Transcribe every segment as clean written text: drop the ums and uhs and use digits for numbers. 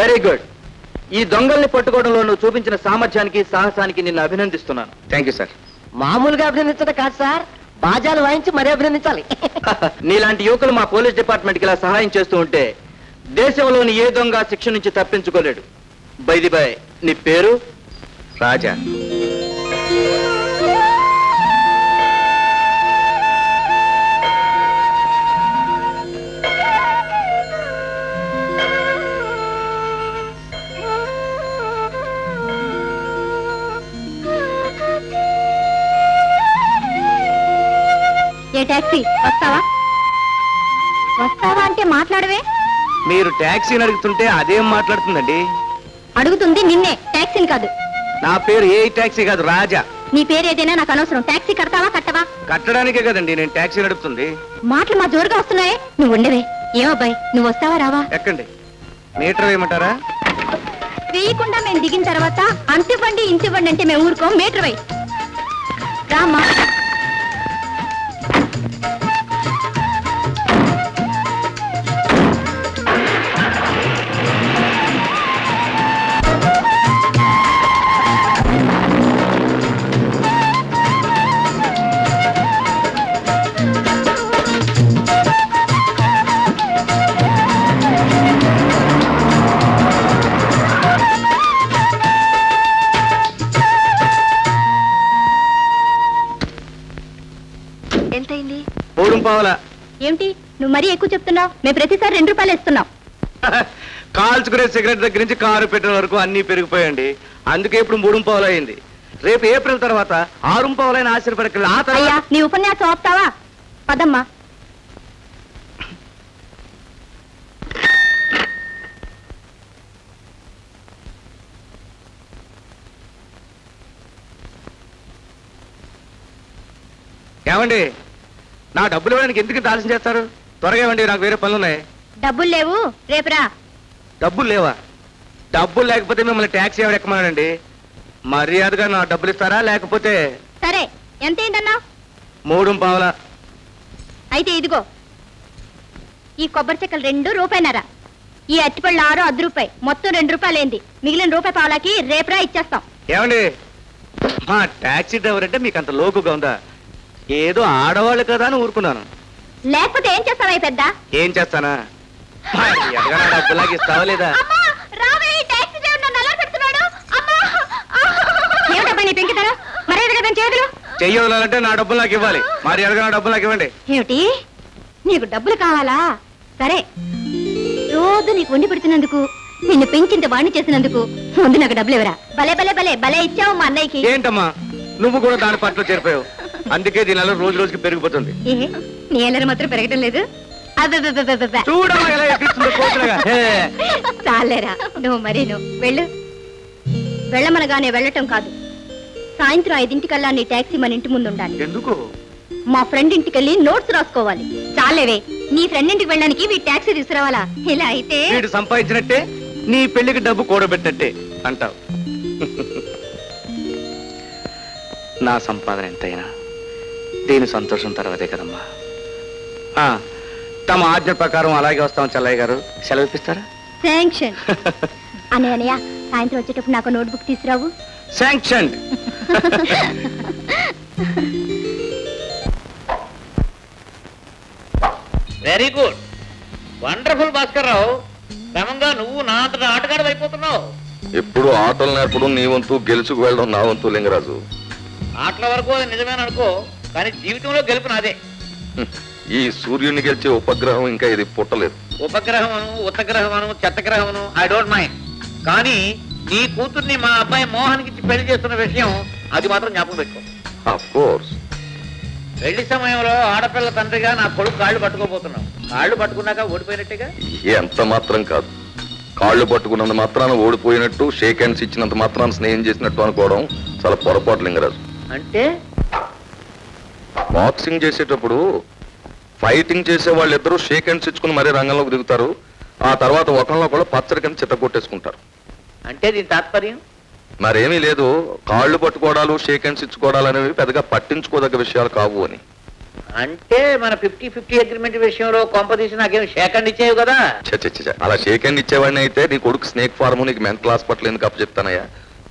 Very good. ఈ దొంగల్ని పట్టుకోవడంలో నువ్వు చూపించిన సామర్థ్యానికి సాహసానికి నిన్ను అభినందిస్తున్నాను. Thank you sir. మామూలుగా అభినందించడం కాదు సార్, బాజాలు వాయించి మరీ అభినందించాలి. నీలాంటి యువకులు మా పోలీస్ డిపార్ట్మెంట్కి ఇలా సహాయం చేస్తూ ఉంటే దేశంలోని ఏ దొంగ శిక్ష నుంచి తప్పించుకోలేడు. బై ది బై, నీ పేరు? రాజా. ఏ టాక్సీ వస్తావా? వస్తావా అంటే మాట్లాడవే. మీరు ట్యాక్సీని అడుగుతుంటే అదేం మాట్లాడుతుందండి? అడుగుతుంది నిన్నే, టాక్సీని కాదు. నా పేరు ఏ ట్యాక్సీ కాదు, రాజా. నీ పేరు ఏదైనా నాకు అనవసరం. టాక్సీ కడతావా కట్టవా? కట్టడానికే కదండి నేను ట్యాక్సీ నడుపుతుంది. మాటలు మా జోరుగా వస్తున్నాయే. నువ్వు ఉండవే. ఏమబ్బాయి, నువ్వు వస్తావా రావా? ఎక్కండి. మీటర్ వేయమంటారా? వేయకుండా మేము దిగిన తర్వాత అంతివ్వండి ఇంతివ్వండి అంటే మేము ఊరుకోం. మీటర్ వై రామ్మా. ఎంతైంది? 3 పావలా. ఏమిటి నువ్వు మరీ ఎక్కువ చెప్తున్నావు? మేము ప్రతిసారి 2 రూపాయలు ఇస్తున్నాం. కాల్చుకునే సిగరెట్ దగ్గర నుంచి కారు పెట్రోల్ వరకు అన్ని పెరిగిపోయండి. అందుకే ఇప్పుడు 3 పావలా అయింది. రేపు ఏప్రిల్ తర్వాత 6 పావలైన ఆశ్చర్యపడక. ఆ తర్వాత అయ్యా నీ ఉపన్యాసం ఆపుతావా? పదమ్మా. ఏమండి, నా డబ్బులు ఇవ్వడానికి ఎందుకు ఇంత ఆలస్యం చేస్తారు? త్వరగా ఇవ్వండి, నాకు వేరే పనులు ఉన్నాయి. డబ్బులు లేవు, రేపురా. డబ్బులు లేవా? డబ్బులు లేకపోతే మిమ్మల్ని ట్యాక్సీ ఎవరు ఎక్కమన్నానండి? మర్యాదగా నా డబ్బులు ఇస్తారా లేకపోతే? సరే, ఎంత అయిందన్నా? 3 పావలా. అయితే ఇదిగో ఈ కొబ్బరి చెక్కలు 2 రూపాయన్నర. ఈ అట్టిపళ్ళు 6 అర్ధ రూపాయి. మొత్తం 2 రూపాయలు ఏంది. మిగిలిన రూపాయి పావలాకి రేపురా ఇచ్చేస్తాం. ఏమండి, మా ట్యాక్సీ డ్రైవర్ అంటే మీకు అంత లోకుగా ఉందా? ఏదో ఆడవాళ్ళు కదా అని ఊరుకున్నాను. లేకపోతే ఏం చేస్తావా పెద్ద? ఏం చేస్తానా? డబ్బులాగా ఇస్తావా లేదా? చెయ్యాలంటే నా డబ్బులు నాకు ఇవ్వాలి. మరి ఎడగా నా డబ్బులు నాకు ఇవ్వండి. ఏమిటి, నీకు డబ్బులు కావాలా? సరే, రోజు నీకు వండి పెడుతున్నందుకు, నిన్ను పెంచింత వాణ్ణి చేసినందుకు ముందు నాకు డబ్బులు ఇవ్వరా. భలే భలే భలే భలే ఇచ్చావు మా అన్నయ్యకి. ఏంటమ్మా నువ్వు కూడా దాని పట్ల చేరిపోయావు. అందుకే దీని అలా రోజు రోజుకి పెరిగిపోతుంది. నీ అల్లరి మాత్రం పెరగటం లేదు. చాలేరా నువ్వు. మరి నువ్వు వెళ్ళు. వెళ్ళమనగానే వెళ్ళటం కాదు, సాయంత్రం 5 నీ టాక్సీ మన ఇంటి ముందు ఉండాలి. ఎందుకు? మా ఫ్రెండ్ ఇంటికి వెళ్ళి నోట్స్ రాసుకోవాలి. చాలేవే, నీ ఫ్రెండ్ ఇంటికి వెళ్ళడానికి వీడి టాక్సీ తీసుకురావాలా? ఇలా అయితే వీడు సంపాదించినట్టే, నీ పెళ్లికి డబ్బు కూడబెట్టినట్టే అంటావు. నా సంపాదన ఎంతైనా దీని సంతోషం తర్వాతే కదమ్మా. తమ ఆజ్ఞ ప్రకారం అలాగే వస్తాం. చల్లయ్య గారు సెలవు ఇప్పిస్తారా? శాంక్షన్. అన్నయ్య సాయంత్రం వచ్చేటప్పుడు నాకు నోట్బుక్ తీసుకురావు. Sanction. Very good, wonderful Bhaskar Rao. క్రమంగా నువ్వు నా అంతటా ఆటగాడు అయిపోతున్నావు. ఎప్పుడు ఆటలు నేర్పడం నీ వంతు, గెలుచుకు వెళ్ళడం నా వంతు లింగరాజు. ఆటల వరకు అది నిజమేననుకో, కానీ జీవితంలో గెలుపు నాదే. ఈ సూర్యుని గెలిచే ఉపగ్రహం ఇంకా ఇది పుట్టలేదు. ఉపగ్రహం ఉత్తగ్రహం చెత్తగ్రహం ఐ డోంట్ మైండ్. కానీ నీ కూతుర్ని మా అబ్బాయి మోహన్కి ఇచ్చి పెళ్లి చేస్తున్న విషయం అది మాత్రం జ్ఞాపకం పెట్టుకో. Of course. పెళ్లి సమయంలో ఆడపిల్ల తండ్రిగా నా కొడుకు కాళ్ళు పట్టుకోబోతున్నావు. కాళ్ళు పట్టుకున్నాక ఓడిపోయినట్టుగా? ఎంత మాత్రం కాదు. కాళ్ళు పట్టుకున్నంత మాత్రాన ఓడిపోయినట్టు, షేక్ హ్యాండ్స్ ఇచ్చినంత మాత్రాన స్నేహం చేసినట్టు అనుకోవడం చాలా పొరపాటు లింగరాజు. అంటే బాక్సింగ్ చేసేటప్పుడు ఫైటింగ్ చేసే వాళ్ళిద్దరూ షేక్ హ్యాండ్స్ ఇచ్చుకుని మరీ రంగంలోకి దిగుతారు. ఆ తర్వాత ఒకళ్ళొకళ్ళు పచ్చడి కింద చిత్త కొట్టేసుకుంటారు. అంటే దీని తాత్పర్యం మరేమీ లేదు. కాళ్ళు పట్టుకోవడాలు, షేక్ హ్యాండ్స్ ఇచ్చుకోవడాలు అనేవి పెద్దగా పట్టించుకోదగ్గ విషయాలు కావు అని. అంటే మన 50-50 అగ్రిమెంట్ విషయంలో కొంపదీసి నాకేం షేకండ్ ఇచ్చేవి కదా. అలా షేక్ హ్యాండ్ ఇచ్చేవాడిని అయితే నీ కొడుకు స్నేక్ ఫార్మ్ నీకు మెంటల్ హాస్పిటల్ ఎందుకు అప్పు చెప్తానయ్యా?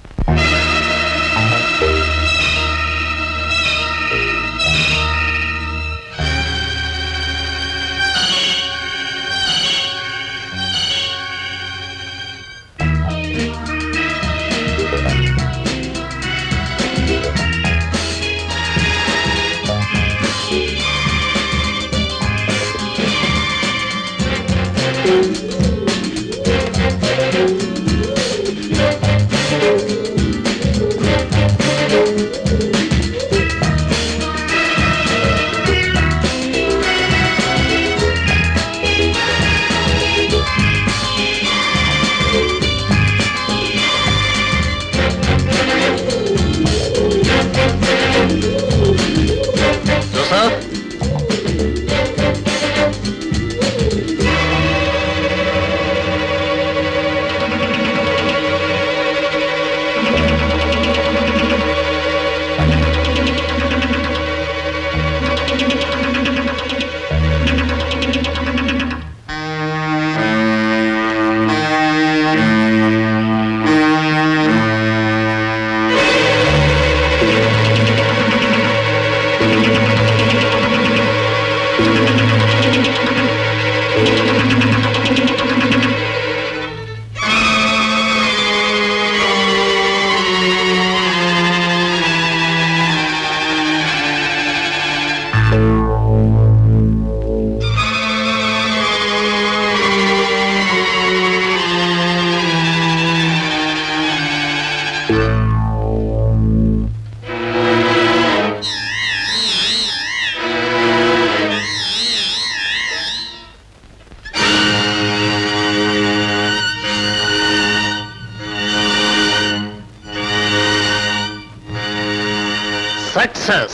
Success,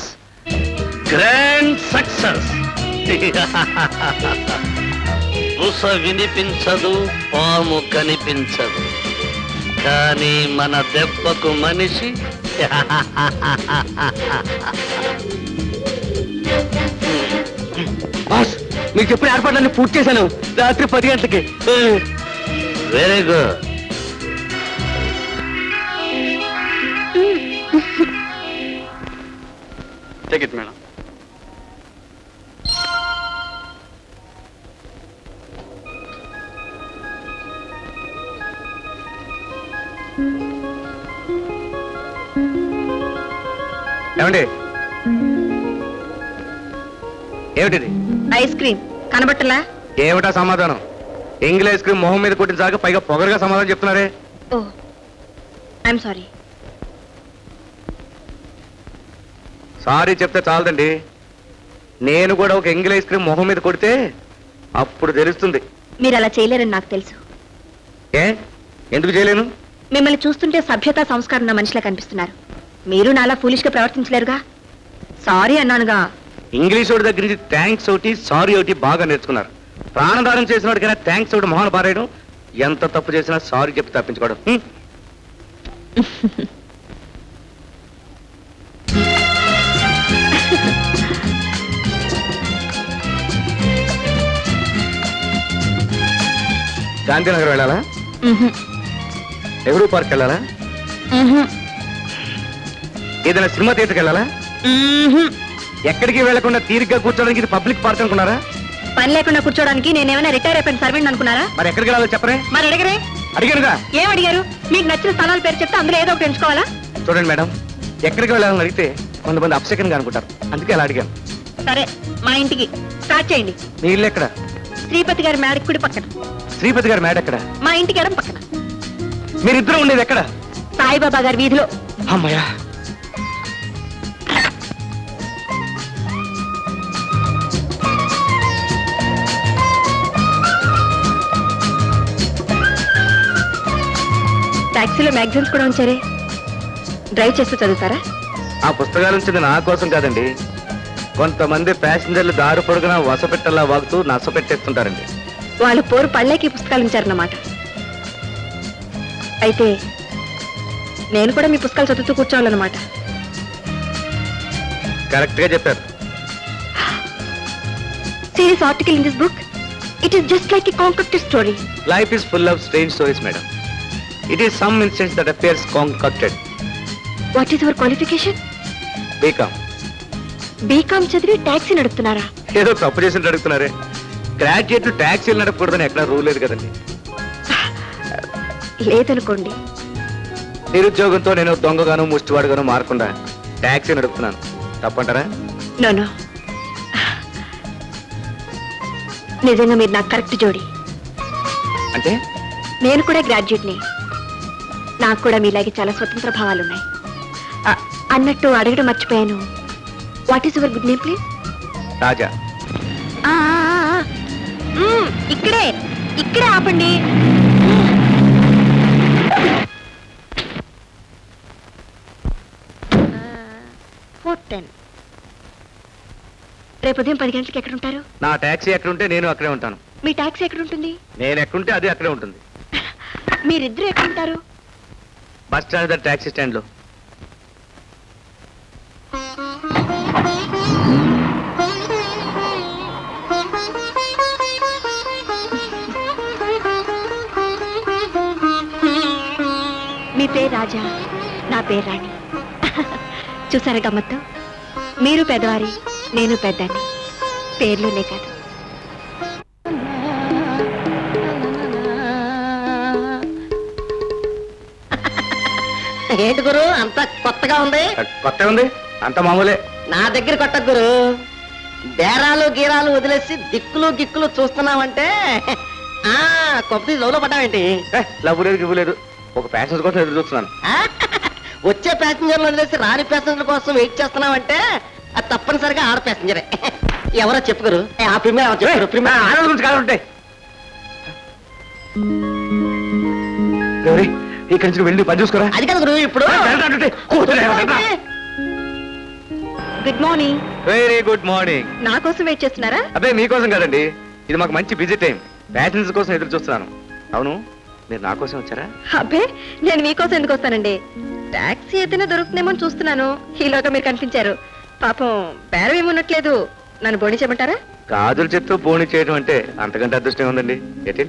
grand success. బుస వినిపించదు, పాము కనిపించదు, కానీ మన దెబ్బకు మనిషి. బాస్, మీకు చెప్పిన ఏర్పాట్లన్నీ పూర్తి చేశాను. రాత్రి 10 గంటలకి. Very good. Take it madam. ఏమండి, ఏమిటిది? ఐస్ క్రీమ్ కనబట్టలా? ఏమిటా సమాధానం? ఎంగిల్ ఐస్ క్రీమ్ మొహం మీద కొట్టిన సాగా పైగా పొగరుగా సమాధానం చెప్తున్నారే. Oh I'm sorry. సారీ చెప్తే చాలదండి. నేను కూడా ఒక ఎంగిల్ ఐస్ క్రీమ్ మొహం మీద కొడితే అప్పుడు తెలుస్తుంది. మీరు అలా చేయలేరని నాకు తెలుసు. ఏ, ఎందుకు చేయలేను? మిమ్మల్ని చూస్తుంటే సభ్యత సంస్కారం ఉన్న మనిషిలా కనిపిస్తున్నారు. మీరు నాలా ఫూలిష్ గా ప్రవర్తించలేరుగా. సారీ అన్నానుగా. ఇంగ్లీష్ వాడి దగ్గర నుంచి థ్యాంక్స్ ఒకటి సారీ ఒకటి బాగా నేర్చుకున్నారు. ప్రాణదానం చేసిన వాడికైనా థ్యాంక్స్ ఒకటి మొహాన్ని పారేయడం, ఎంత తప్పు చేసినా సారీ చెప్పి తప్పించుకోవడం. గాంధీనగర్ వెళ్ళాలా? నెహ్రూ పార్క్ వెళ్ళాలా? ఏదైనా సినిమా థియేటర్కి వెళ్ళాలా? ఎక్కడికి వెళ్లకుండా తీరిగ్గా కూర్చోడానికి ఇది పబ్లిక్ పార్క్ అనుకున్నారా? పని లేకుండా కూర్చోడానికి నేనేమైనా రిటైర్ అయిపోయిన సర్వెంట్ అనుకున్నారా? మరి ఎక్కడికి వెళ్ళాలో చెప్పరే. మరి అడిగరే? అడిగానుగా. ఏం అడిగారు? మీకు నచ్చిన స్థలాల పేరు చెప్తే అందులో ఏదో ఒకటి ఎంచుకోవాలా? చూడండి మేడం, ఎక్కడికి వెళ్ళాలని అడిగితే కొంతమంది అప్సెకండ్ గా అనుకుంటారు. అందుకే అలా అడిగాను. సరే, మా ఇంటికి స్టార్ట్ చేయండి. మీ ఇల్లు ఎక్కడ? శ్రీపతి గారి మేడకి కుడి పక్కన. శ్రీపతి గారి మేడ ఎక్కడ? మా ఇంటికి ఎడం పక్కన. మీరిద్దరు ఉండేది ఎక్కడ? సాయిబాబా గారి వీధిలో. అమ్మయ్యా. టాక్సీలో మ్యాగజైన్స్ కూడా ఉంచారే, డ్రైవ్ చేస్తూ చదువుతారా? ఆ పుస్తకాలు ఉంచింది నా కోసం కాదండి. కొంతమంది ప్యాసింజర్లు దారి పొడుగున వసపెట్టల్లా వాగుతూ నసపెట్టేస్తుంటారండి. వాళ్ళు పోరు పళ్ళేకి పుస్తకాలు ఉంచారన్నమాట. అయితే నేను కూడా మీ పుస్తకాలు చదువుతూ కూర్చోవాలన్నమాట. కరెక్ట్ గా చెప్పారు. serious article in this book? It is just like a concocted story. Life is full of strange stories, madam. It is some instance that appears concocted. What is your qualification? BCom. BCom చదివి taxi నడుపుతున్నారా? ఏదో తప్పు చేసి అడుగుతున్నారే. గ్రాడ్యుయేట్లు ట్యాక్సీలు నడపకూడదని ఎక్కడ rule లేదు కదండి. లేదనుకోండి. నిరుద్యోగంతో నేను దొంగగాను ముష్టివాడుగాను మారకుండా ట్యాక్సీ నడుపుతున్నాను. తప్పంటారా? నో. నిజంగా మీరు నాకు కరెక్ట్ జోడి. అంటే నేను కూడా గ్రాడ్యుయేట్ని. నాకు కూడా మీలాగే చాలా స్వతంత్ర భావాలున్నాయి. అన్నట్టు అడగడం మర్చిపోయాను. What is your good name please? Raja. ఇక్కడే ఆపండి. రేపు ఉదయం 10 గంటలకు ఎక్కడ ఉంటారు? నా ట్యాక్సీ ఎక్కడ ఉంటే నేను అక్కడే ఉంటాను. మీ టాక్సీ ఎక్కడ ఉంటుంది? నేను ఎక్కడుంటే అది అక్కడే ఉంటుంది. మీరిద్దరు ఎక్కడ ఉంటారు? బస్ స్టాండ్ దగ్గర ట్యాక్సీ స్టాండ్ లో. మీ పేరు రాజా, నా పేరు రాణి. చూసారా గమ్మత్తు? మీరు పెద్దవారి, నేను పెద్దాన్ని. పేర్లోనే కాదు. ఏంటి గురు అంత కొత్తగా ఉంది? కొత్త ఉంది, అంత మామూలే. నా దగ్గర కొట్ట గురు. బేరాలు గీరాలు వదిలేసి దిక్కులు గిక్కులు చూస్తున్నావంటే కొబ్బరి లోలో పడ్డావేంటి? లవ్వు లేదు గివ్వు లేదు. ఒక ప్యాసింజర్ కోసం ఎదురు చూస్తున్నాను. వచ్చే ప్యాసింజర్లు వదిలేసి రాని ప్యాసింజర్ కోసం వెయిట్ చేస్తున్నావంటే అది తప్పనిసరిగా ఆడ ప్యాసింజరే. ఎవరో చెప్పుకోరు. ఆ ప్రిమియర్ ఎవరు చెప్పారు? ప్రిమియర్ ఆడ గురించి కావాలంటే ఇక్కడి నుంచి వెళ్ళి పని చూసుకోరా. అది కదా గురు ఇప్పుడు. Good morning. Very good morning. నా కోసం వెయిట్ చేస్తున్నారా? అదే మీకోసం కదండి, ఇది మాకు మంచి బిజీ టైం. ప్యాసింజర్స్ కోసం ఎదురు చూస్తున్నాను. అవును, మీరు నా కోసం వచ్చారా? అబ్బే, నేను మీకోసం ఎందుకు వస్తానండి? టాక్సీ అయితేనే దొరుకుతుందేమో చూస్తున్నాను. ఈలోగా మీరు కనిపించారు. పాపం బేరం ఏమున్నట్లేదు. నన్ను బోణి చేయమంటారా? గాజులు చెప్తూ బోణి చేయడం అంటే అంతకంటే అదృష్టం ఉందండి. ఎటి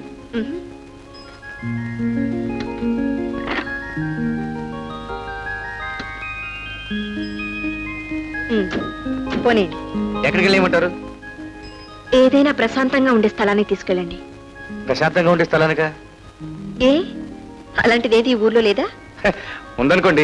పోనీ. ఎక్కడికి వెళ్ళేయమంటారు? ఏదైనా ప్రశాంతంగా ఉండే స్థలానికి తీసుకెళ్ళండి. ప్రశాంతంగా ఉండే స్థలానిక? ఏ అలాంటిది ఏది ఈ ఊర్లో లేదా? ఉందనుకోండి.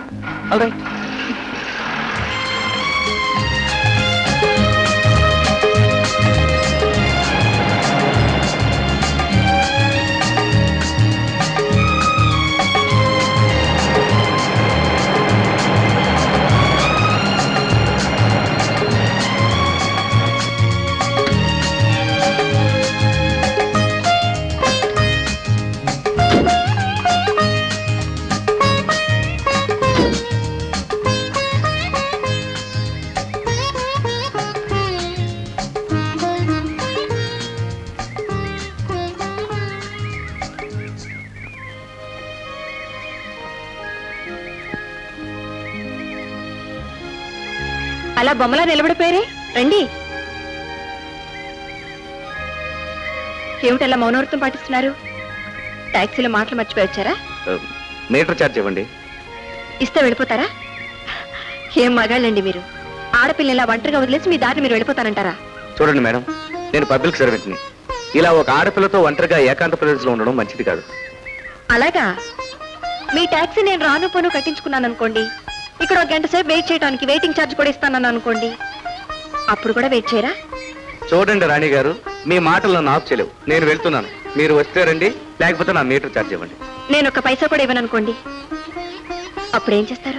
అలా బొమ్మలా నిలబడిపోయారే, రండి. ఏమిటలా మౌనవ్రతం పాటిస్తున్నారు? టాక్సీలో మాటలు మర్చిపోయి వచ్చారా? మీటర్ ఛార్జ్ ఇవ్వండి. ఇస్తే వెళ్ళిపోతారా? ఏం మగాళ్ళండి మీరు. ఆడపిల్లలా ఒంటరిగా వదిలేసి మీ దారిని మీరు వెళ్ళిపోతానంటారా? చూడండి మేడం, నేను పబ్లిక్ సర్వెంట్ని. ఇలా ఒక ఆడపిల్లతో ఒంటరిగా ఏకాంత ప్రదేశంలో ఉండడం మంచిది కాదు. అలాగా? మీ టాక్సీ నేను రాను పోను కట్టించుకున్నాను అనుకోండి. ఇక్కడ 1 గంట సేపు వెయిట్ చేయడానికి వెయిటింగ్ ఛార్జ్ కూడా ఇస్తానని అనుకోండి. అప్పుడు కూడా వెయిట్ చేయరా? చూడండి రాణి గారు, మీ మాటలు నన్ను ఆఫ్ చేయలేవు. నేను వెళ్తున్నాను. మీరు వస్తే రండి, లేకపోతే నా మీటర్ ఛార్జ్ ఇవ్వండి. నేను 1 పైసా కూడా ఇవ్వను అనుకోండి. అప్పుడేం చేస్తారు?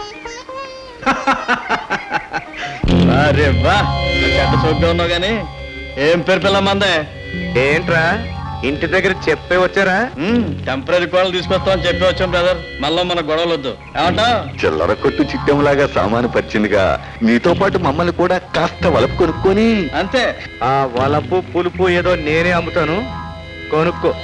అరే వా, చెడ్డ సోగ్గా ఉన్నావు గానీ ఏం పేరు పిల్ల మందే? ఏంట్రా ఇంటి దగ్గర చెప్పే వచ్చారా? టెంపరీ కోడలు తీసుకొస్తామని చెప్పి వచ్చాం బ్రదర్. మళ్ళీ మన గొడవలు వద్దు. ఏమంటా? చిల్లర కొట్టు చిట్టంలాగా సామాను పరిచిందిగా మీతో పాటు మమ్మల్ని కూడా కాస్త వలపు కొనుక్కొని. అంతే. ఆ వలపు పులుపు ఏదో నేనే అమ్ముతాను, కొనుక్కో.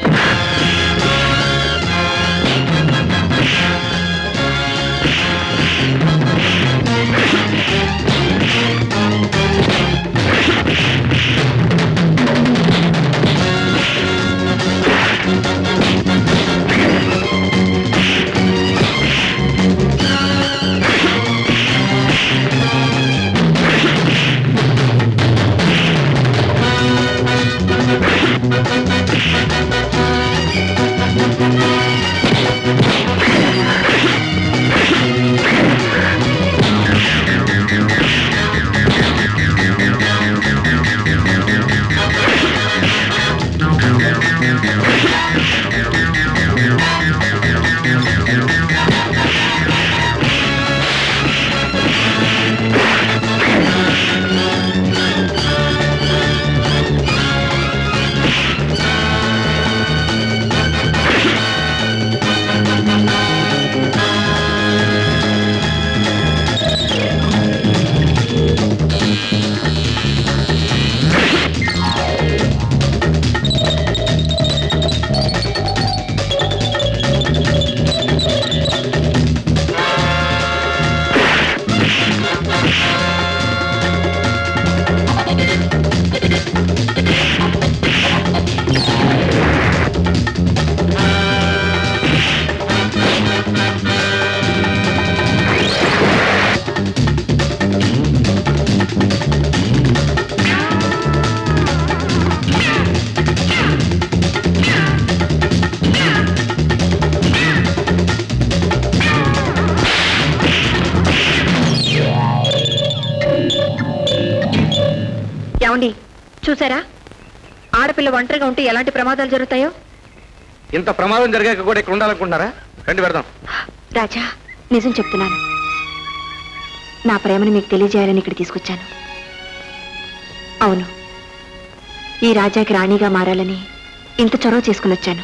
చూసారా, ఆడపిల్ల ఒంటరిగా ఉంటే ఎలాంటి ప్రమాదాలు జరుగుతాయో. ఇంత ప్రమాదం జరిగాక కూడా ఇక్కడ ఉండాలనుకుంటున్నారా? రండి పెడదాం. రాజా, నిజం చెప్తున్నాను. నా ప్రేమను మీకు తెలియజేయాలని ఇక్కడ తీసుకొచ్చాను. అవును, ఈ రాజాకి రాణిగా మారాలని ఇంత చొరవ చేసుకుని వచ్చాను.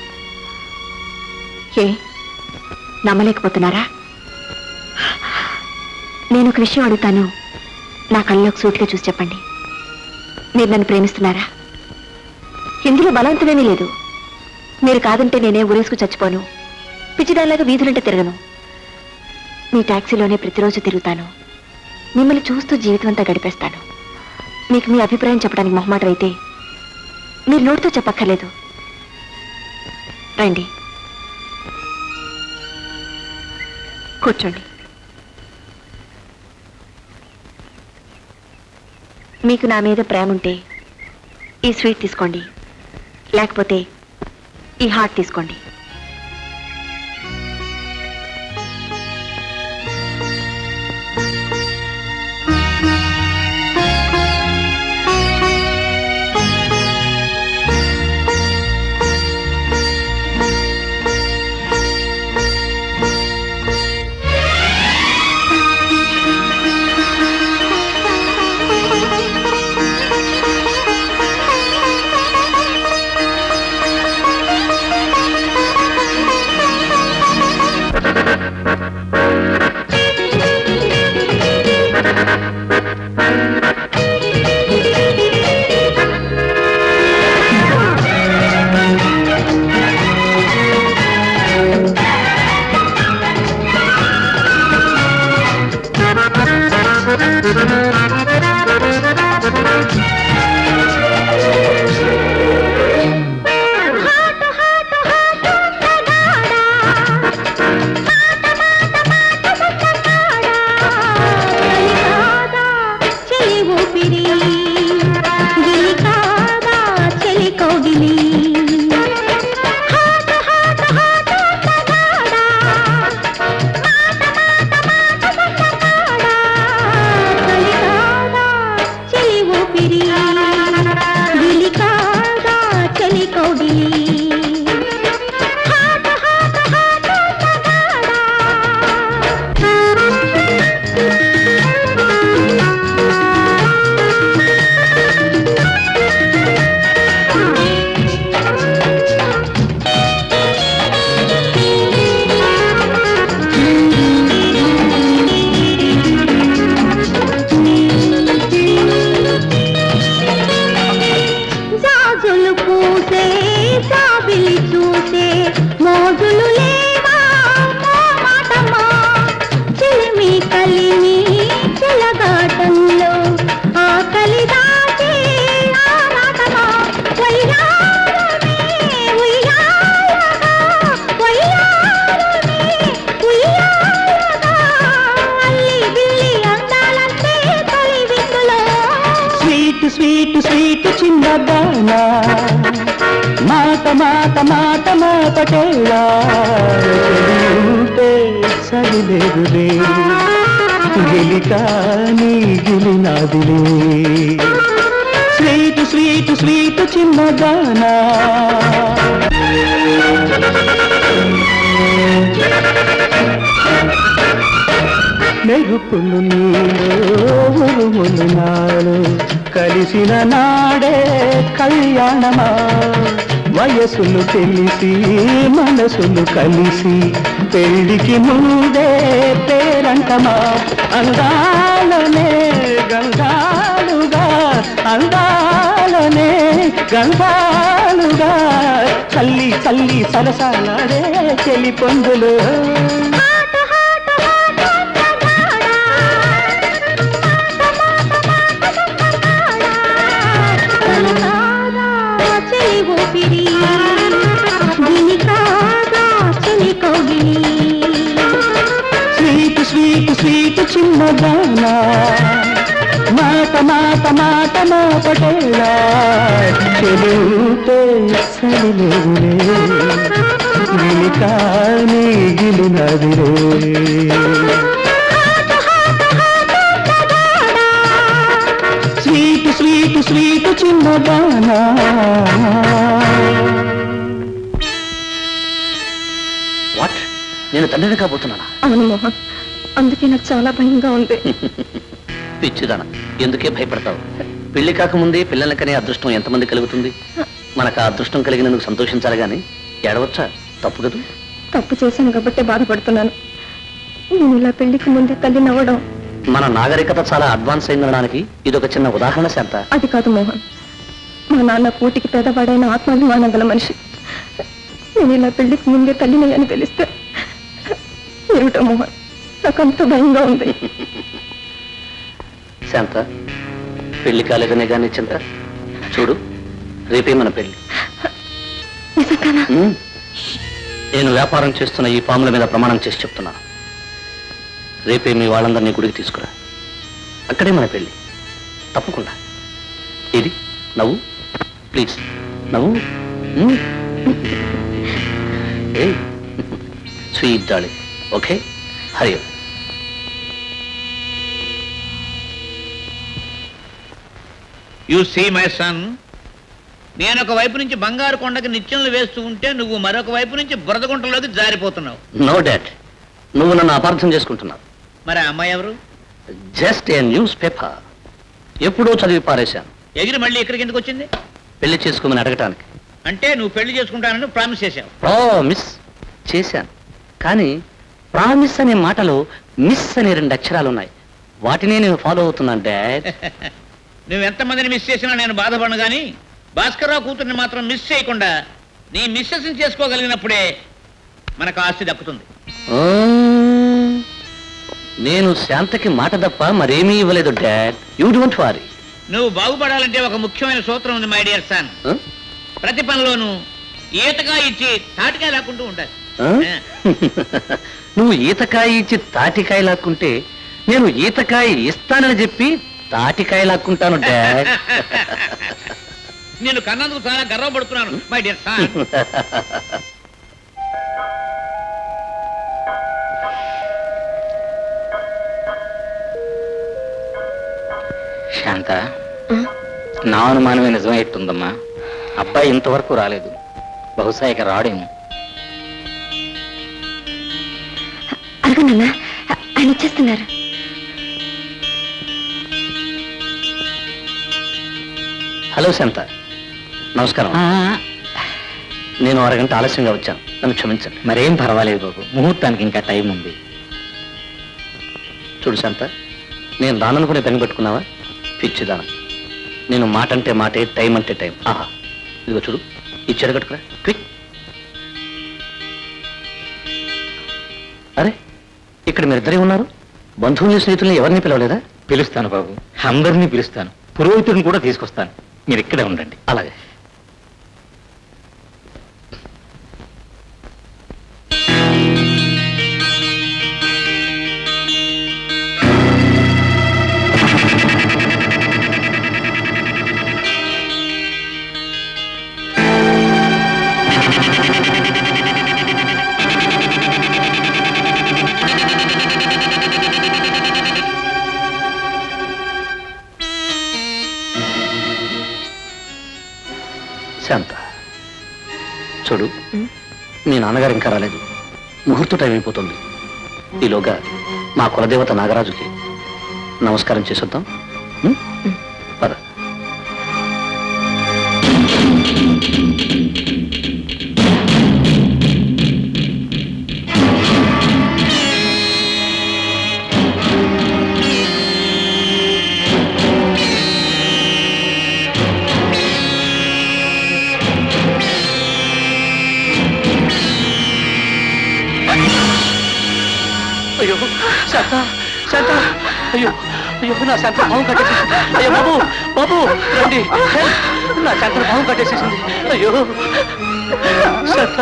ఏ నమ్మలేకపోతున్నారా? నేను ఒక విషయం అడుగుతాను, నా కళ్ళలోకి సూటిగా చూసి చెప్పండి. మీరు నన్ను ప్రేమిస్తున్నారా? ఇందులో బలవంతమేమీ లేదు. మీరు కాదంటే నేనే ఊరేసుకు చచ్చిపోను, పిచ్చిదానిలాగా వీధులంటే తిరగను. మీ టాక్సీలోనే ప్రతిరోజు తిరుగుతాను. మిమ్మల్ని చూస్తూ జీవితం అంతా గడిపేస్తాను. మీకు మీ అభిప్రాయం చెప్పడానికి మొహమాటం అయితే మీరు నోటితో చెప్పక్కర్లేదు. రండి, కూర్చోండి. మీకు నా మీద ప్రేమ ఉంటే ఈ స్వీట్ తీసుకోండి, లేకపోతే ఈ హార్ట్ తీసుకోండి. మెరుపులు నీలో ఉరుములు నాలో కలిసిన నాడే కళ్యాణమా. వయసులు తెలిసి మనసులు కలిసి పెళ్లికి ముందే పేరంటమా. అందాలనే గంధాలుగా అందాలనే గంధాలుగా చల్లి చల్లి సరసాలాడే చెలి పొందులు. స్వీట్ స్వీట్ స్వీట్ చిన్నదానా మాట మాట మాట మా పటేలా చెలుతే సరిలేవులే గిలికాని గిలినదిరే. స్వీట్ స్వీట్ స్వీట్ చిన్నదానా వాట్? నేను తండ్రిని కాబోతున్నానా? అవును మోహన్, అందుకే నాకు చాలా భయంగా ఉంది. పిచ్చిదానా, ఎందుకే భయపడతావు? పెళ్లి కాకముందే పిల్లలకనే అదృష్టం ఎంతమంది కలుగుతుంది? మనకు ఆ అదృష్టం కలిగినందుకు సంతోషించాలి గాని ఏడవచ్చా? తప్పు కదా. తప్పు చేశాను కాబట్టే బాధపడుతున్నాను. నేను ఇలా పెళ్లికి ముందే తల్లి నవ్వడం. మన నాగరికత చాలా అడ్వాన్స్ అయిందనడానికి ఇదొక చిన్న ఉదాహరణ. శాంత, అది కాదు మోహన్, మా నాన్న కూటికి పేదవాడైన ఆత్మాభిమానం గల మనిషి. నేను ఇలా పెళ్లికి ముందే తల్లినయ్యని తెలిస్తే ఏమిటో మోహన్, నాకు అంత భయంగా ఉంది. శాంత, పెళ్లి కాలేదనే కానీ చింత. చూడు, రేపే మన పెళ్లి. నేను వ్యాపారం చేస్తున్న ఈ పాముల మీద ప్రమాణం చేసి చెప్తున్నాను. రేపే మీ వాళ్ళందరినీ గుడికి తీసుకురా. అక్కడే మన పెళ్లి. తప్పకుండా. ఇది నవ్వు, ప్లీజ్ నవ్వు. Sweet darling. Okay, Hari. You see my son, నేను ఒక వైపు నుంచి బంగారు కొండకి నిత్యంలు వేస్తూ ఉంటే నువ్వు మరొక వైపు నుంచి బురద గుంటలోకి జారిపోతున్నావు. నో డాడ్, నువ్వు నన్ను అపార్థం చేసుకుంటున్నావు. మరి ఆ అమ్మాయి ఎవరు? Just a newspaper. ఎప్పుడో చదివి పారేశాను. ఎగిరి మళ్ళీ ఇక్కడికి ఎందుకు వచ్చింది? పెళ్లి చేసుకోమని అడగటానికి. అంటే నువ్వు పెళ్లి చేసుకుంటానని ప్రామిస్ చేశావు. ప్రామిస్ చేశాను, కానీ ప్రామిస్ అనే మాటలో మిస్ అనే 2 అక్షరాలు ఉన్నాయి. వాటినే నేను ఫాలో అవుతున్నాను డాడ్. నువ్వు ఎంతమందిని మిస్ చేసినా నేను బాధపడను కానీ భాస్కర్రావు కూతుర్ని మాత్రం మిస్ చేయకుండా నీ మిస్సెస్ ని చేసుకోగలిగినప్పుడే మనకు ఆస్తి దక్కుతుంది. నేను శాంతకి మాట తప్ప మరేమీ ఇవ్వలేదు డాడ్. You don't worry. నువ్వు బాగుపడాలంటే ఒక ముఖ్యమైన సూత్రం ఉంది మై డియర్ సన్. ప్రతి పనిలోనూ ఈతగా ఇచ్చి తాటికాయ లాక్కుంటూ ఉండాలి. నువ్వు ఈతకాయ ఇచ్చి తాటికాయ లాక్కుంటే నేను ఈతకాయ ఇస్తానని చెప్పి తాటికాయ లాక్కుంటాను డాడ్. నేను కన్నందుకు చాలా గర్వపడుతున్నాను మై డియర్ సన్. శాంత, నా అనుమానమే నిజమయ్యేట్టుందమ్మా. అబ్బాయి ఇంతవరకు రాలేదు. బహుశా ఇక రాడేమో. అడగనన్నా, ఆయన వచ్చేస్తున్నారు. హలో శాంత, నమస్కారం. నేను అరగంట ఆలస్యంగా వచ్చాను, నన్ను క్షమించండి. మరేం పర్వాలేదు బాబు, ముహూర్తానికి ఇంకా టైం ఉంది. చూడు శాంత, నేను రాననుకునే పని పెట్టుకున్నావా? పిచ్చిదాన. నేను మాట అంటే మాటే, టైం అంటే టైం. ఆహా, ఇదిగో చూడు, ఈ చీర కట్టుకురా క్విక్. అరే, ఇక్కడ మీరిద్దరే ఉన్నారు. బంధువుల్ని స్నేహితుల్ని ఎవరిని పిలవలేదా? పిలుస్తాను బాబు, అందరినీ పిలుస్తాను. పురోహితుడిని కూడా తీసుకొస్తాను. మీరు ఇక్కడే ఉండండి. అలాగే. శాంత, చూడు, మీ నాన్నగారు ఇంకా రాలేదు. ముహూర్త టైం అయిపోతుంది. ఈలోగా మా కులదేవత నాగరాజుకి నమస్కారం చేసొద్దాం. పద. అయ్యో శాంత, శాంత, అయ్యో అయ్యో, నా శాంత భావం కట్టేసేసింది. అయ్యో బాబు, బాబు రండి, నా శాంత భావం కట్టేసేసింది. అయ్యో శాంత.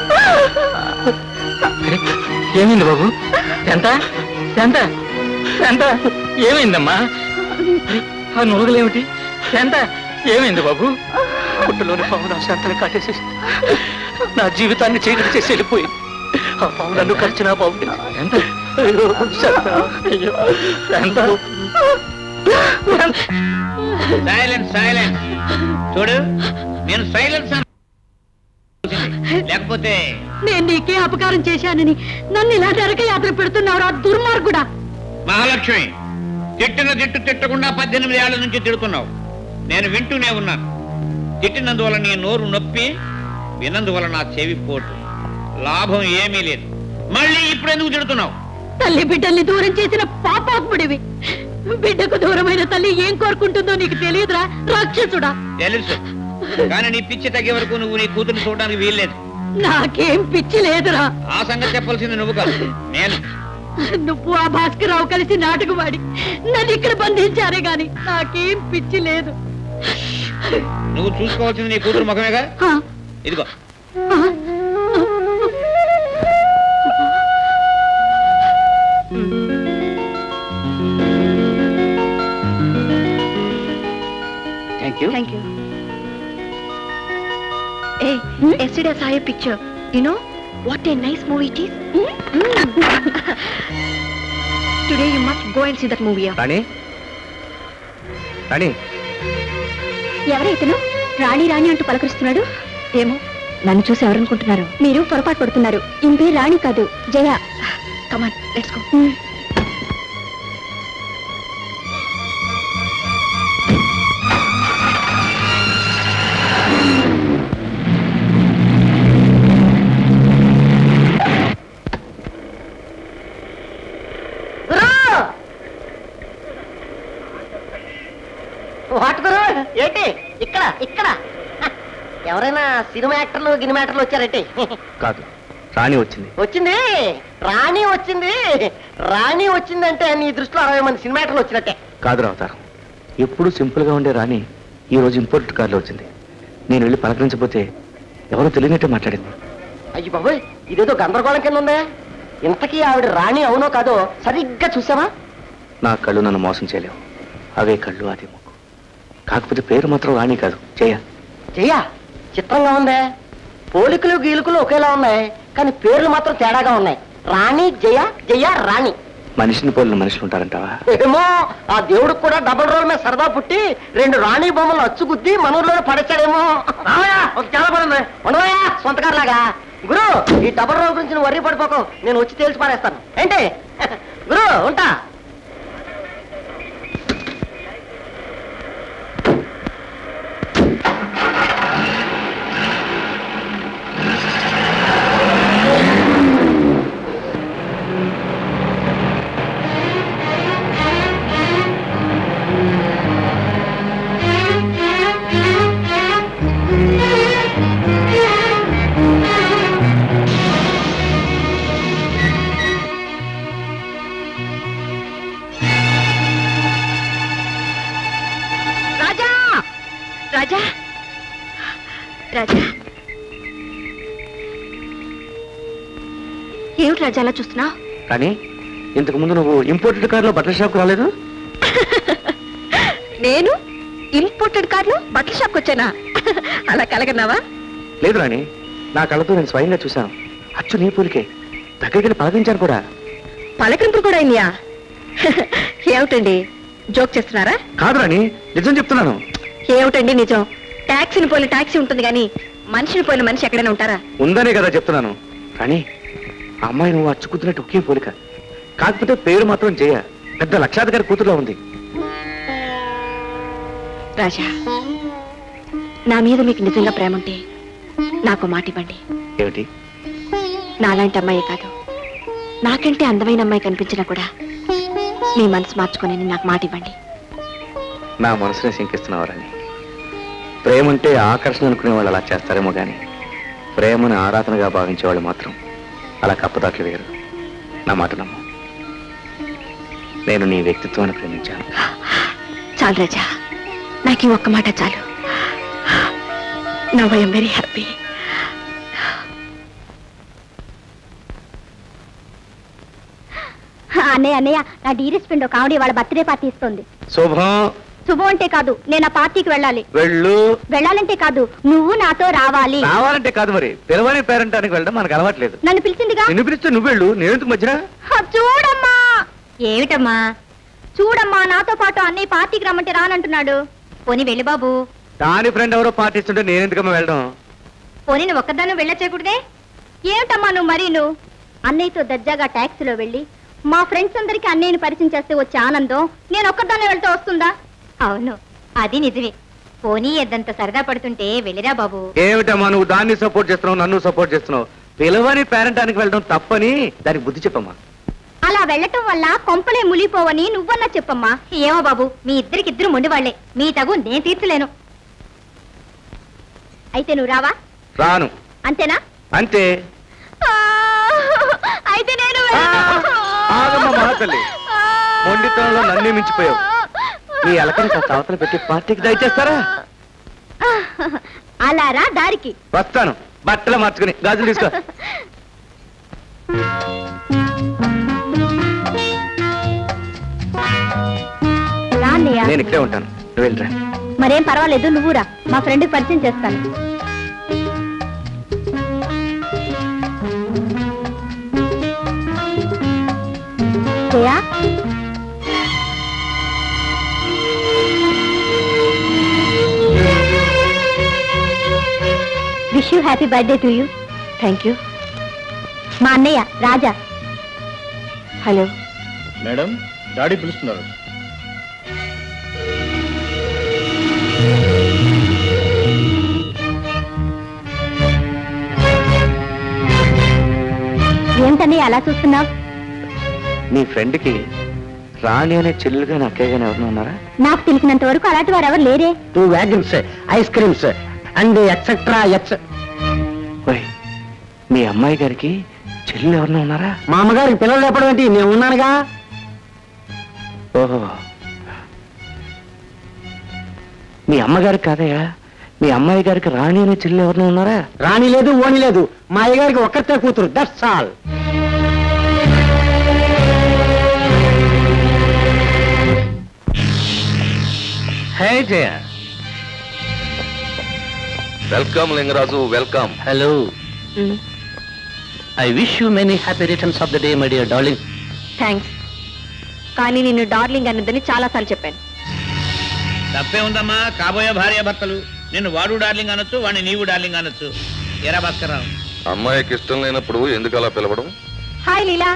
ఏమైంది బాబు? శాంత, శాంత, శాంత, ఏమైందమ్మా? ఆ నోగలేమిటి? శాంత, ఏమైంది బాబు? పుట్టలోని పాము నా శాంతని కాటేసేసింది. నా జీవితాన్ని చీకటి చేసి వెళ్ళిపోయింది. ఆ పాము నన్ను కలిసిన బాగుండేది. శాంత, అయ్యో శాంత, అయ్యో శాంత. Silence silence. చూడు, నేను సైలెన్స్ లేకపోతే నేను నీకే అపకారం చేశానని నన్ను ఇలా నరకయాత్ర పెడుతున్నావు ఆ దుర్మార్గుడా. మహాలక్ష్మి, తిట్టిన తిట్టు తిట్టకుండా 18 ఏళ్ల నుంచి తిడుతున్నావు. నేను వింటూనే ఉన్నాను. తిట్టినందువల్ల నీ నోరు నొప్పి, విన్నందువల్ల నా చెవి పోటు. లాభం ఏమీ లేదు. మళ్ళీ ఇప్పుడెందుకు తిడుతున్నావు? తల్లి బిడ్డల్ని దూరం చేసిన పాపాత్ముడివి. బిడ్డకు దూరమైన తల్లి ఏం కోరుకుంటుందో నీకు తెలియదురా రాక్షసుడా. తెలుసు, కానీ నీ పిచ్చి తగ్గే వరకు నువ్వు నీ కూతురు చూడడానికి వీల్లేదు. నాకేం పిచ్చి లేదురా. ఆ సంగతి చెప్పాల్సింది నువ్వు కాదు, నేను. నువ్వు ఆ భాస్కరరావు కలిసి నాటకవాడి నన్ను ఇక్కడ బంధించారే గాని నాకేం పిచ్చి లేదు. నువ్వు చూసుకోవాల్సింది నీ కూతురు ముఖమేగా. ఇదిగో. Thank you. Thank you. Hey, yesterday I saw a picture. You know what a nice movie it is? Today you must go and see that movie. Rani, Rani, ఎవరైతేను రాణి రాణి అంటూ పలకరిస్తున్నాడు? ఏమో, నన్ను చూసి ఎవరనుకుంటున్నారు? మీరు పొరపాటు పడుతున్నారు. ఇంపే రాణి కాదు, Jaya. Come on, let's go. What గురు, ఏంటి ఇక్కడ ఇక్కడ ఎవరైనా సినిమా యాక్టర్లు గినిమా యాక్టర్లు వచ్చారంటే? కాదు, రాణి వచ్చింది. వచ్చింది, రాణి వచ్చింది. రాణి వచ్చిందంటే నీ దృష్టిలో 60 మంది సినిమా యాక్టర్లు వచ్చినట్టే. కాదు రావుతారు, ఎప్పుడు సింపుల్ గా ఉండే రాణి ఈ రోజు ఇంపోర్టెడ్ కార్లో వచ్చింది. నేను వెళ్ళి పలకరించకపోతే ఎవరో తెలియనట్టే మాట్లాడింది. అయ్యి బాబోయ్, ఇదేదో గందరగోళం కింద ఉందే. ఇంతకీ ఆవిడ రాణి అవునో కాదో సరిగ్గా చూసావా? నా కళ్ళు నన్ను మోసం చేయలేవు. అవే కళ్ళు, అదే ముక్కు. కాకపోతే పేరు మాత్రం రాణి కాదు, జయ. జయ చిత్రంగా ఉందే. పోలికలు గీలికలు ఒకేలా ఉన్నాయి, కానీ పేర్లు మాత్రం తేడాగా ఉన్నాయి. రాణి జయ, జయ రాణి. మనిషిని పోలిన మనుషులు ఉంటారంటావా? ఏమో, ఆ దేవుడికి కూడా డబుల్ రోల్ మీద సరదా పుట్టి 2 రాణి బొమ్మలు అచ్చుగుద్ది మనూరులో పడేశాడేమో. ఒక చాలా పని ఉంది, ఉండవయా సొంతకారులాగా. గురు, ఈ డబుల్ రోల్ గురించి నువ్వు వర్రీ పడిపోకు, నేను వచ్చి తేల్చి పారేస్తాను. ఏంటి గురు, ఉంటా. రాజా, రాజా, ఏమిటి రాజా అలా చూస్తున్నావు? కానీ ఇంతకు ముందు నువ్వు ఇంపోర్టెడ్ కార్లో బట్టల షాప్కి రాలేదు? నేను ఇంపోర్టెడ్ కార్లో బట్టల షాప్కి వచ్చానా? అలా కలగన్నావా? లేదు రాణి, నా కళ్ళతో నేను స్వయంగా చూశాను. అచ్చు నీ పూలికే. దగ్గరికి పలకరించాను కూడా. పలకరింపులు కూడా అయిందా? ఏమిటండి, జోక్ చేస్తున్నారా? కాదు రాణి, నిజం చెప్తున్నాను. ఏమిటండి నిజం? టాక్సీని పోయిన టాక్సీ ఉంటుంది కానీ మనిషిని పోయిన మనిషి ఎక్కడైనా ఉంటారా? ఉందనే కదా చెప్తున్నాను. రాణి, ఆ అమ్మాయి నువ్వు అచ్చుకుతున్నట్టు ఒకే పోలిక. కాకపోతే పేరు మాత్రం జయ. పెద్ద లక్షాధికారి కూతురులో ఉంది. రాజా, నా మీద మీకు నిజంగా ప్రేమ ఉంటే నాకు మాట ఇవ్వండి. ఏమిటి? నాలాంటి అమ్మాయి కాదు, నాకంటే అందమైన అమ్మాయి కనిపించినా కూడా మీ మనసు మార్చుకొని నాకు మాట ఇవ్వండి. నా మనసునే శంకిస్తున్నావు రాణి. ప్రేమ అంటే ఆకర్షణ అనుకునే వాళ్ళు అలా చేస్తారేమో కానీ ప్రేమను ఆరాధనగా భావించే వాళ్ళు మాత్రం అలా కప్పదాట్లు వేరు. నా మాట నమ్ము. నేను నీ వ్యక్తిత్వాన్ని ప్రేమించాను. చాలు రాజా, నాకు ఈ ఒక్క మాట చాలు. Now I'm very happy. అన్నయ్య అన్నయ్య, నా డీరెస్ట్ ఫ్రెండ్ ఒక ఆవిడ వాళ్ళ బర్త్డే పార్టీ ఇస్తుంది. శుభం. శుభం అంటే కాదు, నేను ఆ పార్టీకి వెళ్ళాలి. వెళ్ళు. వెళ్ళాలంటే కాదు, నువ్వు నాతో రావాలి. రావాలంటే కాదు, మరి పిలవని పేరంటానికి వెళ్ళడం మనకు అలవాట్లేదు. నన్ను పిలిచిందిగా. నిన్ను పిలిస్తే నువ్వు వెళ్ళు, నేను ఎందుకు మధ్యన? చూడమ్మా. ఏమిటమ్మా? చూడమ్మా నాతో పాటు అన్నయ్య పార్టీకి రమ్మంటే రానంటున్నాడు. పోనీ వెళ్ళి బాబు. దాని ఫ్రెండ్ ఎవరో పార్టీ ఇస్తుంటే నేను ఎందుకమ్మా వెళ్ళడం? పోనీ నువ్వు ఒక్కదాన్ని వెళ్ళచేకూడదే? ఏమిటమ్మా నువ్వు మరీను? అన్నయ్యతో దర్జాగా ట్యాక్సీలో వెళ్ళి మా ఫ్రెండ్స్ అందరికీ అన్నయ్యని పరిచయం చేస్తే వచ్చే ఆనందం నేను ఒక్కదాన్నే వెళ్తే వస్తుందా? అవును, అది నిజమే. పోనీ ఎద్దంత సరదా పడుతుంటే వెళ్ళిరా బాబు. ఏమిటమ్మా నువ్వు దాన్ని సపోర్ట్ చేస్తున్నావు, నన్ను సపోర్ట్ చేస్తున్నావు? పిలవని పేరెంటానికి వెళ్ళడం తప్పని దానికి బుద్ధి చెప్పమ్మా. అలా వెళ్ళటం వల్ల కొంపలే ములిపోవని నువ్వన్నా చెప్పమ్మా. ఏమో బాబు, మీ ఇద్దరికిద్దరు మొండివాళ్లే. మీ తగు నేను తీర్చలేను. అయితే నువ్వు రావా? రాను. అంతేనా? అంతే. అయితే నేను ఆగమ్మా మహాతల్లి, మొండితనంలో నన్నే మించిపోయావు. నీ అలకని అవతల పెట్టి పార్టీకి దయచేస్తారా? అలా రా దారికి. వస్తాను, బట్టలు మార్చుకుని గాజులు తీసుకో. నేను ఇక్కడే ఉంటాను, నువ్వు వెళ్ళరా. మరేం పర్వాలేదు, నువ్వు రా, మా ఫ్రెండ్కి పరిచయం చేస్తాను. Wish you happy birthday to you. Thank you. మా అన్నయ్య రాజా. హలో మేడం, డాడీ పిలుస్తున్నారు. ఏంటన్నయ్య అలా చూస్తున్నావు? నీ ఫ్రెండ్కి రాణి అనే చెల్లెలుగా అక్కయ్య గాని ఎవరైనా ఉన్నారా? నాకు తెలిసినంత వరకు అలాంటి వారు ఎవరు లేరే. 2 wagons, ice creams and etcetera మీ అమ్మాయి గారికి చెల్లెలు ఎవరైనా ఉన్నారా? మా అమ్మగారికి పిల్లలు చెప్పడం ఏంటి, నేను ఉన్నానుగా. ఓహో, మీ అమ్మగారికి కాదయ్యా, మీ అమ్మాయి గారికి రాణి అనే చెల్లెలు ఎవరైనా ఉన్నారా? రాణి లేదు, ఓణి లేదు, మా అయ్యగారికి ఒక్కతే కూతురు, that's all. Hey Jaya. Welcome Lingaraju, welcome. Hello. I wish you many happy returns of the day my dear darling. Thanks. కానీ నిన్ను డార్లింగ్ అన్నదని చాలాసార్లు చెప్పాను. తప్పే ఉందమ్మా, కాబోయే భార్య భర్తలు. నిన్ను వాడు డార్లింగ్ అనొచ్చు, వాడిని నీవు డార్లింగ్ అనొచ్చు. ఎరా భాస్కర్రావు, అమ్మాయికి ఇష్టం లేనప్పుడు ఎందుకు అలా పిలవడం? హాయ్ లీలా.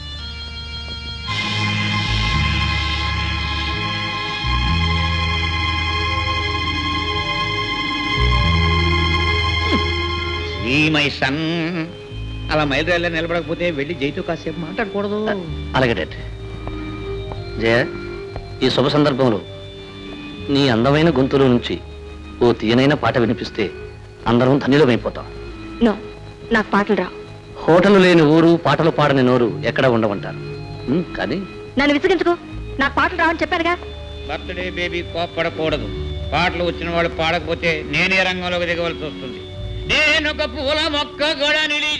ఈ మై సన్. అలా మైలురాయిలో నిలబడకపోతే వెళ్ళి జైతో కాసేపు మాట్లాడకూడదు. అలాగే డాడ్. జయ, ఈ శుభ సందర్భంలో నీ అందమైన గొంతులో నుంచి ఓ తీయనైన పాట వినిపిస్తే అందరం ధన్యులమైపోతాం. నో, నాకు పాటలు రావు. హోటలు లేని ఊరు, పాటలు పాడని నోరు ఎక్కడ ఉండమంటారు. కానీ నన్ను విసిగించుకో, నాకు పాటలు రావని చెప్పానుగా. బర్త్డే బేబీ కోప్పడకూడదు. పాటలు వచ్చిన వాళ్ళు పాడకపోతే నేనే రంగంలోకి దిగవలసి వస్తుంది. నేను ఒక పూల మొక్క కూడా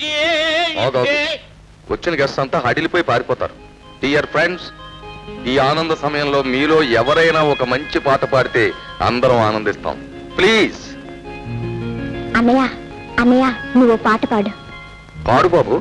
వచ్చిన గెస్ట్ అంతా హడిలిపోయి పారిపోతారు. డియర్ ఫ్రెండ్స్, ఈ ఆనంద సమయంలో మీలో ఎవరైనా ఒక మంచి పాట పాడితే అందరం ఆనందిస్తాం. ప్లీజ్. అన్నయ్య, అన్నయ్య నువ్వు పాట పాడు. పాడు బాబు.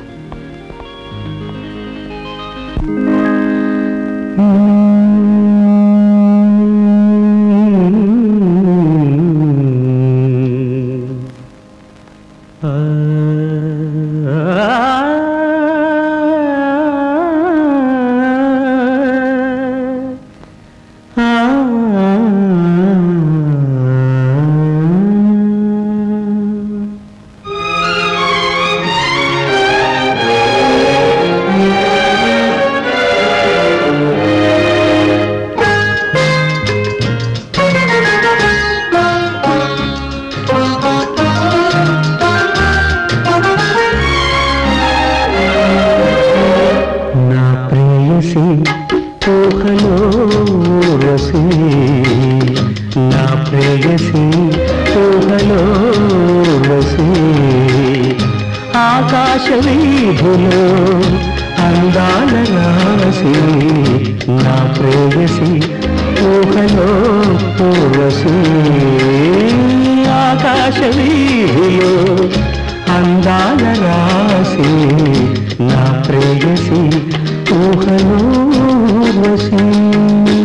నా ప్రేయసి ఊహలో వసి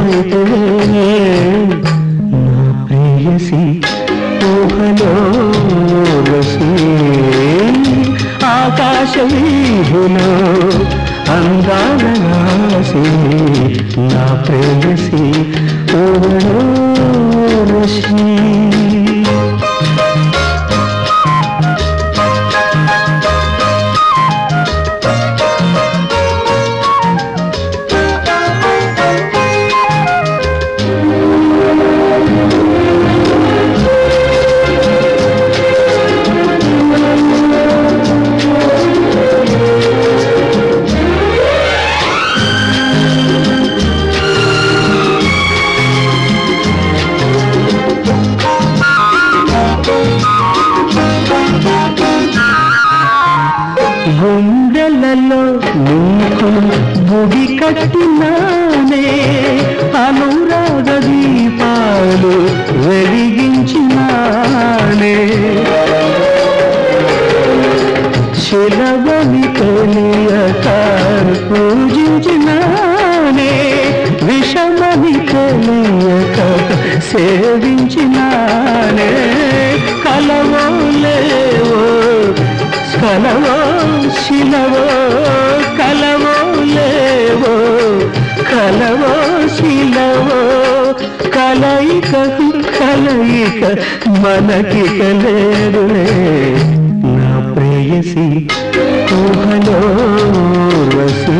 నా ప్రేయసి ఊహలో రసి ఆకాశ వీధిలో అందాల రాసి నా ప్రేయసి ఊహలో రసి గుండెలలో నీకు గుడి కట్టినానే అనురాగ దీపాలు వెలిగించినానే శిలవని తెలియక పూజించినానే విషమని తెలియక సేవించినానే కలవో లేవో కలవో శిలవో కలవో లేవో కలవో శిలవో కలయిక కలయిక మనకి కలేరులే నా ప్రేయసి ఊహలో రసి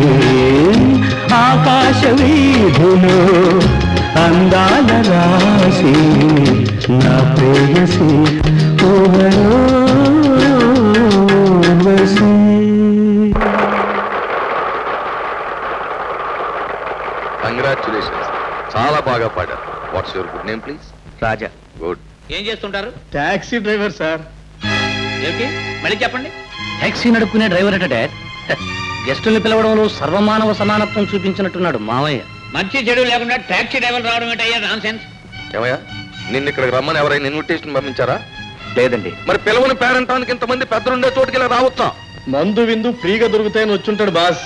ఆకాశ వీధులో అందాల రాసి నా ప్రేయసి ఊహలో కంగ్రాచులేషన్స్, చాలా బాగా పాడారు. What's your good name please? Raja. Good. ఏం చేస్తుంటారు? Taxi driver sir. ఏమిటి మళ్ళీ చెప్పండి. టాక్సీ నడుపుకునే డ్రైవర్ అట డాడ్. గెస్టుల్ని పిలవడంలో సర్వమానవ సమానత్వం చూపించినట్టున్నాడు మావయ్య. మంచి చెడు లేకుండా టాక్సీ డ్రైవర్ రావడం ఏంటయ్యా నాన్ సెన్స్. ఏమయ్యా, నిన్ను ఇక్కడికి రమ్మని ఎవరైనా ఇన్విటేషన్ పంపించారా? లేదండి. మరి పిలవని పేరెంటానికి ఇంతమంది పెద్దలుండే చోటుకి ఇలా రావచ్చా? మందు విందు ఫ్రీగా దొరుకుతాయని వచ్చుంటాడు బాస్.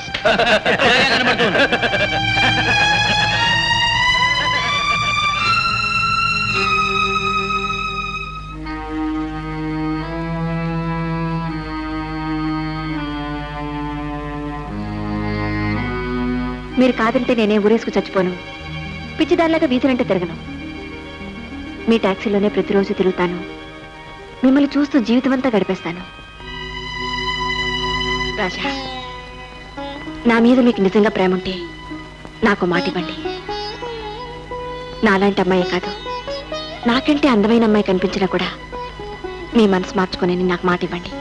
మీరు కాదంటే నేనే ఊరేసుకు చచ్చిపోను, పిచ్చిదానిలాగా వీధులంటే తిరగను. మీ టాక్సీలోనే ప్రతిరోజు తిరుగుతాను, మిమ్మల్ని చూస్తూ జీవితం అంతా గడిపేస్తాను. రాజా, నా మీద మీకు నిజంగా ప్రేమ ఉంటే నాకు మాట ఇవ్వండి. నాలాంటి అమ్మాయి కాదు, నాకంటే అందమైన అమ్మాయి కనిపించినా కూడా మీ మనసు మార్చుకొని నాకు మాట ఇవ్వండి.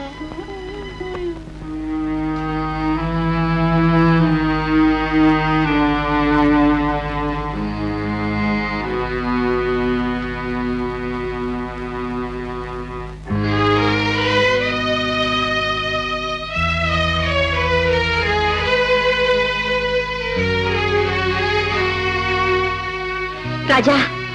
రాజా,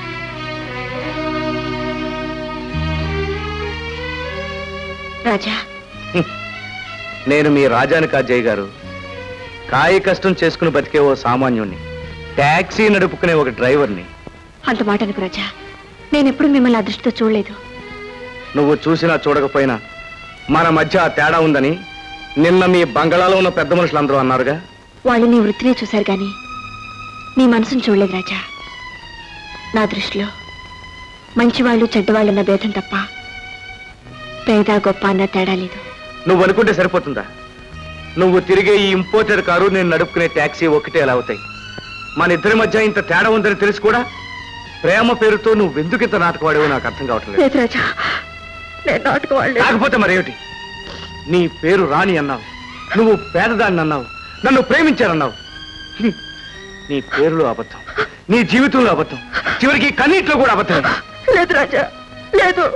రాజా, నేను మీ రాజాని కాదు జయ్ గారు, కాయ కష్టం చేసుకుని బతికే ఓ సామాన్యుణ్ణి, టాక్సీ నడుపుకునే ఒక డ్రైవర్ని. అంత మాట అనుకు రాజా, నేనెప్పుడు మిమ్మల్ని ఆ దృష్టితో చూడలేదు. నువ్వు చూసినా చూడకపోయినా మన మధ్య ఆ తేడా ఉందని నిన్న మీ బంగళాలో ఉన్న పెద్ద మనుషులందరూ అన్నారుగా. వాళ్ళు నీ వృత్తినే చూశారు గాని నీ మనసును చూడలేదు రాజా. నా దృష్టిలో మంచివాళ్ళు చెడ్డవాళ్ళన్న భేదం తప్ప పేద గొప్ప అన్న తేడా లేదు. నువ్వు అనుకుంటే సరిపోతుందా? నువ్వు తిరిగే ఈ ఇంపోర్టెడ్ కారు, నేను నడుపుకునే టాక్సీ ఒకటే ఎలా అవుతాయి? మన ఇద్దరి మధ్య ఇంత తేడా ఉందని తెలిసి కూడా ప్రేమ పేరుతో నువ్వు ఎందుకు ఇంత నాటకవాడేవో నాకు అర్థం కావట్లేదు. కాకపోతే మరేమిటి? నీ పేరు రాణి అన్నావు, నువ్వు పేదదాన్ని అన్నావు, నన్ను ప్రేమించానన్నావు. నీ పేరులో అబద్ధం, నీ జీవితంలో అబద్ధం, చివరికి కన్నీటిలో కూడా అబద్ధం. లేదు రాజా, లేదు.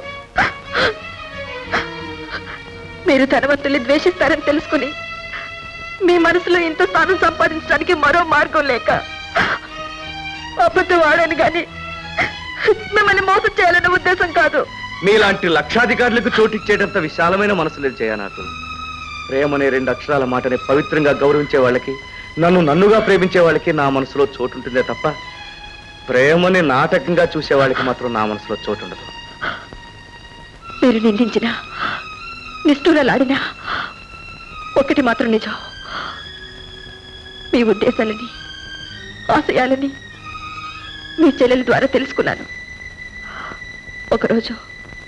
మీరు ధనవంతుల్ని ద్వేషిస్తారని తెలుసుకుని మీ మనసులో ఇంత స్థానం సంపాదించడానికి మరో మార్గం లేక అబద్ధం ఆడాను గాని మిమ్మల్ని మోసం చేయాలన్న ఉద్దేశం కాదు. మీలాంటి లక్షాధికారులకు చోటిచ్చేటంత విశాలమైన మనసు లేదు చేయ నాకు. ప్రేమనే 2 అక్షరాల మాటని పవిత్రంగా గౌరవించే వాళ్ళకి, నన్నుగా ప్రేమించే వాళ్ళకి నా మనసులో చోటు ఉంటుందే తప్ప ప్రేమని నాటకంగా చూసేవాళ్ళకి మాత్రం నా మనసులో చోటు ఉండదు. మీరు నిందించినా నిష్ఠూరాలాడినా ఒకటి మాత్రం నిజం, మీ ఉద్దేశాలని ఆశయాలని మీ చెల్లెల ద్వారా తెలుసుకున్నాను. ఒకరోజు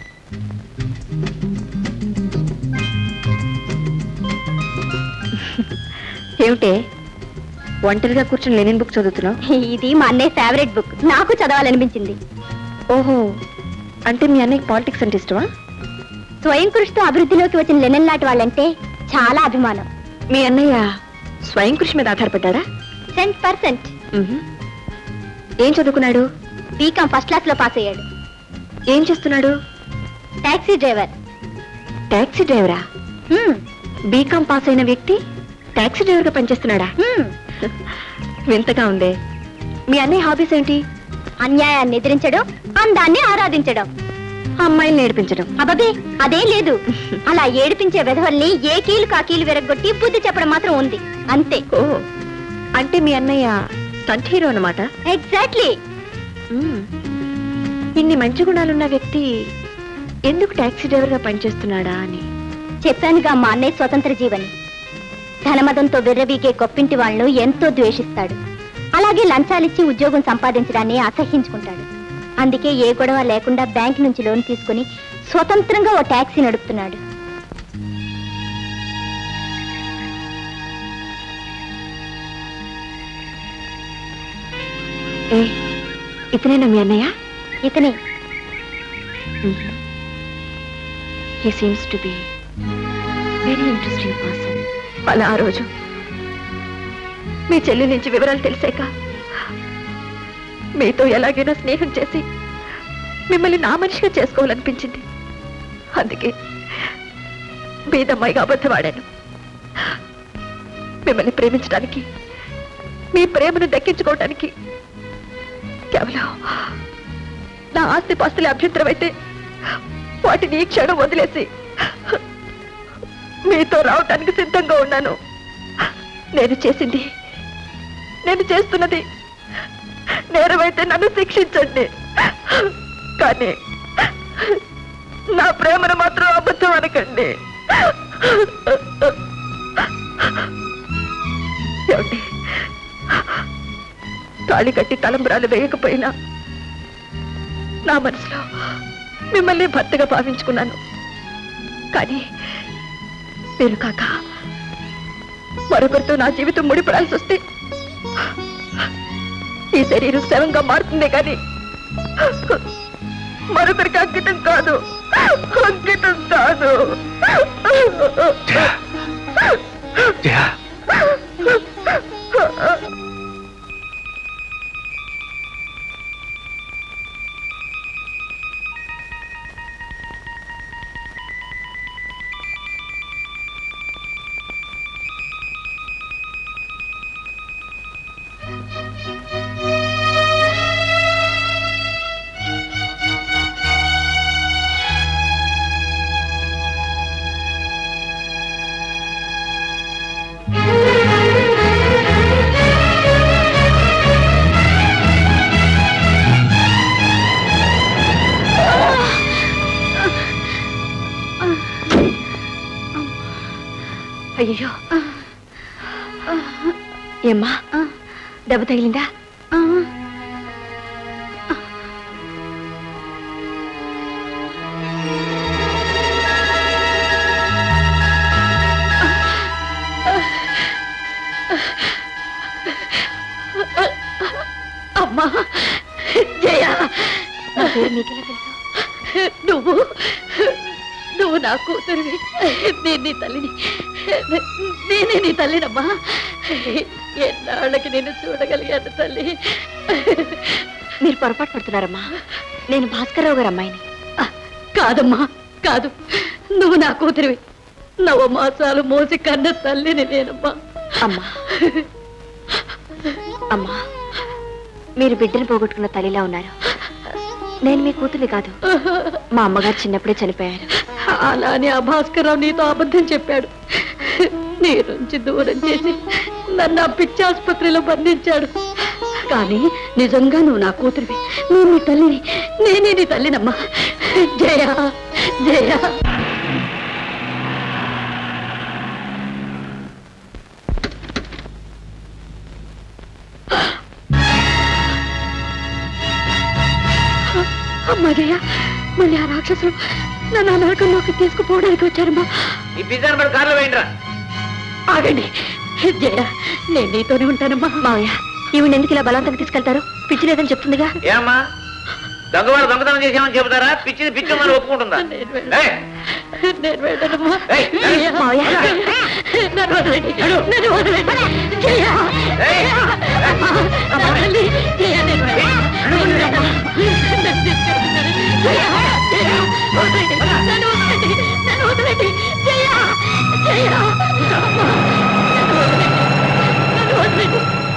ఏమిటే ఒంటరిగా కూర్చొని లెనిన్ బుక్ చదువుతున్నావు? ఇది మా అన్నయ్య ఫేవరెట్ బుక్, నాకు చదవాలనిపించింది. ఓహో, అంటే మీ అన్నయ్యకి పాలిటిక్స్ అంటే ఇష్టమా? స్వయం కృషితో అభివృద్ధిలోకి వచ్చిన లెనిన్ లాంటి వాళ్ళంటే చాలా అభిమానం. మీ అన్నయ్య స్వయం కృషి మీద ఆధారపడ్డా? 100%. ఏం చదువుకున్నాడు? బీకాం ఫస్ట్ క్లాస్ లో పాస్ అయ్యాడు. ఏం చేస్తున్నాడు? Taxi driver. టాక్సీ డ్రైవరా? బీకాం పాస్ అయిన వ్యక్తి టాక్సీ డ్రైవర్ గా పనిచేస్తున్నాడా? వింతగా ఉందే. మీ అన్నయ్య హాబీస్ ఏంటి? అన్యాయాన్ని ఎదిరించడం, అందాన్ని ఆరాధించడం, అమ్మాయిలు నేర్పించడం. అబ్బే అదేం లేదు. అలా ఏడిపించే వెధవల్ని ఏ కీలు కాకీలు విరగొట్టి బుద్ధి చెప్పడం మాత్రం ఉంది, అంతే. ఓ, అంటే మీ అన్నయ్య స్టంట్ హీరో అన్నమాట. ఎగ్జాక్ట్లీ. ఇన్ని మంచి గుణాలున్న వ్యక్తి ఎందుకు టాక్సీ డ్రైవర్ గా పనిచేస్తున్నాడా అని. చెప్పానుగా మా అన్నయ్య స్వతంత్ర జీవని. ధనమదంతో విర్రవీగే గొప్పింటి వాళ్ళను ఎంతో ద్వేషిస్తాడు. అలాగే లంచాలిచ్చి ఉద్యోగం సంపాదించడాన్ని అసహ్యించుకుంటాడు. అందుకే ఏ గొడవ లేకుండా బ్యాంక్ నుంచి లోన్ తీసుకుని స్వతంత్రంగా ఓ టాక్సీ నడుపుతున్నాడు. ఇతనేనా మీ అన్నయ్య? ఇతనే. He seems to be very interesting person. అలా ఆ రోజు మీ చెల్లి నుంచి వివరాలు తెలిసాక మీతో ఎలాగైనా స్నేహం చేసి మిమ్మల్ని నా మనిషిగా చేసుకోవాలనిపించింది. అందుకే బీదమ్మాయిగా అబద్ధవాడాను. మిమ్మల్ని ప్రేమించడానికి, మీ ప్రేమను దక్కించుకోవటానికి కేవలం నా ఆస్తి పాస్తులే అభ్యంతరం అయితే వాటిని ఈ క్షణం వదిలేసి మీతో రావటానికి సిద్ధంగా ఉన్నాను. నేను చేస్తున్నది నేరమైతే నన్ను శిక్షించండి, కానీ నా ప్రేమను మాత్రం అబద్ధం అనకండి. ఏమండి, తాళి కట్టి తలంబ్రాలు వేయకపోయినా నా మనసులో మిమ్మల్ని భర్తగా భావించుకున్నాను. కానీ మీరు కాక మరొకరితో నా జీవితం ముడిపడాల్సి వస్తే ఈ శరీరం శవంగా మారుతుందే కానీ మరొకరికి అంకితం కాదు. అయ్యో, ఏమ్మా దెబ్బ తగిలిందా? అమ్మా జయ, నా పేరు నీకెలా తెలుసు? నువ్వు నా కూతురివి. నేను నీ తల్లిని. నేనే నీ తల్లినమ్మా. ఎన్నాళ్ళకి నేను చూడగలిగాను తల్లి. మీరు పొరపాటు పడుతున్నారమ్మా. నేను భాస్కర్రావు గారు అమ్మాయిని. కాదమ్మా, కాదు. నువ్వు నా కూతురివి. నవమాసాలు మోసి కన్న తల్లిని నేనమ్మా. అమ్మా అమ్మా, మీరు బిడ్డను పోగొట్టుకున్న తల్లిలా ఉన్నారు. నేను మీ కూతుర్ని కాదు. మా అమ్మగారు చిన్నప్పుడే చనిపోయారు. అలానే ఆ భాస్కర్రావు నీతో అబద్ధం చెప్పాడు. నీ నుంచి దూరం చేసి నన్ను ఆ పిచ్చి ఆసుపత్రిలో బంధించాడు. కానీ నిజంగా నువ్వు నా కూతురివి, నువ్వు నీ తల్లిని, నేనే నీ తల్లినమ్మా. జయ జయ. అమ్మా జయ, మళ్ళీ ఆ రాక్షసులు నన్ను నరకంలోకి తీసుకుపోవడానికి వచ్చారమ్మా. ఈ పిజ్జాను మరి కార్లో వేయండిరా. ఆగండి జయ, నేను నీతోనే ఉంటానమ్మా. మావయ్య, ఈవిడ ఎందుకు ఇలా బలవంతంగా తీసుకెళ్తారు? పిచ్చి లేదని చెప్తుందిగా. ఏమ్మా దొంగవాడు దొంగతనం చేసామని చెబుతారా? పిచ్చిది పిచ్చి మరి ఒప్పుకుంటుందా? నేను వెళ్ళనమ్మా. మావయ్య, నన్ను వదలండి, నన్ను వదలండి. జయ జయ, నేను వెళ్ళను. జయ జయ, వదలండి, నన్ను వదలండి, నన్ను వదలండి. జయ జయ, నన్ను వదలండి.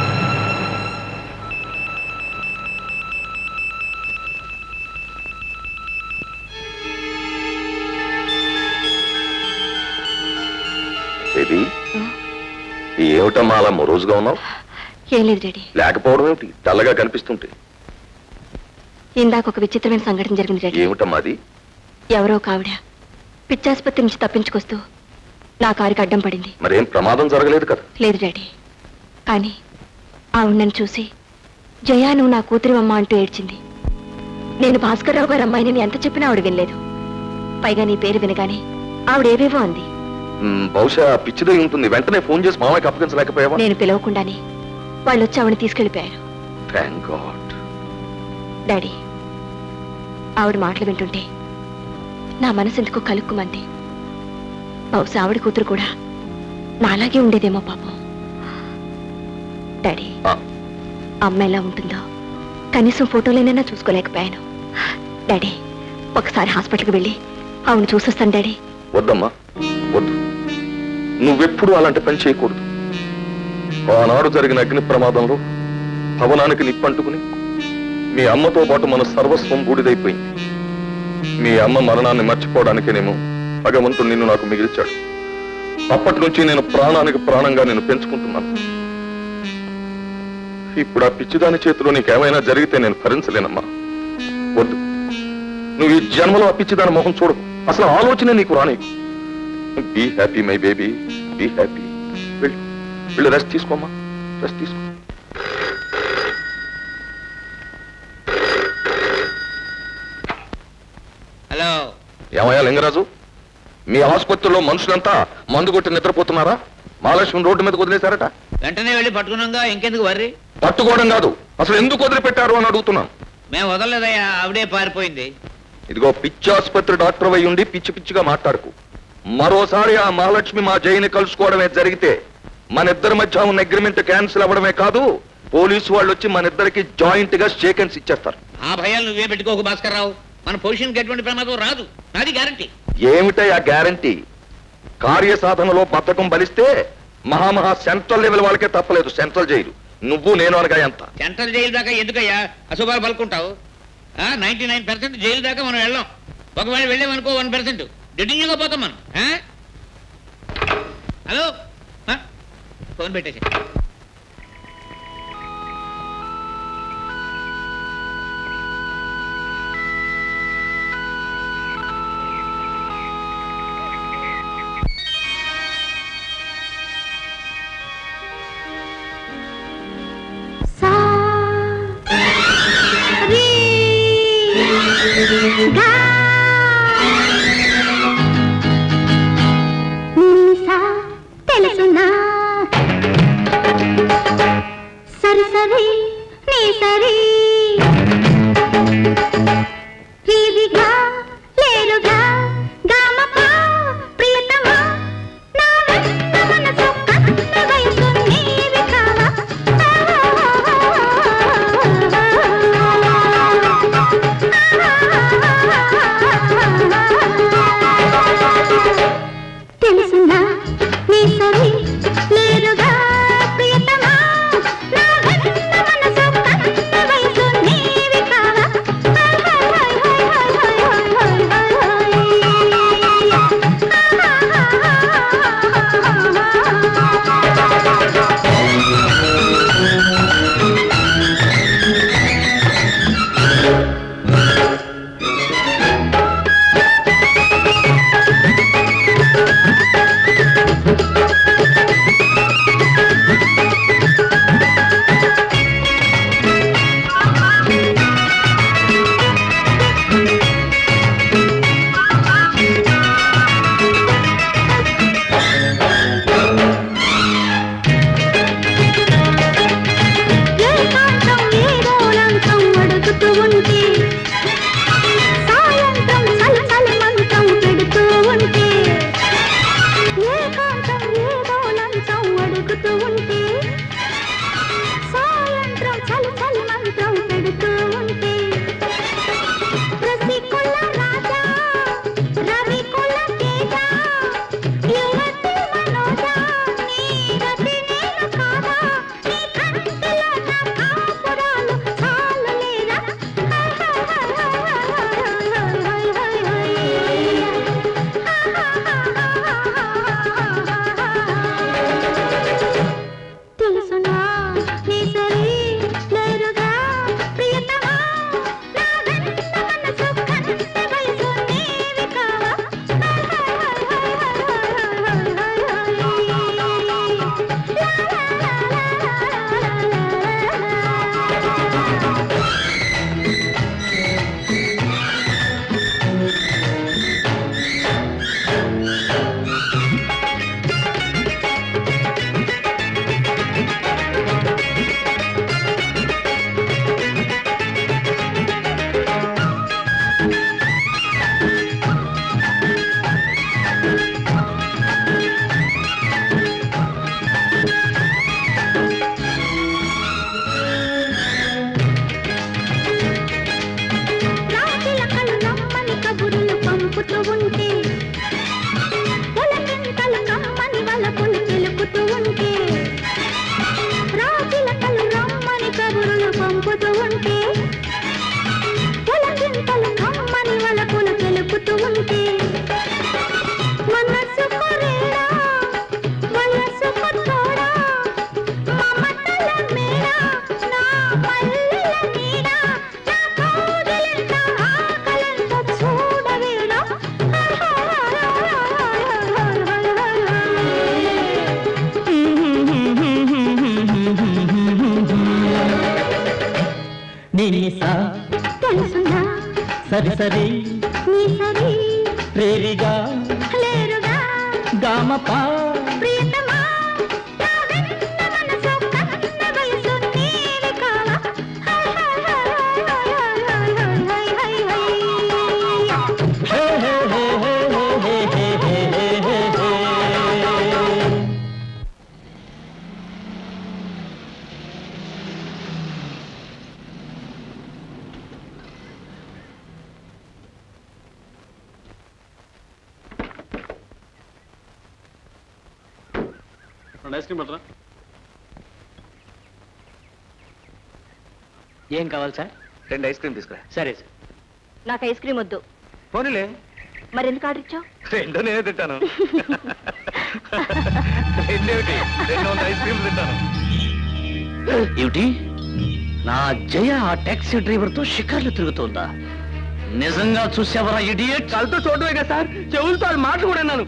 బేబీ, ఏమిటమ్మా అలా మొరోజుగా ఉన్నావు? ఏం లేదు డాడీ. లేకపోవడం ఏమిటి? తెల్లగా కనిపిస్తుంటే. ఇందాక ఒక విచిత్రమైన సంఘటన జరిగింది డాడీ. ఏమిటమ్మా అది? ఎవరో కావిడ పిచ్చాసుపత్రి నుంచి తప్పించుకొస్తూ నా కారుకి అడ్డం పడింది. మరేం ప్రమాదం జరగలేదు కదా? లేదు డాడీ, కానీ ఆవిడ నన్ను చూసి జయా నువ్వు నా కూతురివమ్మ అంటూ ఏడ్చింది. నేను భాస్కర్రావు గారి అమ్మాయిని ఎంత చెప్పినా ఆవిడ వినలేదు. పైగా నీ పేరు వినగానే ఆవిడ ఏవేవో అంది. బహుశా పిచ్చిదై ఉంటుంది. వెంటనే ఫోన్ చేసి మామయ్యకి అప్పగించలేకపోయావా? నేను పిలవకుండానే వాళ్ళు వచ్చి ఆవిడని తీసుకెళ్లిపోయారు. Thank God. డాడీ, ఆవిడ మాటలు వింటుంటే నా మనసు ఎందుకో కలుక్కుమంది. బహుశా ఆవిడ కూతురు కూడా నాలాగే ఉండేదేమో పాపం. డాడీ, అమ్మ ఎలా ఉంటుందో కనీసం ఫోటోలైనా చూసుకోలేకపోయాను. డాడీ, ఒకసారి హాస్పిటల్కి వెళ్ళి ఆవిడ చూసొస్తాను డాడీ. వద్దమ్మా, వద్దు. నువ్వెప్పుడు అలాంటి పని చేయకూడదు. ఆనాడు జరిగిన అగ్ని ప్రమాదంలో భవనానికి నిప్పంటుకుని మీ అమ్మతో పాటు మన సర్వస్వం బూడిదైపోయింది. మీ అమ్మ మరణాన్ని మర్చిపోవడానికేనేమో భగవంతుడు నిన్ను నాకు మిగిల్చాడు. అప్పటి నుంచి నేను ప్రాణానికి ప్రాణంగా నేను పెంచుకుంటున్నాను. ఇప్పుడు ఆ పిచ్చిదాని చేతిలో నీకేమైనా జరిగితే నేను భరించలేనమ్మా. వద్దు, నువ్వు ఈ జన్మలో ఆ పిచ్చిదాని మొహం చూడకు. అసలు ఆలోచనే నీకు రానీకు. Be happy my baby, be happy. వెళ్ళు, రెస్ట్ తీసుకోమ్మా, రెస్ట్ తీసుకో. హలో, ఏమయ్యా లింగరాజు, మీ ఆసుపత్రిలో మనుషులంతా మందు కొట్టి నిద్రపోతున్నారా? మహాలక్ష్మి రోడ్డు మీద వదిలేశారట. వెంటనే వెళ్ళి పట్టుకున్నాగా, ఇంకెందుకు వర్రి? పట్టుకోవడం కాదు, అసలు ఎందుకు వదిలిపెట్టారు అని అడుగుతున్నాను. మేము వదలలేదయ్యా, ఆవిడే పారిపోయింది. ఇదిగో పిచ్చి ఆసుపత్రి డాక్టర్ అయి ఉండి పిచ్చి పిచ్చిగా మాట్లాడుకు. మరోసారి ఆ మహాలక్ష్మి మా జైని కలుసుకోవడమే జరిగితే మన ఇద్దరి మధ్య ఉన్న అగ్రిమెంట్ క్యాన్సిల్ అవ్వడమే కాదు, పోలీసు వాళ్ళు వచ్చి మన ఇద్దరికి జాయింట్ గా షేక్ హ్యాండ్స్ ఇచ్చేస్తారు. ఆ భయాలు నువ్వే పెట్టుకోకు భాస్కర్ రావు. మన పొజిషన్కి ఎటువంటి ప్రమాదం రాదు, నాది గ్యారంటీ. ఏమిటై ఆ గ్యారంటీ? కార్యసాధనలో బద్ధకం బలిస్తే మహామహా సెంట్రల్ లెవెల్ వాళ్ళకే తప్పలేదు సెంట్రల్ జైలు. నువ్వు నేను అనగా ఎంత? సెంట్రల్ జైలు దాకా ఎందుకయ్యా అశుభాలు పలుకుంటావు? 99% జైలు దాకా మనం వెళ్ళాం. ఒకవేళ వెళ్ళామనుకో 1% డిటిన్యూగా పోతాం మనం. హలో, ఫోన్ పెట్టేసి. తెలుసునా సరి సరి నీ సరి రీవిగా లేరుగా గామపా ప్రియతమా నా మనసు కన్న వయసు నీవి కావా కలుపుతూ ఉంటే పొలకింతలు కమ్మని వలపులు తెలుపుతూ ఉంటే రాజిలకలు రమ్మని కబురులు పంపుతూ ఉంటే పొలకింతలు కమ్మని వలపులు తెలుపుతూ ఉంటే మనసు కొరేడా వయసు కొత్తోడా మమతల మేడా నా పల్లెల నీడా నా కోడలంత ఆకలంత చూడవేడా నినిసా తెలుసునా సరి సరి నీ సరి రేరిగా లేరుగా గామపా ప్రియతమా నా వెన్న మనసు కన్న వయసు నీవి కావా హే హే హే హే హే హే హే హే. ఐస్ క్రీమ్ పట్టరా? ఏం కావాలి సార్? 2 ఐస్ క్రీమ్ తీసుకురా. సరే సార్. నాకు ఐస్ క్రీమ్ వద్దు. పోనీలే, మరెందుకు ఆర్డర్ ఇచ్చావు? 2 నేనే తింటాను. 2 ఐస్ క్రీమ్ తింటాను. ఏమిటి, నా జయ ఆ టాక్సీ డ్రైవర్ తో షికార్లు తిరుగుతోందా? నిజంగా చూసావరా ఇడియట్? కళ్ళతో చూడమే కదా సార్, చెవులతో అది మాటలు కూడా అన్నాను.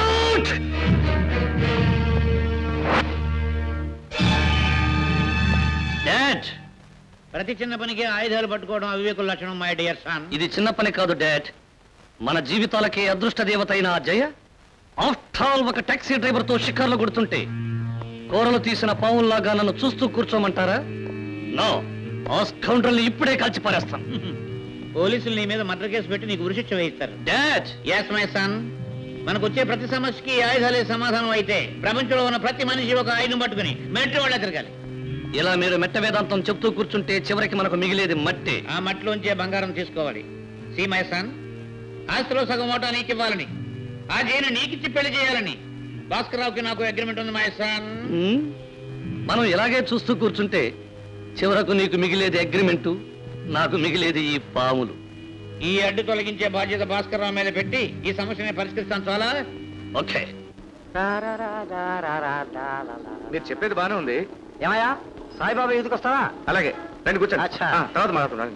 డాడ్, ప్రతి చిన్న పనికి ఆయుధాలు పట్టుకోవడం అవివేకుల లక్షణం మై డియర్ సన్. ఇది చిన్న పని కాదు డాడ్. మన జీవితాలకే అదృష్ట దేవత అయిన ఆ జయ ఆఫ్టర్ ఆల్ ఒక టాక్సీ డ్రైవర్ తో షికార్లు కొడుతుంటే కూరలు తీసిన పావుల్లాగా నన్ను చూస్తూ కూర్చోమంటారా? నో, ఆ స్కౌండ్రల్ని ఇప్పుడే కాల్చి పారేస్తాను. పోలీసులు నీ మీద మర్డర్ కేసు పెట్టి నీకు ఉరిశిక్ష వేయిస్తారు. డాడ్, ఎస్ మై సన్, మనకు వచ్చే ప్రతి సమస్యకి ఆయుధాలే సమాధానం అయితే ప్రపంచంలో ఉన్న ప్రతి మనిషి ఒక ఆయుధం పట్టుకుని మెట్టు వాళ్ళ తిరగాలి. ఇలా మీరు మెట్ట వేదాంతం చెప్తూ కూర్చుంటే చివరికి మనకు మిగిలేది మట్టే. ఆ మట్టిలోంచే బంగారం తీసుకోవాలి. సీ మై సన్, ఆస్తిలో సగం ఓటా నీకు ఇవ్వాలని, ఆ జైలు నీకిచ్చి పెళ్లి చేయాలని భాస్కర్రావుకి నాకు అగ్రిమెంట్ ఉంది మై సన్. మనం ఇలాగే చూస్తూ కూర్చుంటే చివరకు నీకు మిగిలేది అగ్రిమెంటు, నాకు మిగిలేది ఈ పాములు. ఈ అడ్డు తొలగించే బాధ్యత భాస్కర్రావు మీద పెట్టి ఈ సమస్యని పరిష్కరిస్తాను. చాలా ఓకే. మీరు చెప్పేది బానే ఉంది. ఏమయ్యా, సాయిబాబా ఎందుకు వస్తావా? అలాగే రండి కూర్చోండి. అచ్చా. తర్వాత మాట్లాడుతున్నాను.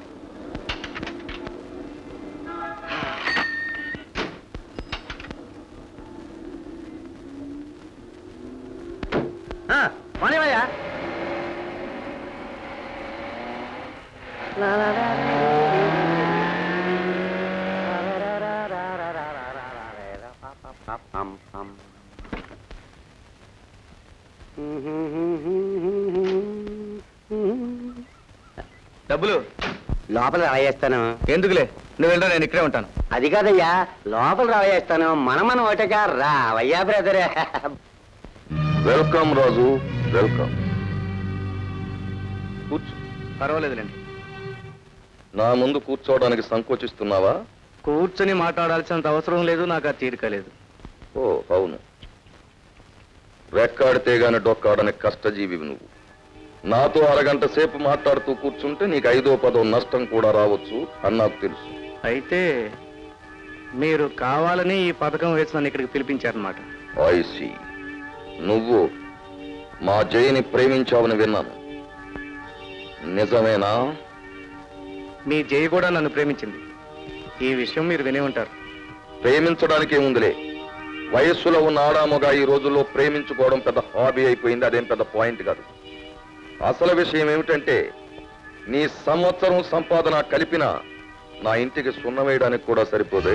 పోనేవయ్యా. డబ్బులు లోపల రాయేస్తాను. ఎందుకులే, నువ్వు వెళ్ళరా, నేను ఇక్కడే ఉంటాను. అది కాదయ్యా, లోపల రాయేస్తాను. మన ఒకటిగా రావయ్యా బ్రదర్. వెల్కమ్ రాజు, వెల్కమ్. కూర్చో. పర్వాలేదులేండి. నా ముందు కూర్చోవడానికి సంకోచిస్తున్నావా? కూర్చొని మాట్లాడాల్సినంత అవసరం లేదు, నాకు ఆ తీరిక లేదు. ఓ అవును, రెక్కాడితే గాని డొక్కాడని కష్టజీవివి నువ్వు. నాతో అరగంట సేపు మాట్లాడుతూ కూర్చుంటే నీకు 5ో 10ో నష్టం కూడా రావచ్చు అని నాకు తెలుసు. అయితే మీరు కావాలని ఈ పథకం వేసి నన్ను ఇక్కడికి పిలిపించారనమాట. ఐసి, నువ్వు మా జయని ప్రేమించావని విన్నాను, నిజమేనా? మీ జయ కూడా నన్ను ప్రేమించింది. ఈ విషయం మీరు వినే ఉంటారు. ప్రేమించడానికి ఏముందిలే, వయస్సులో ఉన్న ఆడామొగ ఈ రోజుల్లో ప్రేమించుకోవడం పెద్ద హాబీ అయిపోయింది. అదేం పెద్ద పాయింట్ కాదు. అసలు విషయం ఏమిటంటే, నీ సంవత్సరం సంపాదన కలిపిన నా ఇంటికి సున్నం వేయడానికి కూడా సరిపోదే.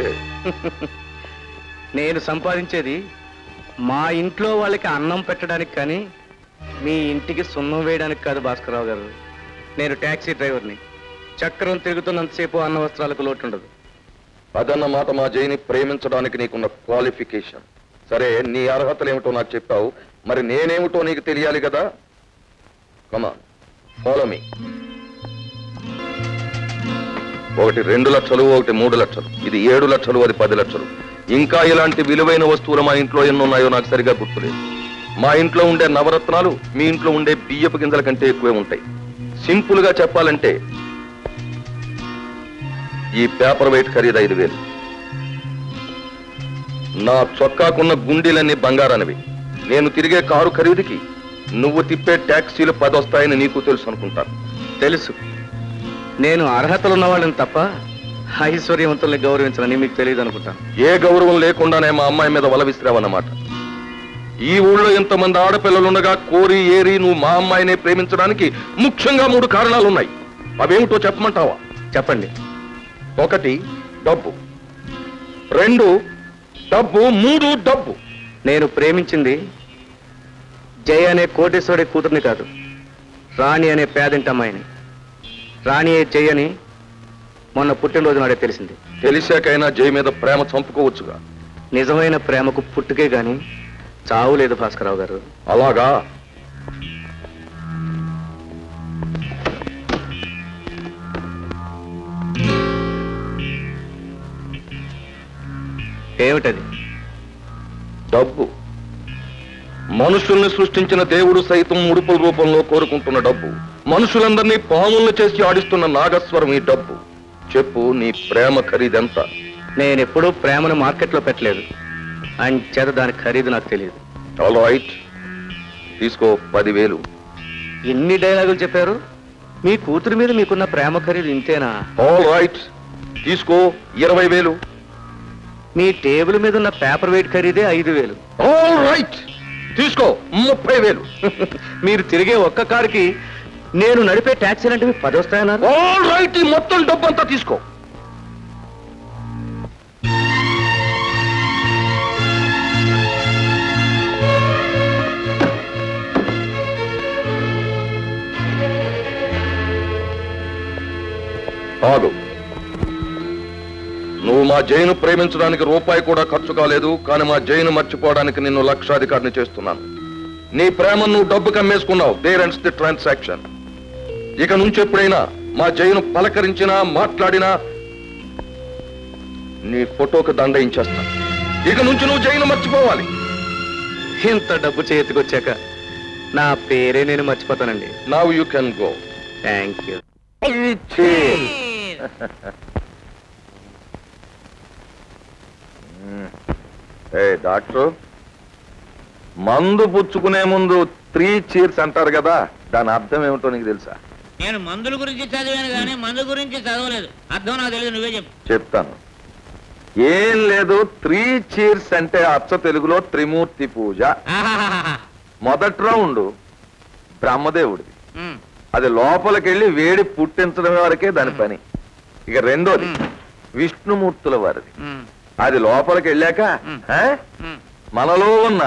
నేను సంపాదించేది మా ఇంట్లో వాళ్ళకి అన్నం పెట్టడానికి కానీ మీ ఇంటికి సున్నం వేయడానికి కాదు భాస్కర్రావు గారు. నేను టాక్సీ డ్రైవర్ని. చక్రం తిరుగుతున్నంతసేపు అన్న వస్త్రాలకు లోటు ఉండదు. అదన్నమాట మా జైని ప్రేమించడానికి నీకున్న క్వాలిఫికేషన్. సరే, నీ అర్హతలు ఏమిటో నాకు చెప్పావు, మరి నేనేమిటో నీకు తెలియాలి కదా. Come on, follow me. ఒకటి 2 లక్షలు, ఒకటి 3 లక్షలు, ఇది 7 లక్షలు, అది 10 లక్షలు. ఇంకా ఇలాంటి విలువైన వస్తువులు మా ఇంట్లో ఎన్ని ఉన్నాయో నాకు సరిగా గుర్తులేదు. మా ఇంట్లో ఉండే నవరత్నాలు మీ ఇంట్లో ఉండే బియ్యపు గింజల కంటే ఎక్కువే ఉంటాయి. సింపుల్ గా చెప్పాలంటే ఈ పేపర్ వెయిట్ ఖరీదు 5,000. నా చొక్కాకున్న గుండీలన్నీ బంగారానివి. నేను తిరిగే కారు ఖరీదుకి నువ్వు తిప్పే ట్యాక్సీలు 10 వస్తాయని నీకు తెలుసు అనుకుంటాను. తెలుసు. నేను అర్హతలున్న వాళ్ళని తప్ప ఐశ్వర్యవంతుల్ని గౌరవించాలని మీకు తెలియదు అనుకుంటాను. ఏ గౌరవం లేకుండానే మా అమ్మాయి మీద వల విసిరావన్నమాట. ఈ ఊళ్ళో ఇంతమంది ఆడపిల్లలుండగా కోరి ఏరి నువ్వు మా అమ్మాయినే ప్రేమించడానికి ముఖ్యంగా 3 కారణాలున్నాయి. అవేమిటో చెప్పమంటావా? చెప్పండి. 1 డబ్బు, 2 డబ్బు, 3 డబ్బు. నేను ప్రేమించింది జయ అనే కోటేశ్వరి కూతుర్ని కాదు, రాణి అనే పేదింటి అమ్మాయిని. రాణి జయ అని మొన్న పుట్టినరోజు నాడే తెలిసింది. తెలిసాకైనా జయ మీద ప్రేమ చంపుకోవచ్చుగా. నిజమైన ప్రేమకు పుట్టుకే గాని చావు లేదు భాస్కరరావు గారు. అలాగా? ఏమిటది? డబ్బు. మనుషుల్ని సృష్టించిన దేవుడు సైతం ముడుపుల రూపంలో కోరుకుంటున్న డబ్బు. మనుషులందరినీ పాములను చేసి ఆడిస్తున్న నాగస్వరం ఈ డబ్బు. చెప్పు, నీ ప్రేమ ఖరీదెంత? నేనెప్పుడూ ప్రేమను మార్కెట్లో పెట్టలేదు, అంచేత దాని ఖరీదు నాకు తెలియదు. ఆల్ రైట్, తీసుకో 10,000. ఎన్ని డైలాగులు చెప్పారు? మీ కూతురి మీద మీకున్న ప్రేమ ఖరీదు ఇంతేనా? ఆల్ రైట్, తీసుకో 20,000. మీ టేబుల్ మీద ఉన్న పేపర్ వెయిట్ ఖరీదే 5,000. ఆల్ రైట్, తీసుకో 30,000. మీరు తిరిగే ఒక్క కారుకి నేను నడిపే ట్యాక్సీ లాంటివి 10 వస్తాయన్నారు. ఆల్ రైట్, ఈ మొత్తం డబ్బు అంతా తీసుకో. ఆగు. నువ్వు మా జైను ప్రేమించడానికి రూపాయి కూడా ఖర్చు కాలేదు, కానీ మా జైను మర్చిపోవడానికి నిన్ను లక్షాధికారిని చేస్తున్నాను. నీ ప్రేమను నువ్వు డబ్బు కమ్మేసుకున్నావు. There ends the transaction. ఇక నుంచి ఎప్పుడైనా మా జైను పలకరించినా మాట్లాడినా నీ ఫోటోకి దండయించేస్తాను. ఇక నుంచి నువ్వు జైను మర్చిపోవాలి. ఇంత డబ్బు చేతికొచ్చాక నా పేరే నేను మర్చిపోతానండి. Now you can go. Thank you. Doctor, మందు పుచ్చుకునే ముందు 3 చీర్స్ అంటారు కదా, దాని అర్థం ఏమిటో నీకు తెలుసా? నేను మందుల గురించి చదివాను కానీ మందు గురించి చదవలేదు. అర్థం నాకు తెలియదు, నువ్వే చెప్పు. చెప్తాను. ఏం లేదు, 3 చీర్స్ అంటే అచ్చ తెలుగులో త్రిమూర్తి పూజ. మొదటి రౌండ్ బ్రహ్మదేవుడిది, అది లోపలికెళ్ళి వేడి పుట్టించడం వరకే దాని పని. ఇక రెండోది విష్ణుమూర్తుల వారిది, అది లోపలికి వెళ్ళాక మనలో ఉన్న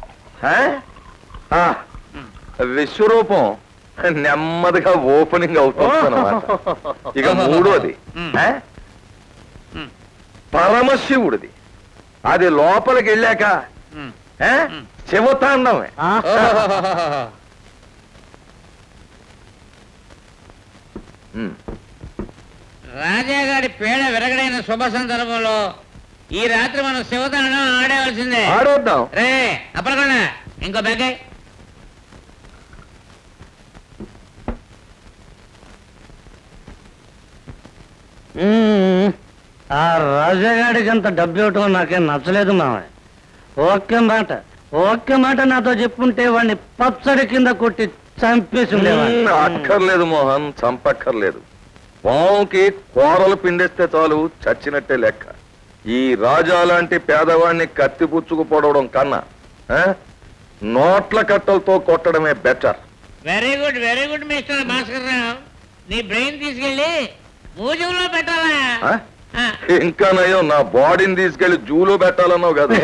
విశ్వరూపం నెమ్మదిగా ఓపెనింగ్ అవుతుంది అన్నమాట. ఇక మూడోది పరమశివుడిది, అది లోపలికి వెళ్ళాక శివతాండవే. రాజాగారి పేడ విరగడైన శుభ సందర్భంలో ఈ రాత్రి మనం శివతాండం ఆడేవలసిందే. ఆడేద్దాం రే అప్పలకొండ, ఇంకో బ్యాగ్. ఆ రాజాగాడికి అంత డబ్బు ఇవ్వటం నాకేం నచ్చలేదు మామయ్య. ఒక్క మాట నాతో చెప్పుంటే వాడిని పచ్చడి కింద కొట్టి చంపేసి. అక్కర్లేదు మోహన్, చంపక్కర్లేదు. పావుకి కూరలు పిండేస్తే చాలు చచ్చినట్టే లెక్క. ఈ రాజా లాంటి పేదవాడిని కత్తిపుచ్చుకు పొడవడం కన్నా నోట్ల కట్టలతో కొట్టడమే better. Very good mister Bhaskar Rao. నీ బ్రెయిన్ తీసుకెళ్ళి మ్యూజియంలో పెట్టాలా? ఇంకా నయం, నా బాడీని తీసుకెళ్లి జూలో పెట్టాలన్నావు కదా.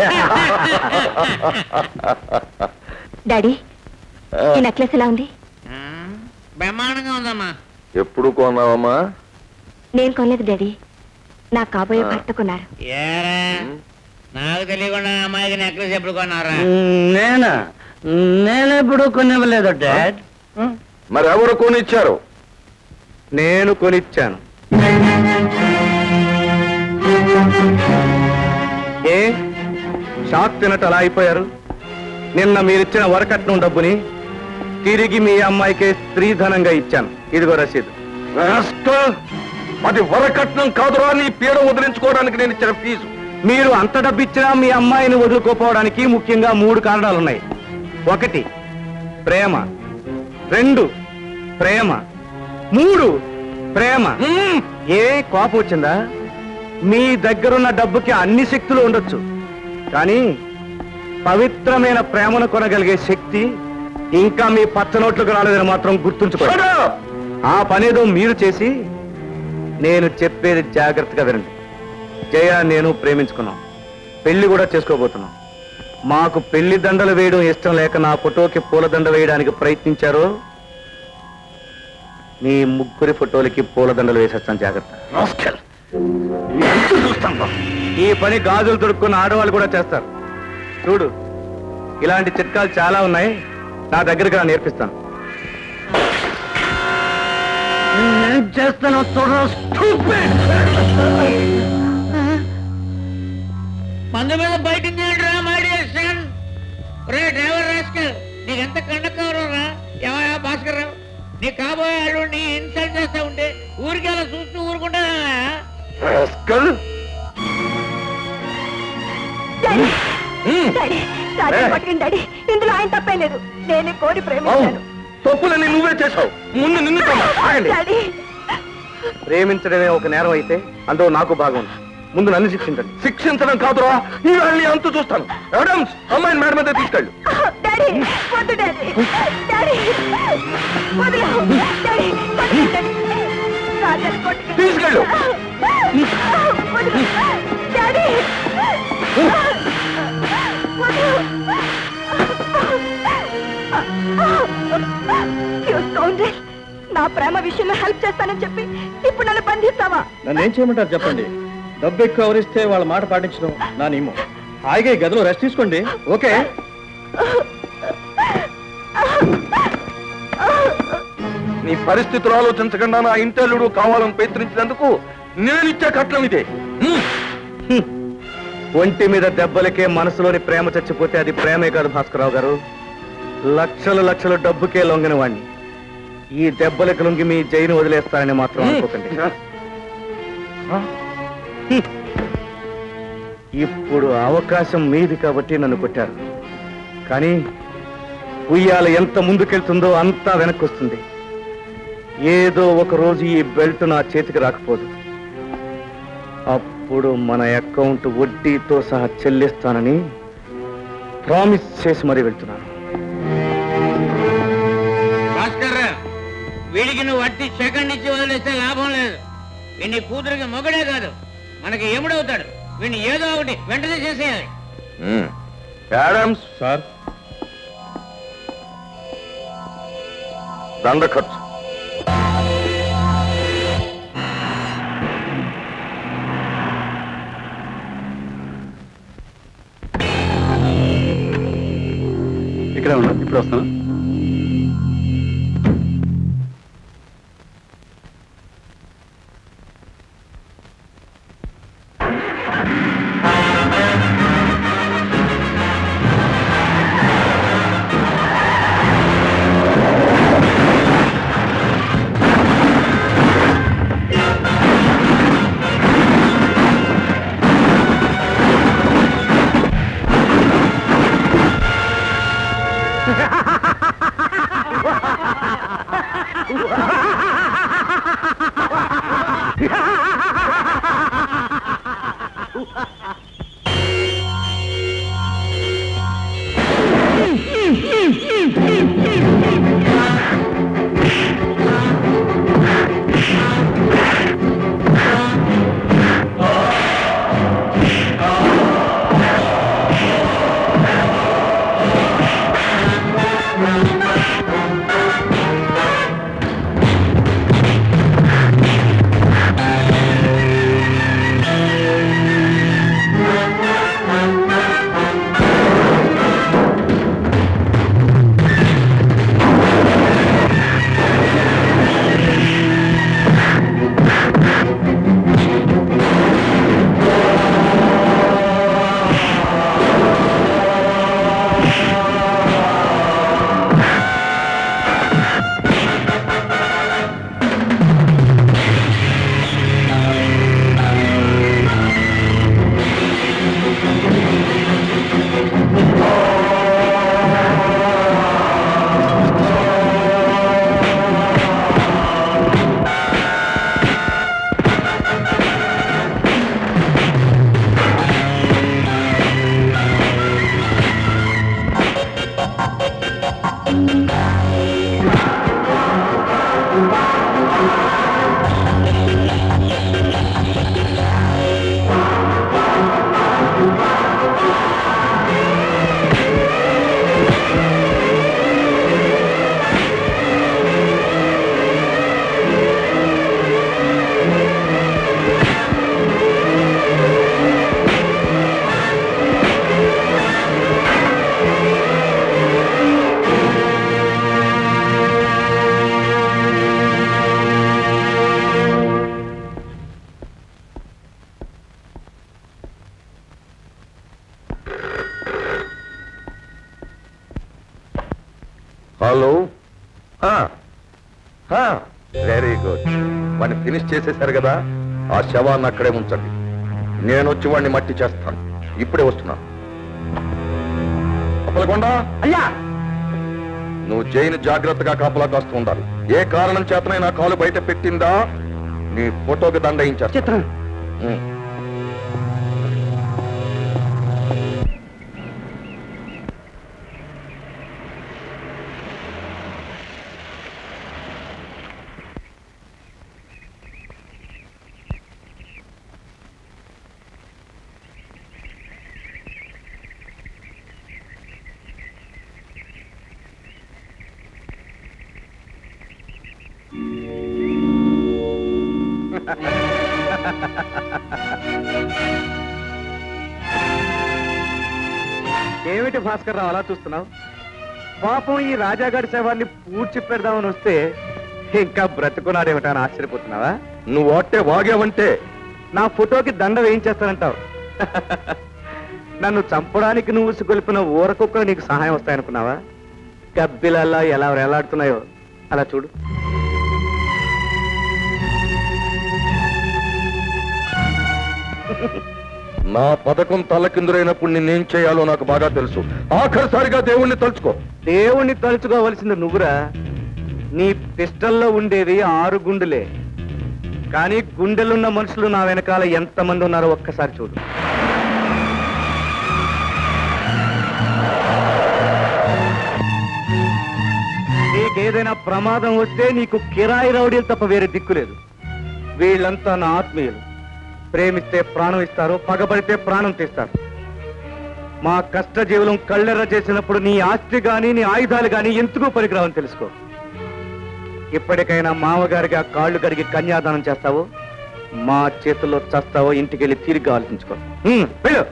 డాడీ, ఈ నెక్లెస్ ఎలా ఉంది? బ్రహ్మాండంగా ఉందమ్మా. ఎప్పుడు కొన్నావమ్మా? నేను కొనలేదు డాడీ, నా కాబోయే భర్త కొన్నారు. నాకు తెలియకుండా అమ్మాయికి నెక్లెస్ ఎప్పుడు కొన్నారా? నేనెప్పుడు కొనివ్వలేదు డాడ్. మరి ఎవరు కొనిచ్చారు? నేను కొనిచ్చాను. ఏ షాక్ తినట్టు అలా అయిపోయారు? నిన్న మీరిచ్చిన వరకట్నం డబ్బుని తిరిగి మీ అమ్మాయికే స్త్రీధనంగా ఇచ్చాను. ఇదిగో రసీదు. అది వరకట్నం కాదురా, నీ పీడ వదిలించుకోవడానికి నేను ఇచ్చిన ఫీజు. మీరు అంత డబ్బు ఇచ్చినా మీ అమ్మాయిని వదులుకోపోవడానికి ముఖ్యంగా 3 కారణాలున్నాయి. 1 ప్రేమ, 2 ప్రేమ, 3 ప్రేమ. ఏ కోపం వచ్చిందా? మీ దగ్గరున్న డబ్బుకి అన్ని శక్తులు ఉండొచ్చు, కానీ పవిత్రమైన ప్రేమను కొనగలిగే శక్తి ఇంకా మీ పచ్చనోట్లకు రాలేదని మాత్రం గుర్తుంచుకోండి. ఆ పనేదో మీరు చేసి నేను చెప్పేది జాగ్రత్తగా వినండి. జయ నేను ప్రేమించుకున్నాం, పెళ్లి కూడా చేసుకోబోతున్నాం. మాకు పెళ్లి దండలు వేయడం ఇష్టం లేక నా ఫోటోకి పూలదండ వేయడానికి ప్రయత్నించారు. మీ 3 ఫోటోలకి పూలదండలు వేసేస్తాను, జాగ్రత్త. ఈ పని గాజులు దొరుకున్న ఆడవాళ్ళు కూడా చేస్తారు. చూడు, ఇలాంటి చిట్కాలు చాలా ఉన్నాయి, నా దగ్గరికి రా, నేర్పిస్తాను. నేను చేస్తాను మందు మీద బయట డ్రైవర్ రాస్కల్, నీకెంత కండకవరం రా. ఏమయ్యా భాస్కర్ రావు, నీ కాబోయే అల్లుడిని ఇన్సల్ట్ చేస్తా ఉంటే ఊరికి అలా చూస్తూ ఊరుకుంటా. ఇందులో ఆయన తప్పే లేదు. నేనే కోరి ప్రేమించాను. తప్పులని నువ్వే చేశావు. ముందు నిన్ను ప్రేమించడమే ఒక నేరం అయితే అందులో నాకు భాగం ఉంది. ముందు నన్ను శిక్షించండి. శిక్షించడం కాదురా, ఇవన్నీ అంతు చూస్తాను. అడమ్స్, అమ్మాయిని మేడం మీద తీసుకెళ్ళు. తీసుకెళ్ళు. నా ప్రేమ విషయంలో హెల్ప్ చేస్తానని చెప్పి ఇప్పుడు నన్ను బంధిస్తావా? నన్ను ఏం చేయమంటారు చెప్పండి. డబ్బు ఎక్కువ ఎవరిస్తే వాళ్ళ మాట పాటించడం నా నియమం. హాయిగా ఈ గదిలో రెస్ట్ తీసుకోండి. ఓకే? నీ పరిస్థితులు ఆలోచించకుండా నా ఇంటర్లుడు కావాలని ప్రయత్నించినందుకు నేనిచ్చే కట్నం ఇదే. ఒంటి మీద దెబ్బలకే మనసులోని ప్రేమ చచ్చిపోతే అది ప్రేమే కాదు భాస్కరరావు గారు. లక్షలు లక్షలు డబ్బుకే లొంగిన వాణ్ణి ఈ దెబ్బలకు లొంగి మీ జైలు వదిలేస్తారని మాత్రం అనుకోకండి. ఇప్పుడు అవకాశం మీది కాబట్టి నన్ను కొట్టారు, కానీ ఉయ్యాల ఎంత ముందుకెళ్తుందో అంతా వెనక్కి వస్తుంది. ఏదో ఒక రోజు ఈ బెల్ట్ నా చేతికి రాకపోదు. అప్పుడు మన అకౌంట్ వడ్డీతో సహా చెల్లిస్తానని ప్రామిస్ చేసి మరీ వెళ్తున్నాను. భాస్కర్, వీడికి నువ్వు వట్టి సెకండ్ ఇచ్చి వదిలేస్తే లాభం లేదు. వీడిని కూతురికి మొగడే కాదు, మనకి ఎముడవుతాడు. వీడిని ఏదో ఒకటి వెంటనే చేసేయాలి. యాడమ్స్ సార్, దండ ఖర్చు. ఇక్కడే ఉన్నా, ఇప్పుడు వస్తాను. ఫినిష్ చేసేశారు కదా, ఆ శవాన్ని అక్కడే ఉంచండి. నేను వచ్చి వాడిని మట్టి చేస్తాను. ఇప్పుడే వస్తున్నాను. అప్పలకొండ, అయ్యా, నువ్వు జైలు జాగ్రత్తగా కాపలా కాస్తూ ఉండాలి. ఏ కారణం చేతనైనా కాలు బయట పెట్టిందా నీ ఫోటోకి దండయించారు. చిత్రం ఏమిటి భాస్కర్ రావు అలా చూస్తున్నావు? పాపం ఈ రాజాగారి శవాన్ని పూడ్చి పెడదామని వస్తే ఇంకా బ్రతుకున్నాడేమిటా అని ఆశ్చర్యపోతున్నావా? నువ్వు అట్టే వాగావంటే నా ఫోటోకి దండ వేయించేస్తానంటావు. నన్ను చంపడానికి నువ్వు ఉసుగొలిపిన ఊరకుక్కలు నీకు సహాయం వస్తాయనుకున్నావా? గబ్బిలల్లా ఎలా వేలాడుతున్నాయో అలా చూడు. నా పథకం తలకిందులైనప్పుడు నిన్నేం చేయాలో నాకు బాగా తెలుసు. ఆఖరిసారిగా దేవుణ్ణి తలుచుకో. దేవుణ్ణి తలుచుకోవలసింది నువ్వురా. నీ పిస్టల్లో ఉండేది 6 గుండెలే, కానీ గుండెలున్న మనుషులు నా వెనకాల ఎంతమంది ఉన్నారో ఒక్కసారి చూడు. నీకేదైనా ప్రమాదం వస్తే నీకు కిరాయి రౌడీలు తప్ప వేరే దిక్కు లేదు. వీళ్ళంతా నా ఆత్మీయులు. ప్రేమిస్తే ప్రాణం ఇస్తారు, పగబడితే ప్రాణం తీస్తారు. మా కష్టజీవులం కళ్ళెర్ర చేసినప్పుడు నీ ఆస్తి గాని నీ ఆయుధాలు గాని ఎందుకు పనికిరావని తెలుసుకో. ఇప్పటికైనా మామగారికి ఆ కాళ్ళు కడిగి కన్యాదానం చేస్తావో, మా చేతుల్లో చస్తావో ఇంటికెళ్ళి తీరిగ్గా ఆలోచించుకో. వెళ్ళు.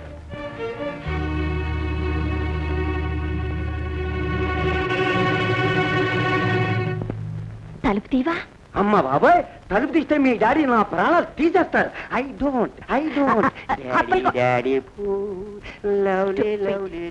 తలుపు తీవా? అమ్మ బాబాయ్, తలుపు తీస్తే మీ డాడీ నా ప్రాణాలు తీసేస్తారు. I don't daddy lovely lovely.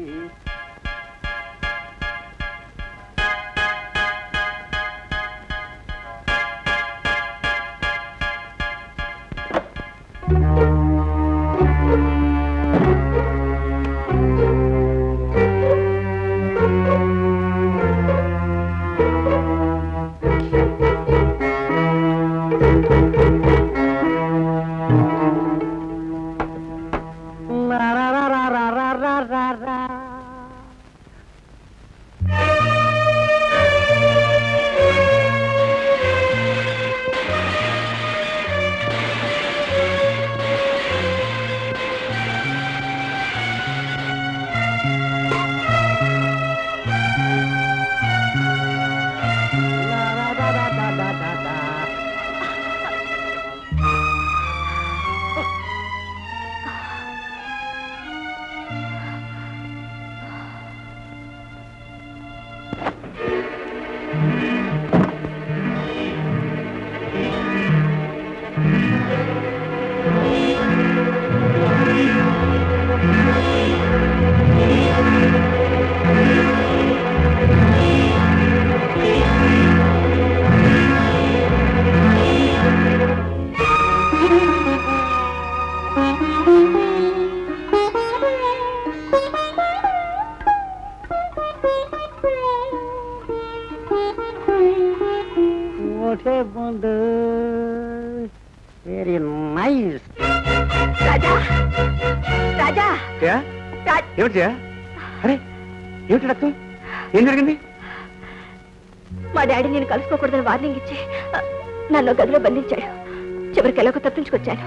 Very nice. Raja, Raja, ఏమిటి? అరే ఏమిటి రక్తం? ఏం జరిగింది? మా డాడీ నేను కలుసుకోకూడదని వార్నింగ్ ఇచ్చి నన్ను గదిలో బంధించాడు. చివరికి ఎలాగో తప్పించుకొచ్చాను.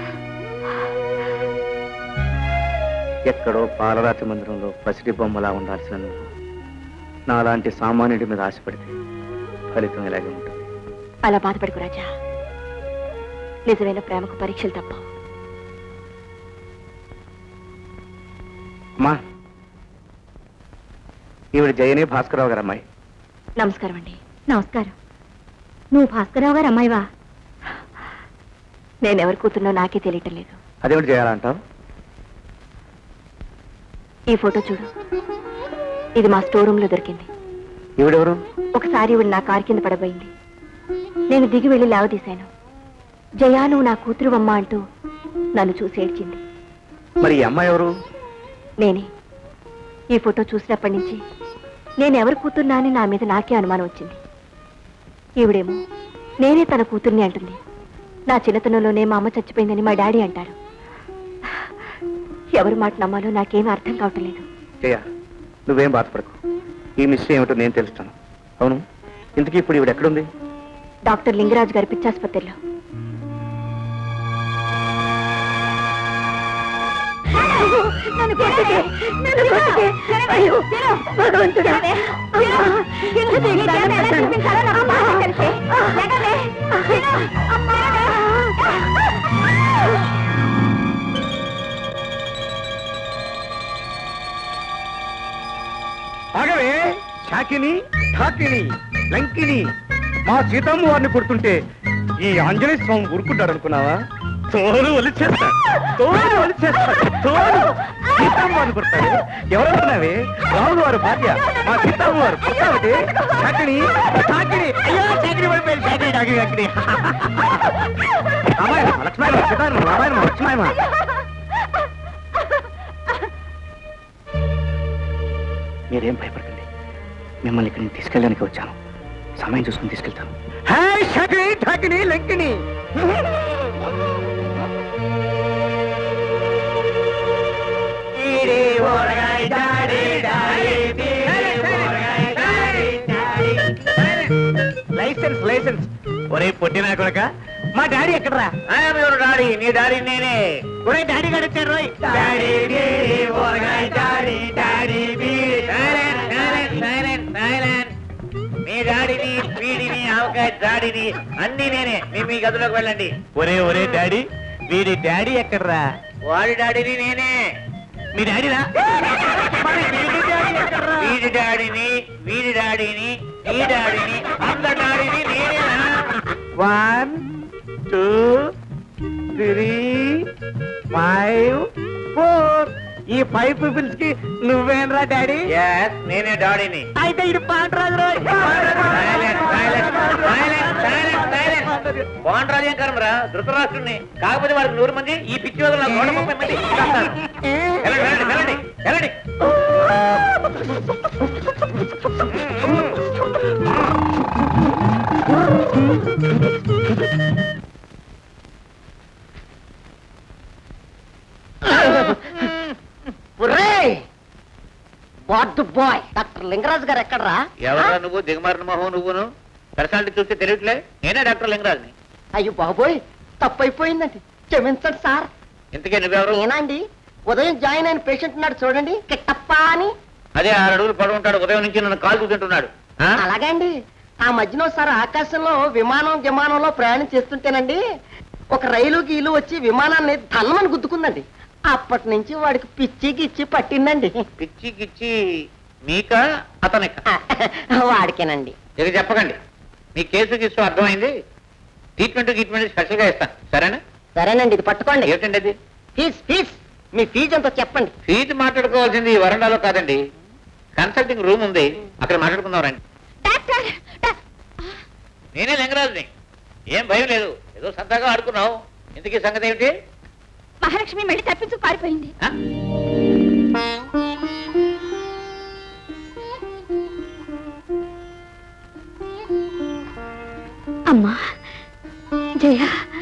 ఎక్కడో పాలరాతి మందిరంలో పసిడి బొమ్మలా ఉండాల్సిన నువ్వు నాలాంటి సామాన్యుడి మీద ఆశపడితే ఫలితం ఇలాగే ఉంటుంది. అలా బాధపడుకు రాజా. నిజమైన ప్రేమకు పరీక్షలు తప్ప. అమ్మా, ఈవిడ జయని భాస్కరరావు గారు అమ్మాయి. నమస్కారం అండి. నమస్కారం. నువ్వు భాస్కరరావు గారు అమ్మాయివా? నేనెవరి కూతున్నో నాకే తెలియటం లేదు. అదేమిటి చేయాలంటావు? ఈ ఫోటో చూడు. ఇది మా స్టోర్ రూమ్ లో దొరికింది. ఈవిడెవరు? ఒకసారి ఈవిడ నా కారు కింద పడబోయింది. నేను దిగి వెళ్లి లేవదీశాను. జయా నువ్వు నా కూతురువమ్మా అంటూ నన్ను చూసి ఏడ్చింది. మరి ఈ అమ్మాయి ఎవరు? నేనే. ఈ ఫోటో చూసినప్పటి నుంచి నేనెవరు కూతుర్నా అని నా మీద నాకే అనుమానం వచ్చింది. ఈవిడేమో నేనే తన కూతుర్ని అంటుంది. నా చిన్నతనంలోనే మా అమ్మ చచ్చిపోయిందని మా డాడీ అంటారు. ఎవరి మాట నమ్మాలో నాకేమీ అర్థం కావటం లేదు. జయ, నువ్వేం బాధపడకు. ఈ మిస్టర్ ఏమిటో నేను తెలుస్తాను. అవును, ఇంతకీ ఇప్పుడు ఈవిడ ఎక్కడుంది? డాక్టర్ లింగరాజు గారి పిచ్చాసుపత్రిలో. ఆగవే శాకిని, ఠాకిని, లంకిని, మా సీతమ్మ వారిని కొడుతుంటే ఈ ఆంజనేయ స్వామి ఊరుకుంటాడు అనుకున్నావా? తోలు ఒలిచేస్తా, తోలు ఒలిచేస్తా, తోలు. సీతమ్మ వారిని కొడతాడు. ఎవరనుకున్నావే? రాముడు వారు భార్య, మా సీతమ్మ వారు కొట్టావటే. శాకిని, ఠాకిని, అయ్యో శాకిని పడిపోయింది. శాకిని, ఠాకిని, శాకిని. రామాయణ లక్ష్మాయమ, సీతారామ, రామాయణ లక్ష్మాయమ. మీరేం భయపడకండి. మిమ్మల్ని ఇక్కడి నుంచి తీసుకెళ్ళడానికి వచ్చాను. సమయం చూసుకుని తీసుకెళ్తాను. Hi Shakini, Thakini, Lankini. Licence licence. ఒరే పొట్టినా కొడక, మా డాడీ ఎక్కడరా? ఎవరు డాడీ? నీ డాడీ నేనే. ఒరే డాడీ గడిచారు రోయ్. మీ డాడీని, వీడిని, ఆవకాయ డాడీని అన్ని నేనే. మీ గదిలోకి వెళ్ళండి. ఒరే ఒరే డాడీ, వీడి డాడీ ఎక్కడరా? వాడి డాడీని నేనే. మీ డాడీరా? వీడి డాడీని, వీడి డాడీని, ఈ డాడీని, అందరి డాడీని నేనేనా? 1 2 3 5 4. ఈ 5 పీపుల్స్ కి నువ్వేనరా డాడీ? నేనే డాడీని. అయితే ఇది పాండ్రాజు రోయ్. బాండ్రాజు ఏం కర్మరా, ధృతరాష్ట్రుడిని. కాకపోతే వారికి 100 మంది, ఈ పిచ్చి వదల 130 మంది. వెళ్ళండి వెళ్ళండి వెళ్ళండి. బాయ్ డాక్టర్ లింగరాజు గారు ఎక్కడరా? ఎవరా నువ్వు? దిగమారిన మొహం నువ్వును. పర్సనాలిటీ చూస్తే తెలియట్లే. నేనే డాక్టర్ లింగరాజుని. అయ్యో బాబోయ్, తప్పైపోయిందండి, క్షమించండి సార్. ఇంతకే నువ్వెవరు? నేనండి. ఉదయం జాయిన్ అయిన పేషెంట్ ఉన్నాడు చూడండి, కిట్టప్ప అని. అదే 6 అడుగులు పడి ఉంటాడు. ఉదయం నుంచి నన్ను కాలు తింటున్నాడు. అలాగే అండి. ఆ మధ్యన ఒకసారి ఆకాశంలో విమానంలో ప్రయాణం చేస్తుంటేనండి, ఒక రైలు గీలు వచ్చి విమానాన్ని ధనమని గుద్దుకుందండి. అప్పటి నుంచి వాడికి పిచ్చి గిచ్చి పట్టిందండి. పిచ్చి గిచ్చి మీకా అతనిక? వాడికేనండి. ఇది చెప్పకండి. మీ కేసు గీసు అర్థమైంది. ట్రీట్మెంట్ స్పెషల్ గా ఇస్తాను, సరేనా? సరేనండి, ఇది పట్టుకోండి. ఏమిటండి అది? ఫీజ్ మీ ఫీజు ఎంతో చెప్పండి. ఫీజు మాట్లాడుకోవాల్సింది ఈ వరండాలో కాదండి. కన్సల్టింగ్ రూమ్ ఉంది, అక్కడ మాట్లాడుకుందాం రండి. నేనే లింగరాజుని. ఏం భయం లేదు, ఏదో సరదాగా ఆడుకున్నావు. ఇంతకీ సంగతి ఏమిటి? మహాలక్ష్మి మళ్ళీ తప్పించు పారిపోయింది. అమ్మా జయ,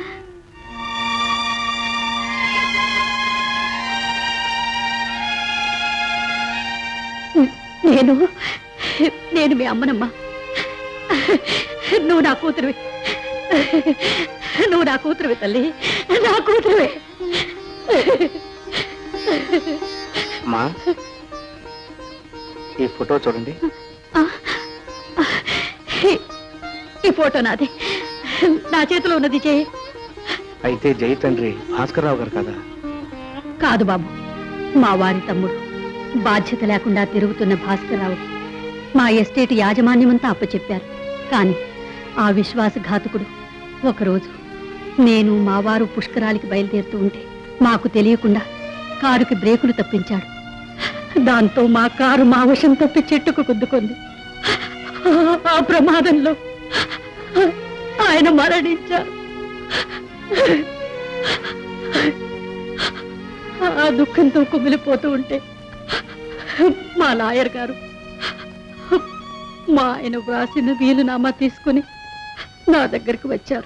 నేను మీ అమ్మనమ్మా. నువ్వు నా కూతురువి, నువ్వు నా కూతురువి తల్లి, నా కూతురువే. అమ్మా, ఈ ఫోటో చూడండి. ఈ ఫోటో నాది, నా చేతిలో ఉన్నది జయ. అయితే జయ తండ్రి భాస్కర్రావు గారు కదా? కాదు బాబు, మా వారి తమ్ముడు. బాధ్యత లేకుండా తిరుగుతున్న భాస్కర్రావు మా ఎస్టేట్ యాజమాన్యమంతా అప్పచెప్పారు. కానీ ఆ విశ్వాసఘాతకుడు ఒకరోజు నేను మా వారు పుష్కరాలకి బయలుదేరుతూ ఉంటే మాకు తెలియకుండా కారుకి బ్రేకులు తప్పించాడు. దాంతో మా కారు మా వశం తప్పి చెట్టుకు గుద్దుకుంది. ఆ ప్రమాదంలో ఆయన మరణించారు. ఆ దుఃఖంతో కుమిలిపోతూ ఉంటే మా లాయర్ గారు మా ఆయన వ్రాసిన వీలునామా తీసుకుని నా దగ్గరికి వచ్చారు.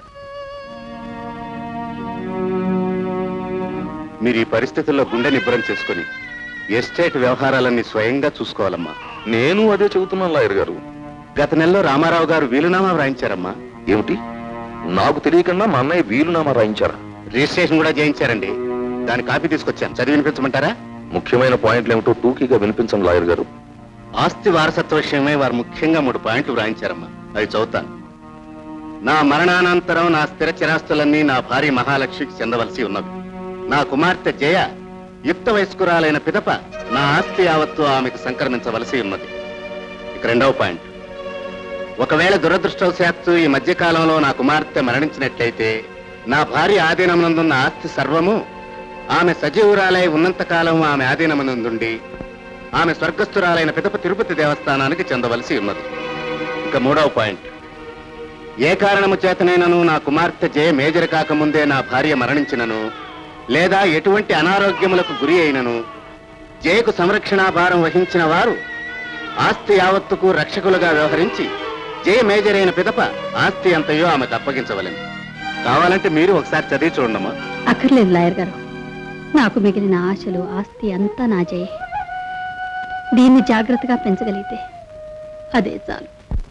మీరు ఈ పరిస్థితుల్లో గుండె నిబ్బరం చేసుకుని ఎస్టేట్ వ్యవహారాలన్నీ స్వయంగా చూసుకోవాలమ్మా. నేను అదే చెబుతున్నాను లాయర్ గారు. గత నెలలో రామారావు గారు వీలునామా వ్రాయించారమ్మా. ఏమిటి? నాకు తెలియకుండా మా అన్నయ్య వీలునామా రాయించారా? రిజిస్ట్రేషన్ కూడా చేయించారండి. దాని కాపీ తీసుకొచ్చాను, చదివి వినిపించమంటారా? ముఖ్యమైన పాయింట్లు ఏమిటో టూకీగా వినిపించండి లాయర్ గారు. ఆస్తి వారసత్వ విషయమై వారు ముఖ్యంగా 3 పాయింట్లు వ్రాయించారమ్మా. అవి చదువుతాను. నా మరణానంతరం నా స్థిర చిరాస్తులన్నీ నా భార్య మహాలక్ష్మికి చెందవలసి ఉన్నవి. నా కుమార్తె జయ యుక్త వయస్కురాలైన పిదప నా ఆస్తి యావత్తు ఆమెకు సంక్రమించవలసి ఉన్నది. ఇక 2వ పాయింట్, ఒకవేళ దురదృష్టవశాత్తు ఈ మధ్యకాలంలో నా కుమార్తె మరణించినట్లయితే నా భార్య ఆధీనమునందున్న ఆస్తి సర్వము ఆమె సజీవురాలై ఉన్నంతకాలం ఆమె ఆధీనమునందుండి ఆమె స్వర్గస్థురాలైన పిదప తిరుపతి దేవస్థానానికి చెందవలసి ఉన్నది. ఇక 3వ పాయింట్, ఏ కారణము చేతనైనను నా కుమార్తె జయ మేజర్ కాకముందే నా భార్య మరణించినను లేదా ఎటువంటి అనారోగ్యములకు గురి అయినను జయకు సంరక్షణాభారం వహించిన వారు ఆస్తి యావత్తుకు రక్షకులుగా వ్యవహరించి జయ మేజర్ అయిన పిదప ఆస్తి అంతయో ఆమెకు అప్పగించవలెను. కావాలంటే మీరు ఒకసారి చదివి చూడమ్మా. అక్కర్లేదు లాయర్ గారు, నాకు మిగిలిన ఆశలు ఆస్తి అంతా నా జయే. దీన్ని జాగ్రత్తగా పెంచగలిగితే అదే చాలు.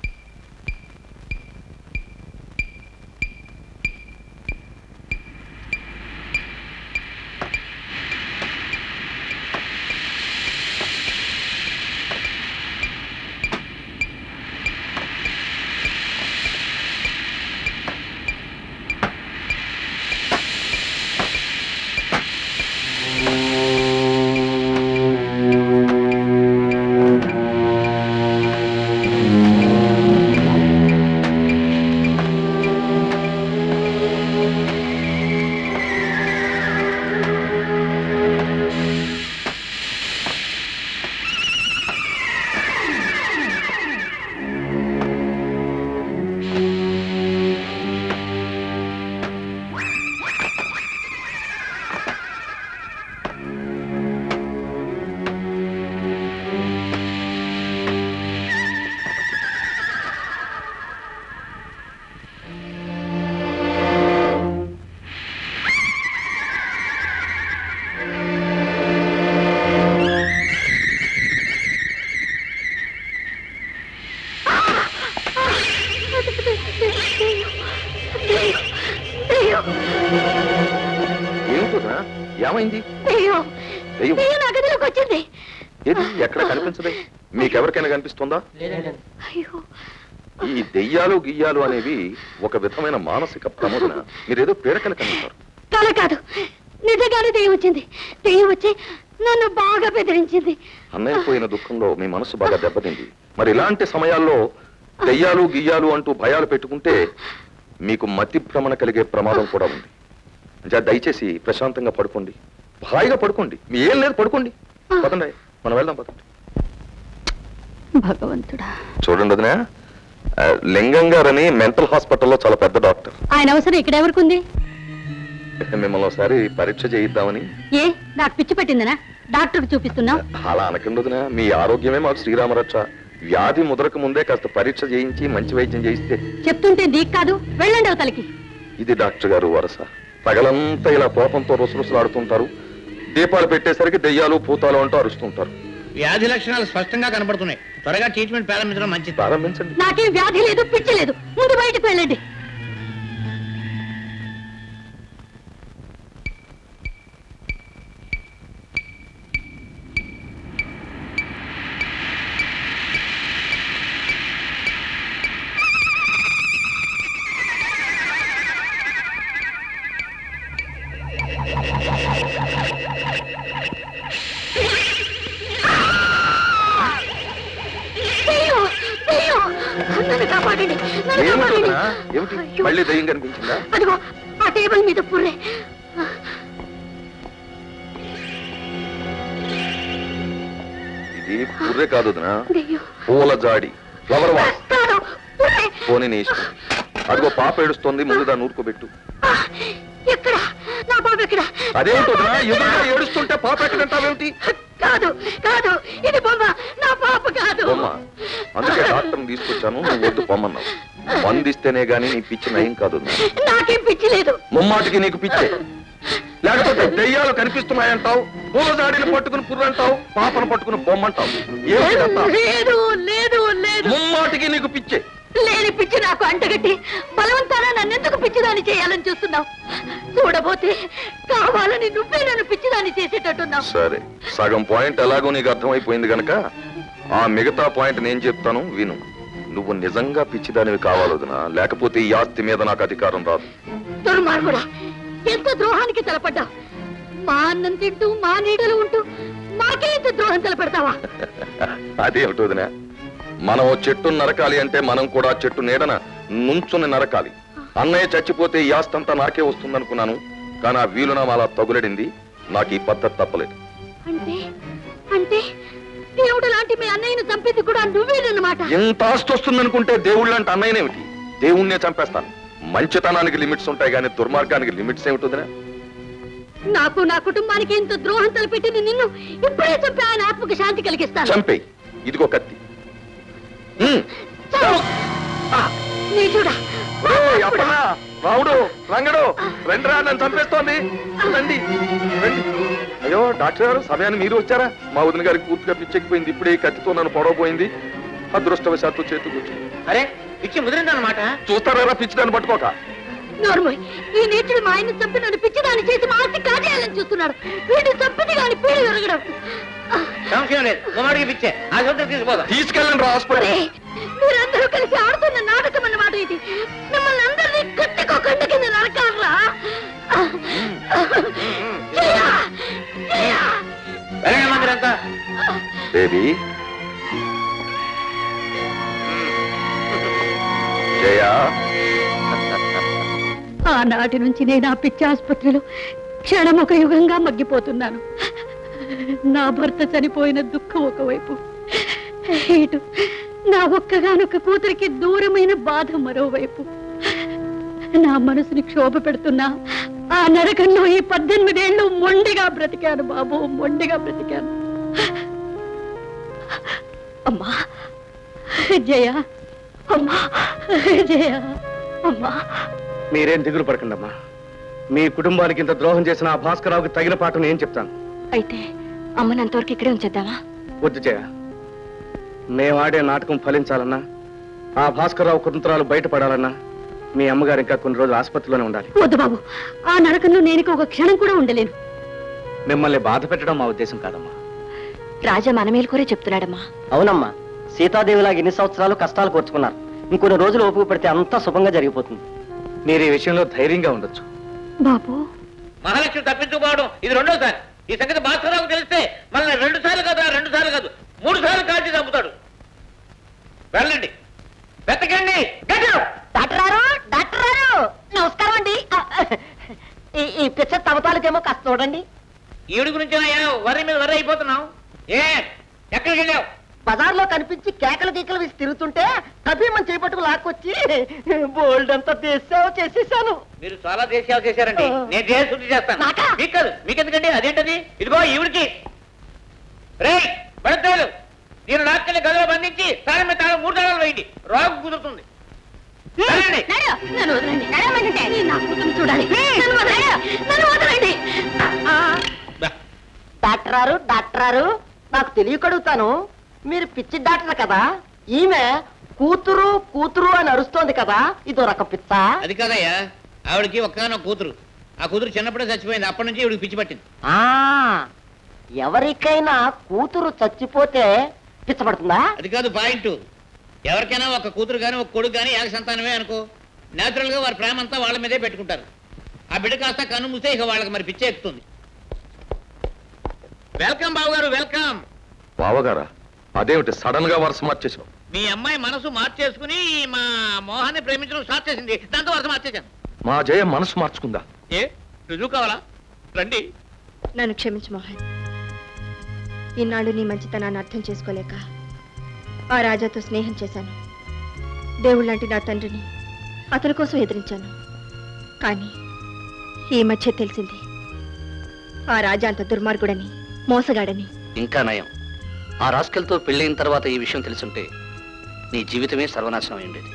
ఏమిటోనా? ఏమైంది? నా గదిలోకి వచ్చింది. ఏది? ఎక్కడ కనిపించదే? మీకెవరికైనా కనిపిస్తుందా? ఈ దెయ్యాలు గియ్యాలు అనేవి ఒక విధమైన మానసిక ప్రమోదన. మీరేదో పీడకలు కనిపిస్తారు. కల కాదు, నిజంగానే దెయ్యం వచ్చింది. దెయ్యం వచ్చి నన్ను బాగా బెదిరించింది. అన్నయ్య పోయిన దుఃఖంలో మీ మనసు బాగా దెబ్బతింది. మరి ఇలాంటి సమయాల్లో దెయ్యాలు గియ్యాలు అంటూ భయాలు పెట్టుకుంటే మీకు మతి భ్రమణ కలిగే ప్రమాదం కూడా ఉంది. దయచేసి ప్రశాంతంగా పడుకోండి, హాయిగా పడుకోండి. మీ ఏం లేదు, పడుకోండి. పదండి, మనం వెళ్దాం, పదండి. భగవంతుడా. చూడండి వదినా, లింగం గారని మెంటల్ హాస్పిటల్లో చాలా పెద్ద డాక్టర్. ఆయన అవసరం ఇక్కడ ఎవరికి ఉంది? మిమ్మల్ని ఒకసారి పరీక్ష చేయిద్దామని. ఏ నాకు పిచ్చి పట్టిందనా డాక్టర్కి చూపిస్తున్నా? అలా అనకండి వదినా, మీ ఆరోగ్యమే మాకు శ్రీరామరక్ష. వ్యాధి ముదరక ముందే కాస్త పరీక్ష చేయించి మంచి వైద్యం చేయిస్తే. చెప్తుంటే నీకు కాదు, వెళ్ళండి అవతలికి. ఇది డాక్టర్ గారు వరస. పగలంతా ఇలా కోపంతో రుసరుసలాడుతుంటారు. దీపాలు పెట్టేసరికి దెయ్యాలు భూతాలు అంటూ అరుస్తుంటారు. వ్యాధి లక్షణాలు స్పష్టంగా కనబడుతున్నాయి. త్వరగా ట్రీట్మెంట్ ప్రారంభించడం మంచిది. ప్రారంభించండి. నాకేం వ్యాధి లేదు, పిచ్చి లేదు. ముందు బయటకు వెళ్ళండి. ఏమిటి? మళ్ళీ దయ్యం కనిపించిందా? అదిగో ఆ టేబుల్ మీద పుర్రే. ఇది పుర్రె కాదు, పూల జాడి, ఫ్లవర్ వాస్. పోనీ నీ ఇష్టం. అదిగో పాప ఏడుస్తోంది, ముందు దాన్ని ఊరుకోబెట్టు. అదేమిటో ఎదురుగా ఏడుస్తుంటే పాప ఎక్కడంటావేమిటి? కాదు కాదు, ఇది బొమ్మ, నా పాప కాదు. బొమ్మ, అందుకే డాక్టర్ని తీసుకొచ్చాను, నువ్వు వద్దు పొమ్మన్నావు. మందిస్తేనే గాని నీ పిచ్చి నయం కాదు. నాకేం పిచ్చి లేదు. ముమ్మాటికి నీకు పిచ్చే. లేకపోతే దెయ్యాలు కనిపిస్తున్నాయంటావు, పూలజాడీలు పట్టుకుని పుర్రంటావు, పాపను పట్టుకుని బొమ్మంటావు. లేదు లేదు లేదు, ముమ్మాటికి నీకు పిచ్చే. లేని పిచ్చి నాకు అంటగట్టి బలవంతాన నన్నెందుకు పిచ్చిదాన్ని చేయాలని చూస్తున్నావు? చూడబోతే కావాలని నువ్వే నన్ను పిచ్చిదాన్ని చేసేటట్టున్నావు. సరే, సగం పాయింట్ ఎలాగో నీకు అర్థమైపోయింది గనక ఆ మిగతా పాయింట్ నేను చెప్తాను, విను. నువ్వు నిజంగా పిచ్చిదానివి కావాలొదినా, లేకపోతే ఈ ఆస్తి మీద నాకు అధికారం రాదు. దుర్మార్గుడా, ఎంత ద్రోహానికి తలపడ్డా! మా అన్నం తింటూ మా నీడలు ఉంటూ మాకే ఇంత ద్రోహం తలపెడతావా? అదేమిటోదినా, మనం ఓ చెట్టును నరకాలి అంటే మనం కూడా చెట్టు నీడన నుంచుని నరకాలి. అన్నయ్య చచ్చిపోతే ఈ ఆస్తి అంతా నాకే వస్తుందనుకున్నాను, కానీ ఆ వీలునామా అలా తగులడింది. నాకు ఈ పద్ధతి తప్పలేదు. అంటే అంటే దేవుడు లాంటి మీ అన్నయ్యను చంపేది కూడా నువ్వేనన్నమాట. ఎంత ఆస్తి వస్తుందనుకుంటే దేవుళ్ళు అంటే అన్నయ్యనేమిటి? దేవుణ్ణే చంపేస్తాను. మంచితనానికి లిమిట్స్ ఉంటాయి కానీ దుర్మార్గానికి లిమిట్స్ ఏమిటోదినా? నాకు నా కుటుంబానికి ఇంత ద్రోహం తలపెట్టింది నిన్ను ఇప్పుడే చంపి ఆయన ఆత్మకు శాంతి కలిగిస్తాను. చంపేయి, ఇదిగో కత్తి. రావుడు, రంగడు, రండిరా, నన్ను చంపేస్తోంది. రండి రండి. అయ్యో డాక్టర్ గారు, సమయాన్ని మీరు వచ్చారా? మా వదిన గారికి పూర్తిగా పిచ్చెక్కిపోయింది. ఇప్పుడే కత్తితో నన్ను పొడవపోయింది. అదృష్టవశాత్తు చేతికి వచ్చింది. అరే, పిచ్చి ముదిరిందన్నమాట. చూస్తారా పిచ్చి దాన్ని పట్టుకోక. నోర్మోయ్, ఈ నీచుడు మా ఆయన చంపి నన్ను పిచ్చిదాన్ని చేసి మా ఆస్తి కాజేయాలని చూస్తున్నాడు. వీడు చంపిది కానీ పీడి దొరకడం. పిచ్చే తీసుకెళ్ళండి రా హాస్పిటల్. మీరందరూ కలిసి ఆడుతున్న నాటకం అన్నమాట ఇది. మిమ్మల్ని అందరినీ కట్టుకోకండ కింద నరకాలరా. బేబీ జయా, ఆనాటి నుంచి నేను ఆ పిచ్చి ఆసుపత్రిలో క్షణం ఒక యుగంగా మగ్గిపోతున్నాను. నా భర్త చనిపోయిన దుఃఖం ఒకవైపు, ఇటు నా ఒక్కగానొక్క కూతురికి దూరమైన బాధ మరోవైపు. నా మనసుని క్షోభ పెడుతున్నా ఆ నరకంలో ఈ 18 ఏళ్ళు మొండిగా బ్రతికాను బాబు, మొండిగా బ్రతికాను. అమ్మా జయ, అమ్మా జయ, అమ్మా. మీరేం దిగులు పడకండి అమ్మా. మీ కుటుంబానికి ఇంత ద్రోహం చేసిన ఆ భాస్కరరావుకి తగిన పాఠం నేను చెప్తాను. అయితే అమ్మని అంతవరకు ఇక్కడే ఉంచేద్దామా? వద్దు జయ, మేము ఆడే నాటకం ఫలించాలన్నా, ఆ భాస్కరరావు కుతంత్రాలు బయటపడాలన్నా మీ అమ్మగారు ఇంకా కొన్ని రోజులు ఆసుపత్రిలోనే ఉండాలి. వద్దు బాబు, ఆ నరకంలో నేను ఒక క్షణం కూడా ఉండలేను. మిమ్మల్ని బాధ పెట్టడం మా ఉద్దేశం కాదమ్మా. రాజా మన మేలు కోరే చెప్తున్నాడమ్మా. అవునమ్మా, సీతాదేవిలాగా ఎన్ని సంవత్సరాలు కష్టాలు కోర్చుకున్నారు. ఇంకొన్ని రోజులు ఓపిక పెడితే అంతా శుభంగా జరిగిపోతుంది. మీరు ఈ విషయంలో ధైర్యంగా ఉండొచ్చు. బాబు, మహాలక్ష్మి తప్పించుకోవడం ఇది రెండోసారి. ఈ సంగతి భాస్కరరావుకు తెలిస్తే మనల్ని 2 సార్లు కాదు 3 సార్లు కాల్చి చంపుతాడు. వెళ్ళండి, వెతకండి. డాక్టర్ గారు, డాక్టర్ గారు, నమస్కారం అండి. ఈ పిచ్చ తమతాలకేమో కాస్త చూడండి. ఈవిడి గురించి వరి మీద వరి అయిపోతున్నావు. ఎక్కడికి వెళ్ళావు? బజార్లో కనిపించి కేకలు గీకలు వేసి తిరుగుతుంటే కభీమని చేపట్టుకు లాక్కొచ్చి బోల్డ్ అంతా దేశావు చేసేసాను. మీరు చాలా దేశాలు చేశారండి. నేను దేశ శుద్ధి చేస్తాను. మీకు కాదు, మీకెందుకండి? అదేంటది? ఇదిగో ఈవిడికి. రే పడతాడు, నేను నాకెళ్ళి గదిలో బంధించి తాళం మీద తాళం 3 తాళాలు వేయండి. రాగు కుదురుతుంది. డాక్టరారు, నాకు తెలియకడుగుతాను, మీరు పిచ్చి డాక్టర్ కదా, ఈమె కూతురు కూతురు అని అరుస్తోంది కదా, ఇదో రకం పిచ్చ? అది కాదయ్యా, ఆవిడకి ఒక్కగానో కూతురు. ఆ కూతురు చిన్నప్పుడే చచ్చిపోయింది. అప్పటి నుంచి ఈవిడికి పిచ్చి పట్టింది. ఎవరికైనా కూతురు చచ్చిపోతే పిచ్చపడుతుందా? అది కాదు పాయింట్. ఎవరికైనా ఒక కూతురు గాని ఒక కొడుకు గాని ఏక సంతానమే అనుకో, నేచురల్ గా వారి ప్రేమ అంతా వాళ్ళ మీదే పెట్టుకుంటారు. ఆ బిడ్డ కాస్త కన్ను మూస్తే ఇక వాళ్ళకి మరి పిచ్చే ఎక్కుతుంది. వెల్కమ్ బావగారు, వెల్కమ్. బావగారా, అదేమిటి సడన్ గా వరుస మార్చేసావు? మీ అమ్మాయి మనసు మార్చేసుకుని మా మోహాన్ని ప్రేమించడం స్టార్ట్ చేసింది. దాంతో వరుస మార్చేశాను. మా జయ మనసు మార్చుకుందా? ఏ రుజువు కావాలా? రండి. నన్ను క్షమించు మోహన్. ఇన్నాళ్ళు నీ మంచితనాన్ని అర్థం చేసుకోలేక ఆ రాజాతో స్నేహం చేశాను. దేవుళ్ళంటి నా తండ్రిని అతని కోసం ఎదిరించాను. కానీ ఈ మధ్య తెలిసింది ఆ రాజా అంత దుర్మార్గుడని, మోసగాడని. ఇంకా నయం, ఆ రాస్కెల్తో పెళ్ళైన తర్వాత ఈ విషయం తెలుసుంటే నీ జీవితమే సర్వనాశనం అయ్యిండేది.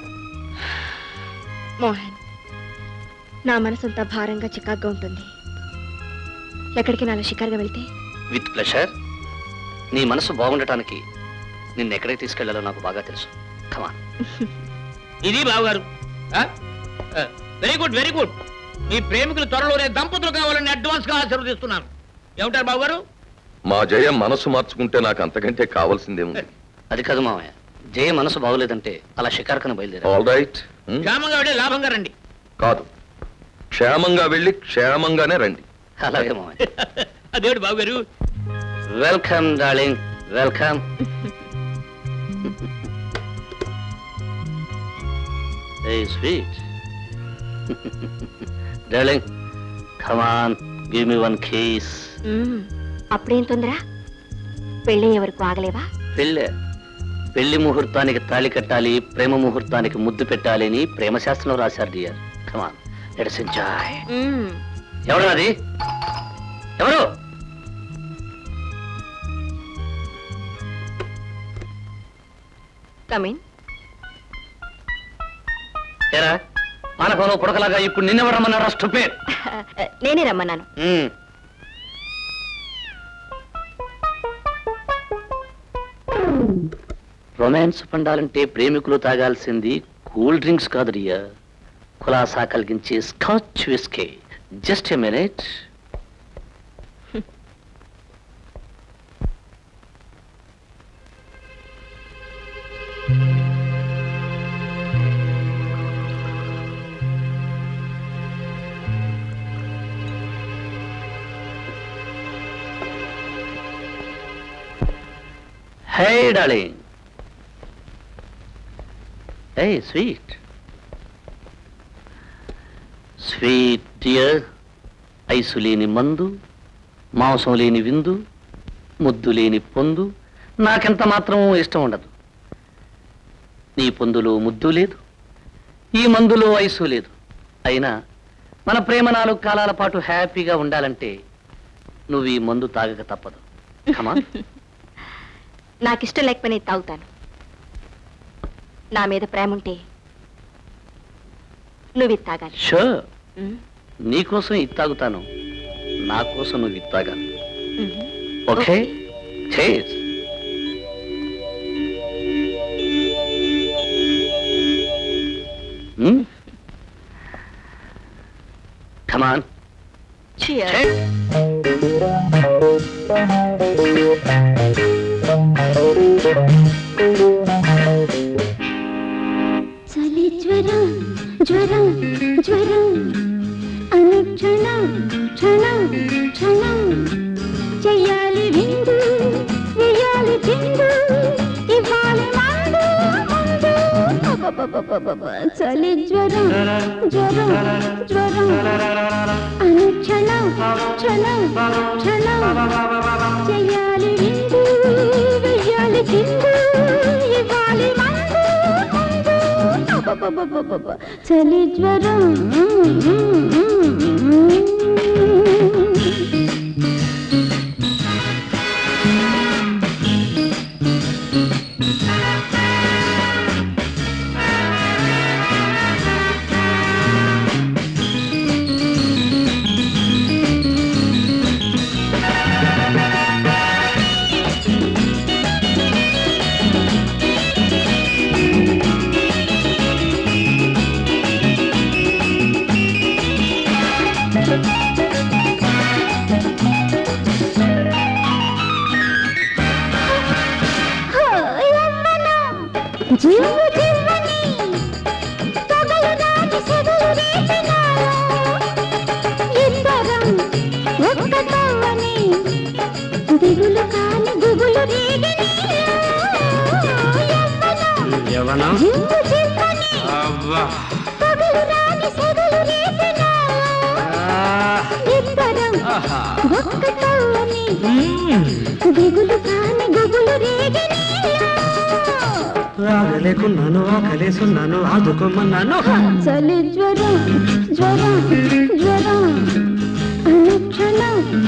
మోహన్, నా మనసంతా భారంగా చికాగ్గా ఉంటుంది. ఎక్కడికి నాలో షికారుగా వెళ్తే? With pleasure. నీ మనసు బాగుండటానికి నిన్నెక్కడికి తీసుకెళ్లాలో నాకు బాగా తెలుసు. కమాన్. ఇది బావగారు. Very good, very good. మీ ప్రేమికులు త్వరలోనే దంపతులు కావాలని అడ్వాన్స్ గా ఆశీర్వదిస్తున్నాను. ఏమంటారు బావగారు? మా జయ మనసు మార్చుకుంటే నాకు అంతకంటే కావాల్సిందేముంది? అది కాదు మామయ్య, జయ మనసు బాగోలేదంటే అలా షికార్కను బయలుదేరా. All right. క్షేమంగా వెళ్ళి లాభంగా రండి. కాదు, క్షేమంగా వెళ్ళి క్షేమంగానే రండి. అలాగే మామయ్య. అదేడు బావగారు. Welcome darling, welcome. Hey, sweet. Darling, come on, give me one kiss. అప్పుడేం తొందర? పెళ్ళయ్యే వరకు ఆగలేవా? పెళ్లి ముహూర్తానికి తాళి కట్టాలి, ప్రేమ ముహూర్తానికి ముద్దు పెట్టాలి అని ప్రేమ శాస్త్రంలో రాశారు dear. Come on, let us enjoy. ఎవరు అది? ఎవరు? Come in. ఏరా పానకంలో పుడకలాగా ఇప్పుడు నిన్నెవరు రమ్మన్నారా? స్టూపిడ్. నేనే రమ్మన్నాను. రొమాన్స్ పండాలంటే ప్రేమికులు తాగాల్సింది కూల్ డ్రింక్స్ కాదు రియా, కులాసా కలిగించే scotch whisky. Just a minute. Hey, darling. Hey, sweet. Sweet dear. Ice లేని మందు, మాంసం లేని విందు, ముద్దు లేని పొందు నాకెంత మాత్రం ఇష్టం ఉండదు. నీ పొందులో ముద్దు లేదు, ఈ మందులో ఐసు లేదు. అయినా మన ప్రేమ 4 కాలాల పాటు హ్యాపీగా ఉండాలంటే నువ్వు ఈ మందు తాగక తప్పదు. కమాన్. నాకిష్టం లేకపోయినా తాగుతాను. నా మీద ప్రేమ ఉంటే నువ్వు ఇది తాగాలి. షూర్. నీకోసం ఇది తాగుతాను, నా కోసం నువ్వు ఇది తాగాలి. ఓకే, చేస్. కమాన్. చలి జ్వరం జ్వరం జ్వరం అనుక్షణం క్షణం క్షణం చెయ్యాలి విందు వెయ్యాలి చిందు ఇవ్వాలి మందు మందు. చలి జ్వరం జ్వరం జ్వరం అనుక్షణం క్షణం క్షణం చెయ్యాలి విందు వెయ్యాలి చిందు ఇవ్వాలి మందు మందు. చలి జ్వరం. జీవు జీవని తగలు నాటి సెగలు రేపినారు ఇద్దరం ఒక్కటవ్వని దిగులు కాని గుగులు రేగిని యవ్వనం జీవు జీవని తగలు నాటి సెగలు రేపినారు ఇద్దరం ఒక్కటవ్వని దిగులు కాని గుగులు రేగిని రాగలేకున్నాను ఆకలేసున్నాను ఆదుకోమన్నాను. చలి జ్వరం జ్వరం జ్వరం అనుక్షణం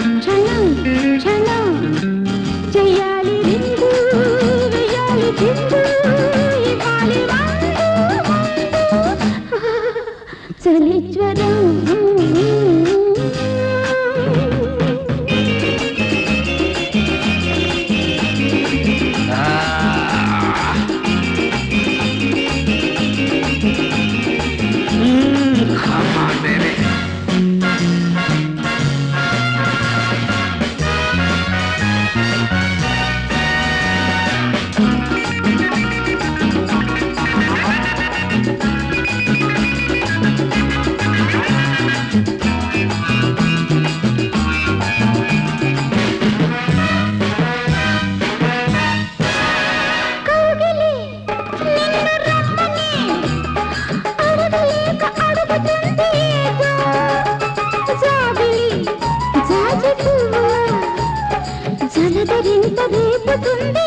రేపుతుంది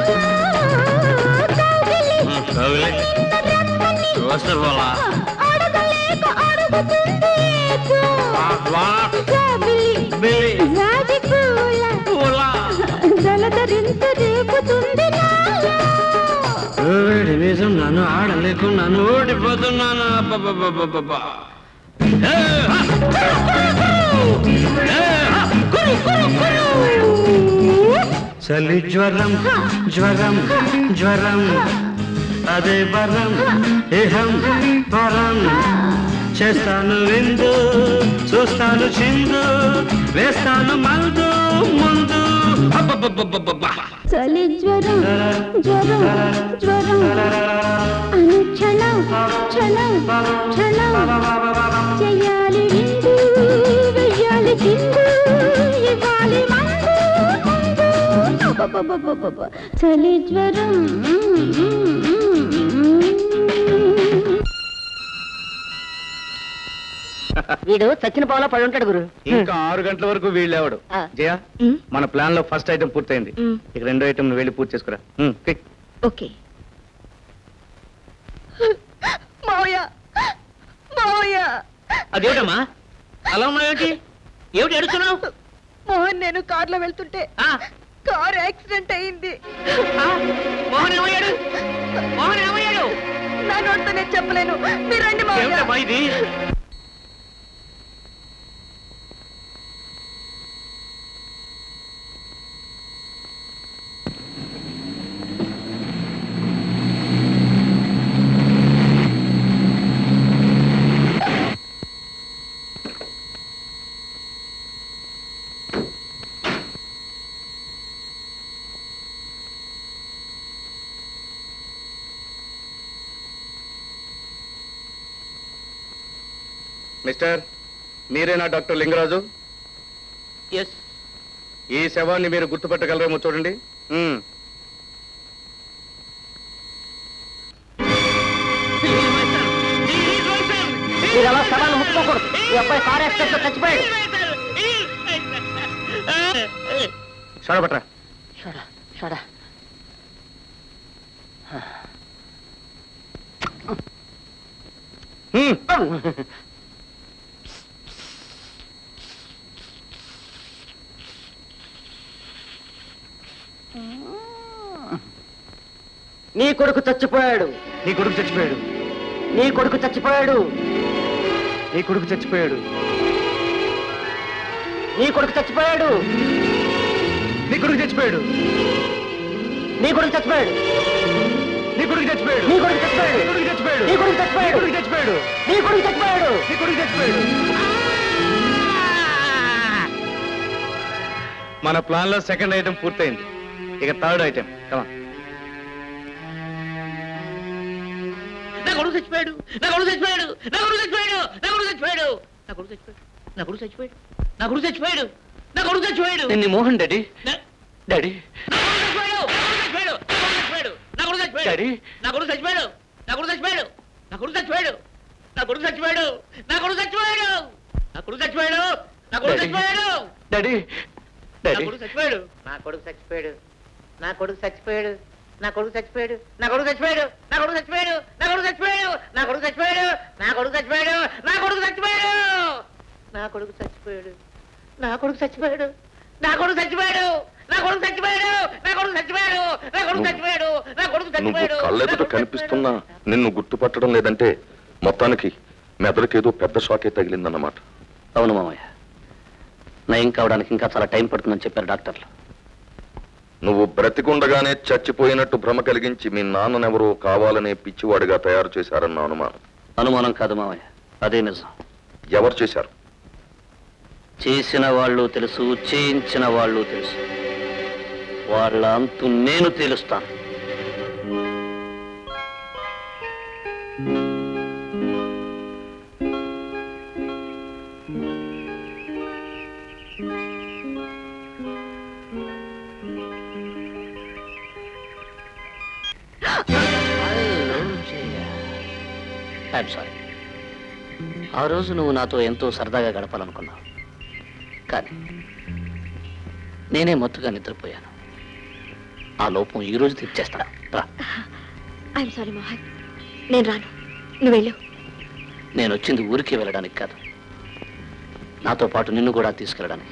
అడగలేక అడుగుతుంది జలధరింత రేపుతుంది నన్ను ఆడలేకున్నాను ఓడిపోతున్నాను చలి జ్వరం జ్వరం జ్వరం అదే వరం ఇహం పరం చేస్తాను విందు చూస్తాను చిందు వేస్తాను మందు ముందు చలి జ్వరం జ్వరం జ్వరం అను క్షణం క్షణం క్షణం చెయ్యాలి విందు వెయ్యాలి చిందు ఇవ్వాలి మందు మందు చలి జ్వరం వీడు చచ్చిన పావులో పడి ఉంటాడు గురు. ఇంకా 6 గంటల వరకు వీళ్ళేవాడు. జయ మన ప్లాన్ లో ఫస్ట్ ఐటమ్ పూర్తయింది. ఇక రెండో ఐటమ్ వెళ్ళి పూర్తి చేసుకురా. ఓకే మావయ్య మావయ్య అదేమిటమ్మా అలా ఉన్నావేంటి? ఏమిటి అడుగుతున్నావు? మోహన్ నేను కార్లో వెళ్తుంటే కార్ యాక్సిడెంట్ అయింది. మోహన్ ఏమయ్యాడు? మోహన్ ఏమయ్యాడు? నా నోటితో నేను చెప్పలేను. మీరండి మావయ్య. ఇది మిస్టర్, మీరేనా డాక్టర్ లింగరాజు? ఎస్. ఈ శవాన్ని మీరు గుర్తుపట్టగలరేమో చూడండి. మీరు అలా శవాన్ని ముట్టుకోకూడదు. ఈ అబ్బాయి కార్ యాక్సిడెంట్ లో చచ్చిపోయాడు. షడపట్రా. షడా నీ కొడుకు చచ్చిపోయాడు. నీ కొడుకు చచ్చిపోయాడు. నీ కొడుకు చచ్చిపోయాడు. నీ కొడుకు చచ్చిపోయాడు. నీ కొడుకు చచ్చిపోయాడు. నీ కొడుకు చచ్చిపోయాడు. నీ కొడుకు చచ్చిపోయాడు. నీ కొడుకు చచ్చిపోయాడు. నీ కొడుకు చచ్చిపోయాడు. నీ కొడుకు చచ్చిపోయాడు. నీ కొడుకు చచ్చిపోయాడు. నీ కొడుకు చచ్చిపోయాడు. నీ కొడుకు చచ్చిపోయాడు. నీ కొడుకు చచ్చిపోయాడు. మన ప్లాన్ లో సెకండ్ ఐటమ్ పూర్తయింది. ఇక థర్డ్ ఐటమ్. కమా. నా కొడుకు చచ్చిపోయాడు. నా కొడుకు చచ్చిపోయాడు. నా కొడుకు చచ్చిపోయాడు. నా కొడుకు చచ్చిపోయాడు. నా కొడుకు చచ్చిపోయాడు. నా కొడుకు చచ్చిపోయాడు. నా కొడుకు చచ్చిపోయాడు. నా కొడుకు చచ్చిపోయాడు. నిన్ను మోహన్ డాడీ డాడీ నా కొడుకు చచ్చిపోయాడు. నా కొడుకు చచ్చిపోయాడు. నా కొడుకు చచ్చిపోయాడు. నా కొడుకు చచ్చిపోయాడు. నా కొడుకు చచ్చిపోయాడు. నా కొడుకు చచ్చిపోయాడు. నా కొడుకు చచ్చిపోయాడు. నా కొడుకు చచ్చిపోయాడు. డాడీ నా కొడుకు చచ్చిపోయాడు. నా కొడుకు చచ్చిపోయాడు. నా కొడుకు చచ్చిపోయాడు. నా కొడుకు చచ్చిపోయాడు. నా కొడుకు చచ్చిపోయాడు. నా కొడుకు చచ్చిపోయాడు. నా కొడుకు చచ్చిపోయాడు. నా కొడుకు చచ్చిపోయాడు. నా కొడుకు చచ్చిపోయాడు. నా కొడుకు చచ్చిపోయాడు. నా కొడుకు చచ్చిపోయాడు. నా కొడుకు చచ్చిపోయాడు. నా కొడుకు చచ్చిపోయాడు. నా కొడుకు చచ్చిపోయాడు. నా కొడుకు చచ్చిపోయాడు. నా కొడుకు చచ్చిపోయాడు. నా కొడుకు నువ్వు చచ్చిపోయాడు. కళ్ళెదుట కనిపిస్తున్నా నిన్ను గుర్తుపట్టడం లేదంటే మొత్తానికి మెదడుకేదో పెద్ద షాకే తగిలిందన్నమాట. అవును మామయ్య, నయం కావడానికి ఇంకా చాలా టైం పడుతుందని చెప్పారు డాక్టర్లు. నువ్వు బ్రతికుండగానే చచ్చిపోయినట్టు భ్రమ కలిగించి మీ నాన్ననెవరో కావాలనే పిచ్చివాడిగా తయారు చేశారన్న అనుమానం. అనుమానం కాదు మామయ్య, అదే నిజం. ఎవరు చేశారు? చేసిన వాళ్ళు తెలుసు, చేయించిన వాళ్ళు తెలుసు. వాళ్ళ అంతు నేను తేలుస్తాను. I'm sorry. ఆ రోజు నువ్వు నాతో ఎంతో సరదాగా గడపాలనుకున్నావు, కానీ నేనే మత్తుగా నిద్రపోయాను. ఆ లోపం ఈ రోజు తీర్చేస్తా. రా. ఐఎమ్ సారీ మోహన్, నేను రాను, నువ్వు వెళ్ళు. నేను వచ్చింది ఊరికే వెళ్ళడానికి కాదు, నాతో పాటు నిన్ను కూడా తీసుకెళ్ళడానికి.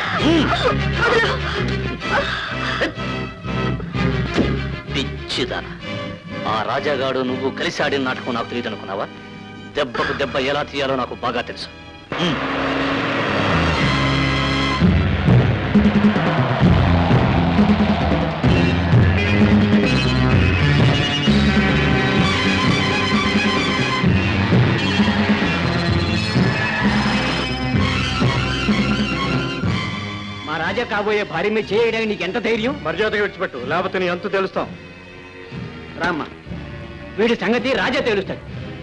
పిచ్చిదానా, ఆ రాజాగాడు నువ్వు కలిసి ఆడిన నాటకం నాకు తెలియదు అనుకున్నావా? దెబ్బకు దెబ్బ ఎలా తీయాలో నాకు బాగా తెలుసు. మా రాజా కాబోయే భార్య మీద చేయడానికి నీకు ఎంత ధైర్యం? మర్యాదగా విడిచిపెట్టు, లేకపోతే నీ అంతు తెలుస్తాం. రామ్మా, వీడి సంగతి రాజా తెలుస్తాడు.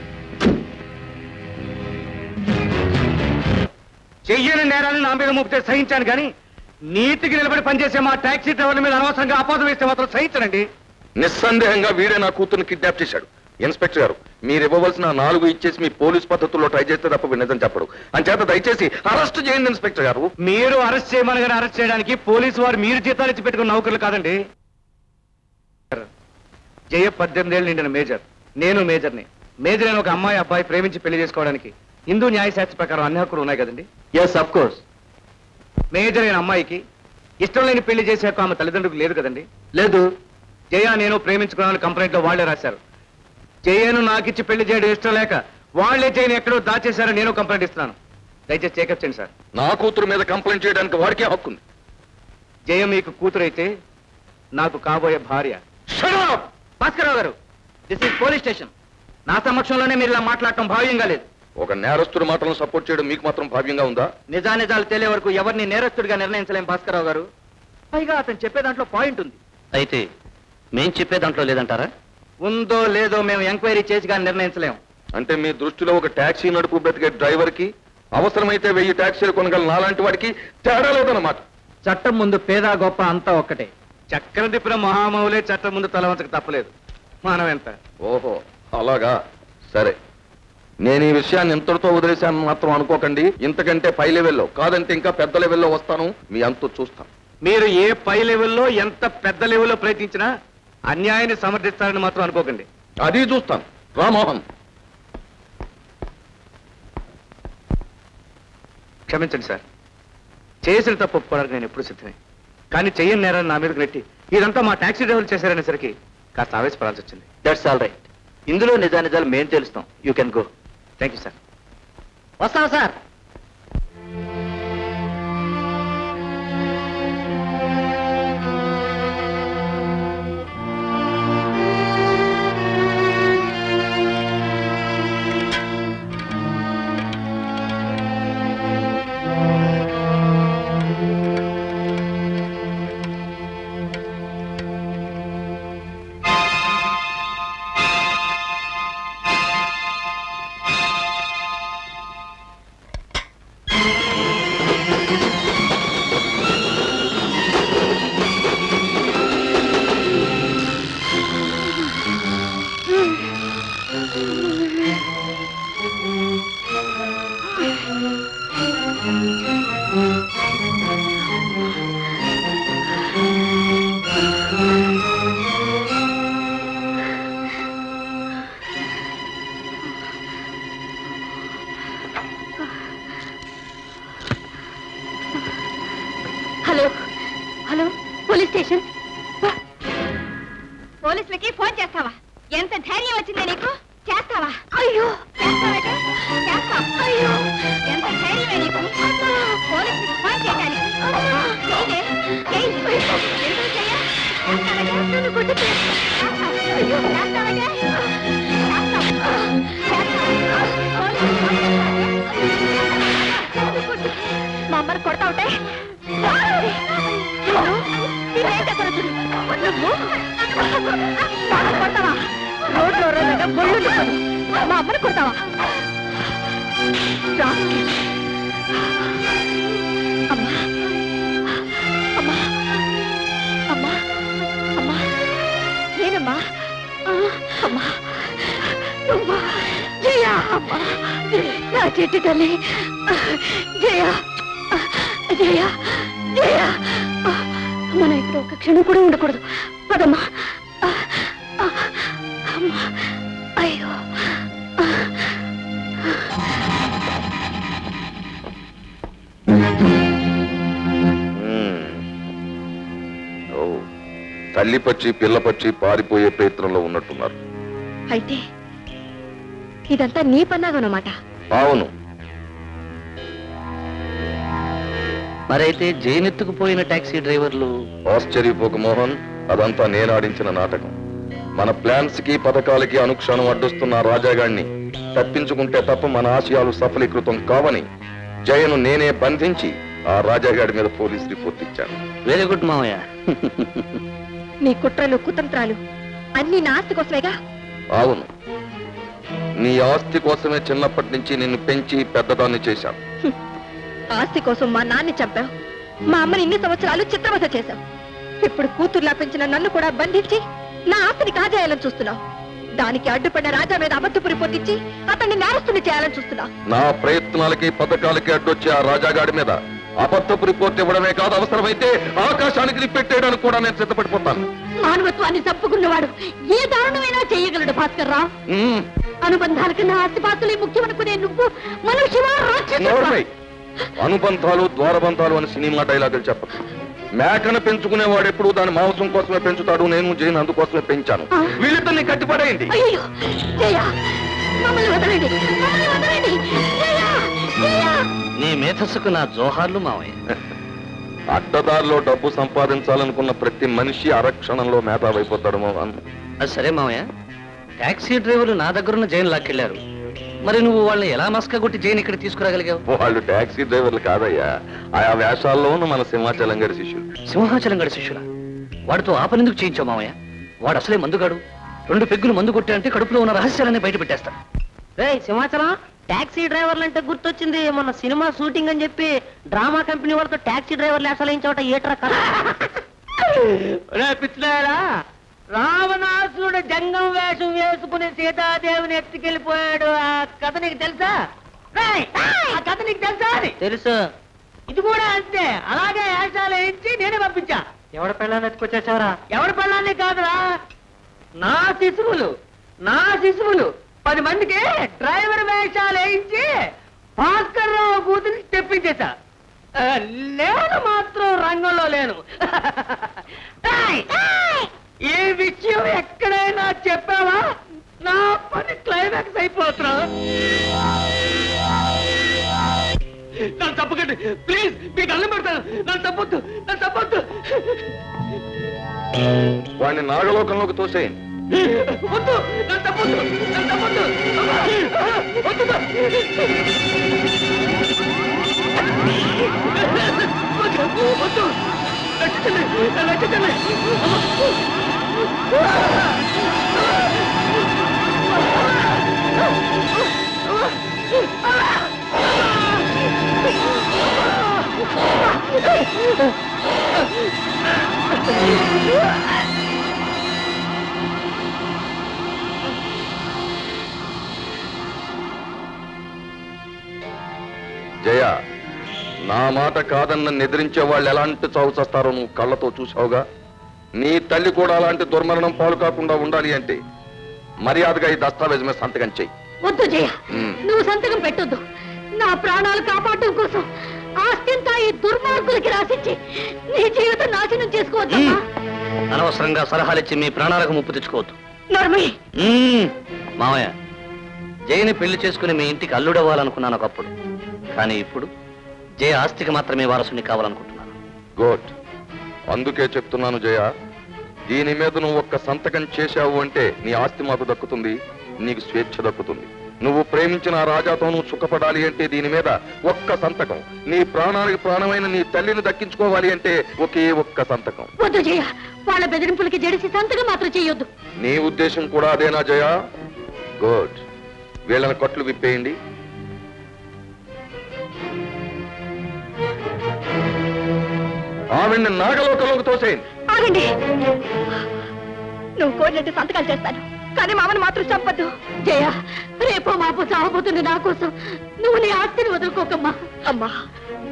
చెయ్యని నేరాన్ని నా మీద మోపితే సహించాను కానీ నీతికి నిలబడి పనిచేసే మా టాక్సీ డ్రైవర్ల మీద అనవసరంగా అపాదం వేస్తే మాత్రం సహించనండి. నిస్సందేహంగా వీడే నా కూతుర్ని కిడ్నాప్ చేశాడు. ఇన్స్పెక్టర్ గారు, మీరు ఇవ్వవలసిన 4 ఇచ్చేసి మీ పోలీస్ పద్ధతుల్లో ట్రై చేస్తే తప్ప నిజం చెప్పడు. అంచేత దయచేసి అరెస్ట్ చేయండి ఇన్స్పెక్టర్ గారు. మీరు అరెస్ట్ చేయమనగానే అరెస్ట్ చేయడానికి పోలీసు వారు మీరు జీతాలు ఇచ్చి పెట్టుకున్న నౌకర్లు కాదండి. జయ 18 ఏళ్ళు నిండిన మేజర్, నేను మేజర్ని. మేజర్ అయిన ఒక అమ్మాయి అబ్బాయి ప్రేమించి పెళ్లి చేసుకోవడానికి హిందూ న్యాయశాస్త్ర ప్రకారం అన్ని హక్కులు ఉన్నాయి కదండి. Yes, of course. మేజర్ అయిన అమ్మాయికి ఇష్టం లేని పెళ్లి చేసే హక్కు ఆమె తల్లిదండ్రులకు లేదు కదండి. లేదు. జయ నేను ప్రేమించుకున్నాను కంప్లైంట్ లో వాళ్లే రాశారు. జయను నాకిచ్చి పెళ్లి చేయడం ఇష్టం లేక వాళ్లే జయని ఎక్కడో దాచేశారని నేను కంప్లైంట్ ఇస్తున్నాను. దయచేసి చెకప్ చేయండి సార్. నా కూతురు మీద కంప్లైంట్ చేయడానికి వాడికే హక్కు ఉంది. జయ మీకు కూతురైతే నాకు కాబోయే భార్య. భాస్కరరావు గారు, దిస్ ఇస్ పోలీస్ స్టేషన్. నా సమక్షంలోనే మీరు ఇలా మాట్లాడటం భావ్యంగా లేదు. ఒక నేరస్తుడి మాటలను సపోర్ట్ చేయడం మీకు మాత్రం భావ్యంగా ఉందా? నిజానిజాలు తెలియ వరకు ఎవరిని నేరస్తుడిగా నిర్ణయించలేం భాస్కరరావు గారు. పైగా అతను చెప్పే దాంట్లో పాయింట్ ఉంది. అయితే మేం చెప్పే దాంట్లో లేదంటారా? ఉందో లేదో మేము ఎంక్వైరీ చేసి కానీ నిర్ణయించలేం. అంటే మీ దృష్టిలో ఒక టాక్సీ నడుపు బ్రతికే డ్రైవర్ కి అవసరమైతే 1000 టాక్సీలు కొనగల నాలాంటి వాడికి తేడా లేదన్నమాట. చట్టం ముందు పేద గొప్ప అంతా ఒక్కటే. చక్రం తిప్పిన మహామౌలే చట్టం ముందు తల వంచక తప్పలేదు. మనం ఎంత? ఓహో, అలాగా. సరే, నేను ఈ విషయాన్ని ఇంతటితో వదిలేశాను మాత్రం అనుకోకండి. ఇంతకంటే పై లెవెల్లో కాదంటే ఇంకా పెద్ద లెవెల్లో వస్తాను. మీ అంతు చూస్తాను. మీరు ఏ పై లెవెల్లో ఎంత పెద్ద లెవెల్లో ప్రయత్నించినా అన్యాయాన్ని సమర్థిస్తారని మాత్రం అనుకోకండి. అది చూస్తాను. రామోహన్, క్షమించండి సార్. చేసిన తప్పు ఒప్పుకోవడానికి నేను ఎప్పుడు సిద్ధమే. కానీ చెయ్యని నేరాన్ని నా మీదకి నెట్టి ఇదంతా మా టాక్సీ డ్రైవర్లు చేశారనేసరికి కాస్త ఆవేశపడాల్సి వచ్చింది. That's all right. ఇందులో నిజానిజాలు మేం తెలుస్తాం. You can go. Thank you sir. వస్తాం sir. Hello hello, police station. పోలీసులకి ఫోన్ చేస్తావా? ఎంత ధైర్యం వచ్చిందే నీకు? చేస్తావా? అయ్యో, చేస్తావా? అయ్యో, ఎంత ధైర్యమే నీకు? పోలీసులకి ఫోన్ చేయడానికి. ఎందుకు చెయ్య? మా అమ్మని కొడతా ఉంటే కొడతావా? రోడ్లో రోజుగా బొళ్ళు మా అమ్మని కొడతావా? అమ్మా అమ్మా అమ్మా అమ్మా, నేనమ్మా. అమ్మా నువ్వా? జయ, అమ్మా నా చెట్టు తల్లి. జయ జయ జయ, మనం ఇక్కడ ఒక క్షణం కూడా ఉండకూడదు. పదమ్మా. అమ్మా, అయ్యో. తల్లి పచ్చి పిల్ల పచ్చి పారిపోయే ప్రయత్నంలో ఉన్నట్టున్నారు. అయితే ఇదంతా నీ పన్నాగనమాట? అవును. మరైతే జైనెత్తుకుపోయిన టాక్సీ డ్రైవర్లు? ఆశ్చర్యపోకు మోహన్, అదంతా నేనాడించిన నాటకం. మన ప్లాన్స్ కి పథకాలకి అనుక్షణం అడ్డొస్తున్న రాజాగాడిని తప్పించుకుంటే తప్ప మన ఆశయాలు సఫలీకృతం కావని జయను నేనే బంధించి ఆ రాజాగాడి మీద పోలీస్ రిపోర్ట్ ఇచ్చాను. వెరీ గుడ్ మావయ్య. నీ కుట్రలు కుతంత్రాలు అన్ని నా ఆస్తి కోసమేగా? అవును, నీ ఆస్తి కోసమే చిన్నప్పటి నుంచి నిన్ను పెంచి పెద్దదాన్ని చేశాను. ఆస్తి కోసం మా నాన్ని చంపావు, మా అమ్మని ఇన్ని సంవత్సరాలు చిత్రవధ చేశావు. ఇప్పుడు కూతుర్లా పెంచిన నన్ను కూడా బంధించి నా ఆస్తిని కాజేయాలని చూస్తున్నావు. దానికి అడ్డుపడిన రాజా మీద అబద్ధపు రిపోర్ట్ ఇచ్చి అతన్ని నేరస్తుని చేయాలని చూస్తున్నావు. నా ప్రయత్నాలకి పథకాలకి అడ్డొచ్చి ఆ రాజాగాడి మీద అబద్ధపు రిపోర్ట్ ఇవ్వడమే కాదు, అవసరమైతే ఆకాశానికి పెట్టేయడానికి కూడా నేను సిద్ధపడిపోతాను. మానవత్వాన్ని తప్పుకున్నవాడు ఏ దారుణమైనా చేయగలడు భాస్కర్ రావు. అనుబంధాల కన్నా ఆస్తిపాస్తులే ముఖ్యమనుకునే నువ్వు మనుష్యవా రాక్షసుడా? అనుబంధాలు ద్వారబంధాలు అని సినిమా డైలాగులు చెప్పదు. మేకను పెంచుకునేవాడు ఎప్పుడు దాని మాంసం కోసమే పెంచుతాడు. నేను జైన్ అందుకోసమే పెంచాను. వీళ్ళిద్దరిని కట్టిపడేయండి. నీ మేధస్సుకు నా జోహార్లు మావయ్య. అడ్డదారిలో డబ్బు సంపాదించాలనుకున్న ప్రతి మనిషి అరక్షణంలో మేధావైపోతాడు మోహన్. అది సరే మావయ్య, టాక్సీ డ్రైవర్లు నా దగ్గరున్న జైన్ లాక్కెళ్లారు. మరి నువ్వు వాళ్ళని ఎలా మస్కా కొట్టి జైన్ ఇక్కడ తీసుకురాగలిగావు? వాళ్ళు టాక్సీ డ్రైవర్లు కాదయ్యా, ఆయా వేషాల్లో ఉన్న మన సింహాచలం గారి శిష్యులు. సింహాచలం గారి శిష్యులా? వాడితో ఆ పని ఎందుకు చేయించావు మావయ్య? వాడు అసలే మందుగాడు. 2 పెగ్గులు మందు కొట్టా అంటే కడుపులో ఉన్న రహస్యాలన్నీ బయట పెట్టేస్తాడు. సింహాచలం, టాక్సీ డ్రైవర్లు అంటే గుర్తొచ్చింది. మొన్న సినిమా షూటింగ్ అని చెప్పి డ్రామా కంపెనీ వాళ్ళతో టాక్సీ డ్రైవర్లు అసలేంచోట ఏట్రా కదా. పిచ్చినారా, రావణాసురుడు జంగం వేషం వేసుకుని సీతాదేవిని ఎత్తుకెళ్ళిపోయాడు. ఆ కథ నీకు తెలుసా? ఆ కథ నీకు తెలుసా? తెలుసు. ఇది కూడా అంతే, అలాగే వేషాలు వేయించి నేనే పంపించా. ఎవరి పెళ్ళాన్ని ఎత్తుకొచ్చేసావరా? ఎవరి పెళ్ళాన్ని కాదురా, నా శిశువులు 10 మందికి డ్రైవర్ వేషాలు వేయించి భాస్కర్ రావు కూతురిని తెప్పించేశా. నేను మాత్రం రంగంలో లేను. ఈ విషయం ఎక్కడైనా చెప్పావా నా పని క్లైమాక్స్ అయిపోతున్నా. నన్ను తప్పకండి ప్లీజ్, మీకు అల్లం పెడతాను. నన్ను తప్పొద్దు. వాడిని నాగలోకంలోకి తోసేయండి. వద్దు, నన్ను తప్పొద్దు. జయ, నా మాట కాదన్న నిద్రించే వాళ్ళు ఎలాంటి చావు చేస్తారో నువ్వు కళ్ళతో చూసావుగా. నీ తల్లి కూడా అలాంటి దుర్మరణం పాలు కాకుండా ఉండాలి అంటే మర్యాదగా ఈ దస్తావేజ్ మీద సంతకం చెయ్యి. వద్దు జయ, నువ్వు సంతకం పెట్టొద్దు. నా ప్రాణాలు కాపాడటం కోసం ఆస్తింతా ఈ దుర్మార్గులకి రాసిచ్చి నీ జీవితం నాశనం చేసుకోవద్దమ్మా. అనవసరంగా సలహాలిచ్చి మీ ప్రాణాలకు ముప్పు తెచ్చుకోవద్దు. మావయ్య, జయని పెళ్లి చేసుకుని మీ ఇంటికి అల్లుడవ్వాలనుకున్నాను ఒకప్పుడు. కానీ ఇప్పుడు జయ ఆస్తికి మాత్రమే వారసుని కావాలనుకుంటున్నాను. గుడ్. అందుకే చెప్తున్నాను జయ, దీని మీద నువ్వు ఒక్క సంతకం చేశావు అంటే నీ ఆస్తి మాకు దక్కుతుంది, నీకు స్వేచ్ఛ దక్కుతుంది. నువ్వు ప్రేమించిన ఆ రాజాతో నువ్వు సుఖపడాలి అంటే దీని మీద ఒక్క సంతకం. నీ ప్రాణానికి ప్రాణమైన నీ తల్లిని దక్కించుకోవాలి అంటే ఒకే ఒక్క సంతకం. వద్దు జయ, వాళ్ళ బెదిరింపులకి జడిసి సంతకం మాత్రం చేయొద్దు. నీ ఉద్దేశం కూడా అదేనా జయ? గుడ్. వీళ్ళని కట్లు విప్పేయండి. ఆవిడ్ని నాగలోకంలోకి తోసేయండి. ఆగండి, నువ్వు కోరినట్టు సంతకాలు చేస్తాను, కానీ మామను మాత్రం చంపద్దు. జయ, రేపో మాపో చావబోతుంది నా కోసం. నువ్వు నీ ఆస్తిని వదులుకోకమ్మా. అమ్మా,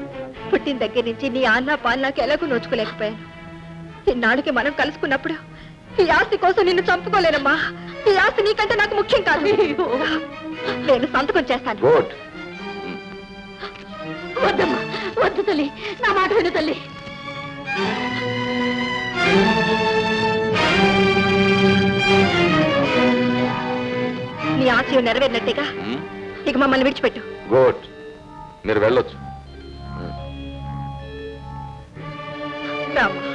పుట్టిన దగ్గర నుంచి నీ ఆన్న పాలనాకి ఎలాగూ నోచుకోలేకపోయాను. ఇన్నాళ్ళకి మనం కలుసుకున్నప్పుడు ఈ ఆస్తి కోసం నిన్ను చంపుకోలేనమ్మా. ఈ ఆస్తి నీకంటే నాకు ముఖ్యం కాదు. నేను సంతకం చేస్తాను. గుడ్. వద్దమ్మా, వద్దు తల్లి, నా మాట విను తల్లి. నీ ఆశయం నెరవేరినట్టేగా. ఇక మమ్మల్ని విడిచిపెట్టు. గుడ్, మీరు వెళ్ళొచ్చు. రామ్మా,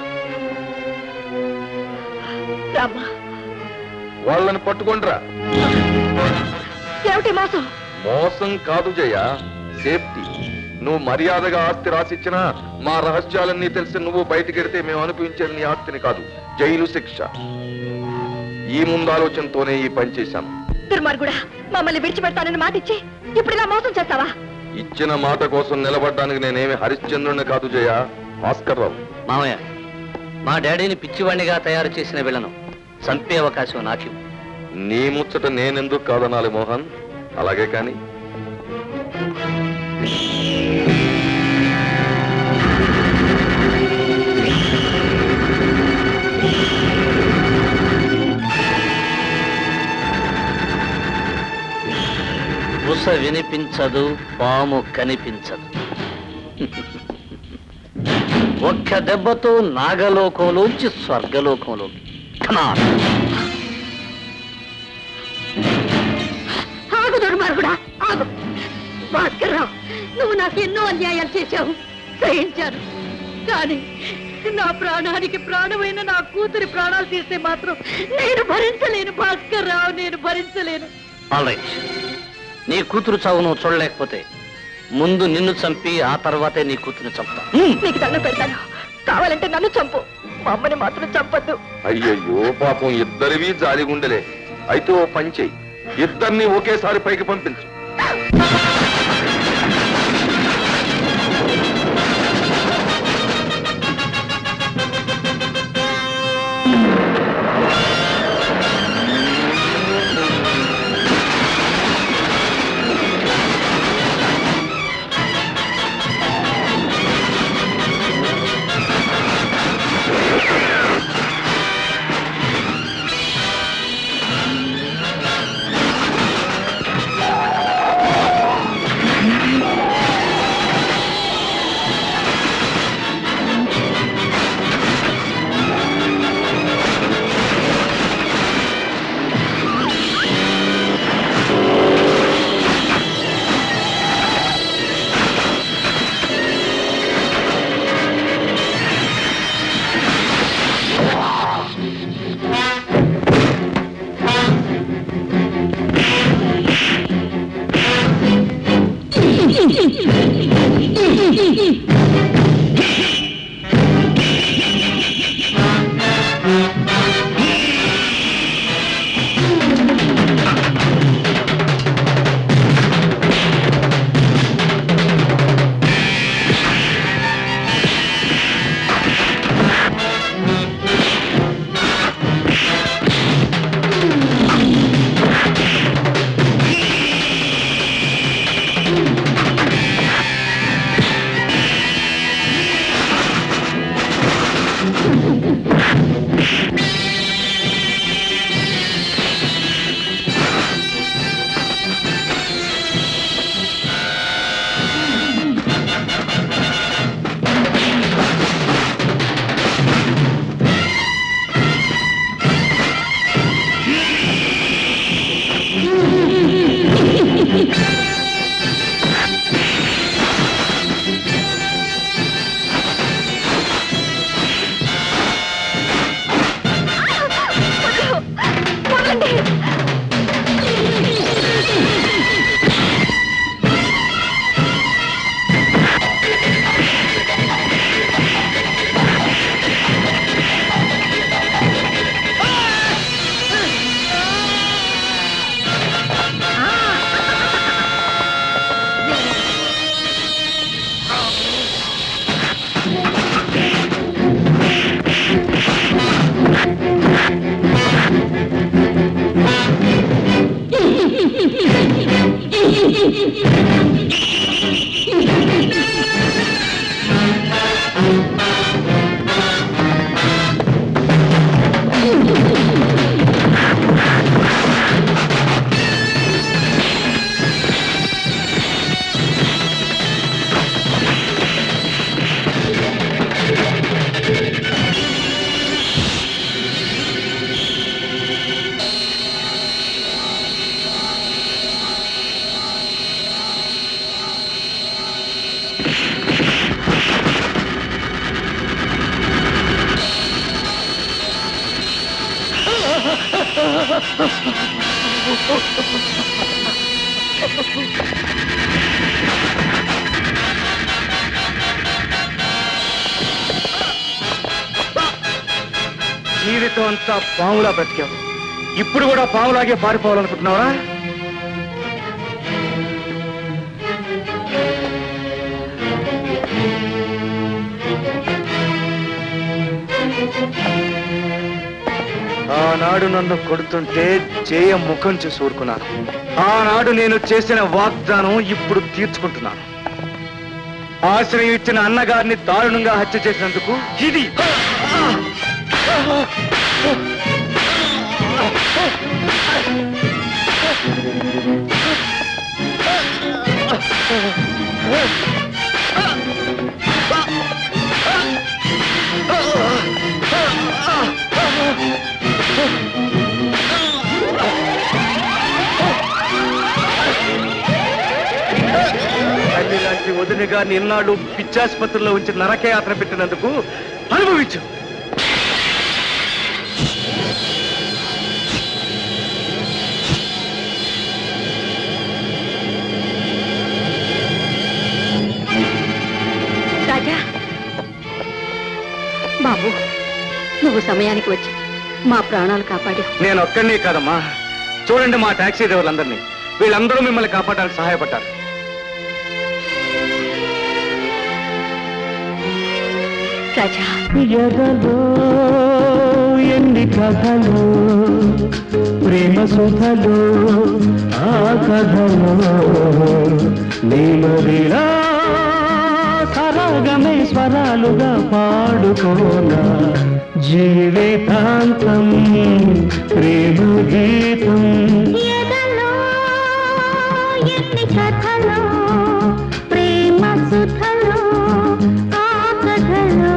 రామ్మా. వాళ్ళని పట్టుకుండ్రా. ఏమిటి మోసం? మోసం కాదు జయ, సేఫ్టీ. నువ్వు మర్యాదగా ఆస్తి రాసిచ్చినా మా రహస్యాలన్నీ తెలిసి నువ్వు బయటకెడితే మేము అనిపించేది నీ ఆస్తిని కాదు, జైలు శిక్ష. ఈ ముందు ఆలోచనతోనే ఈ పని చేశాను. దుర్మార్గుడా, మమ్మల్ని విడిచిపెడతానని మాట ఇచ్చి ఇప్పుడు ఇలా మోసం చేస్తావా? ఇచ్చిన మాట కోసం నిలబడ్డానికి నేనేమి హరిశ్చంద్రుడిని కాదు జయ, భాస్కర్ రావు. మామయ్య, మా డాడీని పిచ్చివాణ్ణిగా తయారు చేసిన వీళ్ళను చంపే అవకాశం నాకు. నీ ముచ్చట నేనెందుకు కాదనాలి మోహన్. అలాగే కాని బుస వినిపించదు, పాము కనిపించదు. ఒక్క దెబ్బతో నాగలోకంలోంచి స్వర్గలోకంలో. ఆగు దుర్మార్గుడా, ఆగు. భాస్కర్ రావు, నువ్వు నాకు ఎన్నో అన్యాయాలు చేశావు, సహించాను. కానీ నా ప్రాణానికి ప్రాణమైన నా కూతురి ప్రాణాలు తీస్తే మాత్రం నేను భరించలేను భాస్కర్ రావు, నేను భరించలేను. ఆల్ రైట్, నీ కూతురు చావు నువ్వు చూడలేకపోతే ముందు నిన్ను చంపి ఆ తర్వాతే నీ కూతురుని చంపుతా. నీకు దండం పెడతాను, కావాలంటే నన్ను చంపు, మా అమ్మని మాత్రం చంపొద్దు. అయ్యయ్యో పాపం, ఇద్దరివి జాలిగుండలే. అయితే ఓ పని చెయ్యి, ఇద్దరిని ఒకేసారి పైకి పంపించు. జీవితం అంతా పాములా బ్రతికావు, ఇప్పుడు కూడా పాములాగే పారిపోవాలనుకుంటున్నావా? ఆనాడు నన్ను కొడుతుంటే జయ ముఖం చూసి ఊరుకున్నాను. ఆనాడు నేను చేసిన వాగ్దానం ఇప్పుడు తీర్చుకుంటున్నాను. ఆశ్రయం ఇచ్చిన అన్నగారిని దారుణంగా హత్య చేసినందుకు ఇది తల్లి లాంటి వదినగా నిన్నాళ్ళు పిచ్చాసుపత్రిలో ఉంచి నరకయాత్ర పెట్టినందుకు అనుభవించు. రాజా బాబు, నువ్వు సమయానికి వచ్చి మా ప్రాణాలు కాపాడావు. నేను ఒక్కడినే కాదమ్మా, చూడండి మా టాక్సీ డ్రైవర్లందరినీ, వీళ్ళందరూ మిమ్మల్ని కాపాడడానికి సహాయపడ్డారు. రాజా, ఎదలో ఎన్ని కథలు, ప్రేమ సుధలు, ఆ కథలో నీమదిలా సరాగమే స్వరాలుగా పాడుకోనా, జీవితాంతం ప్రేమ గీతం. ఎదలో ఎన్ని కథలో, ప్రేమ సుధలో, ఆ కథలో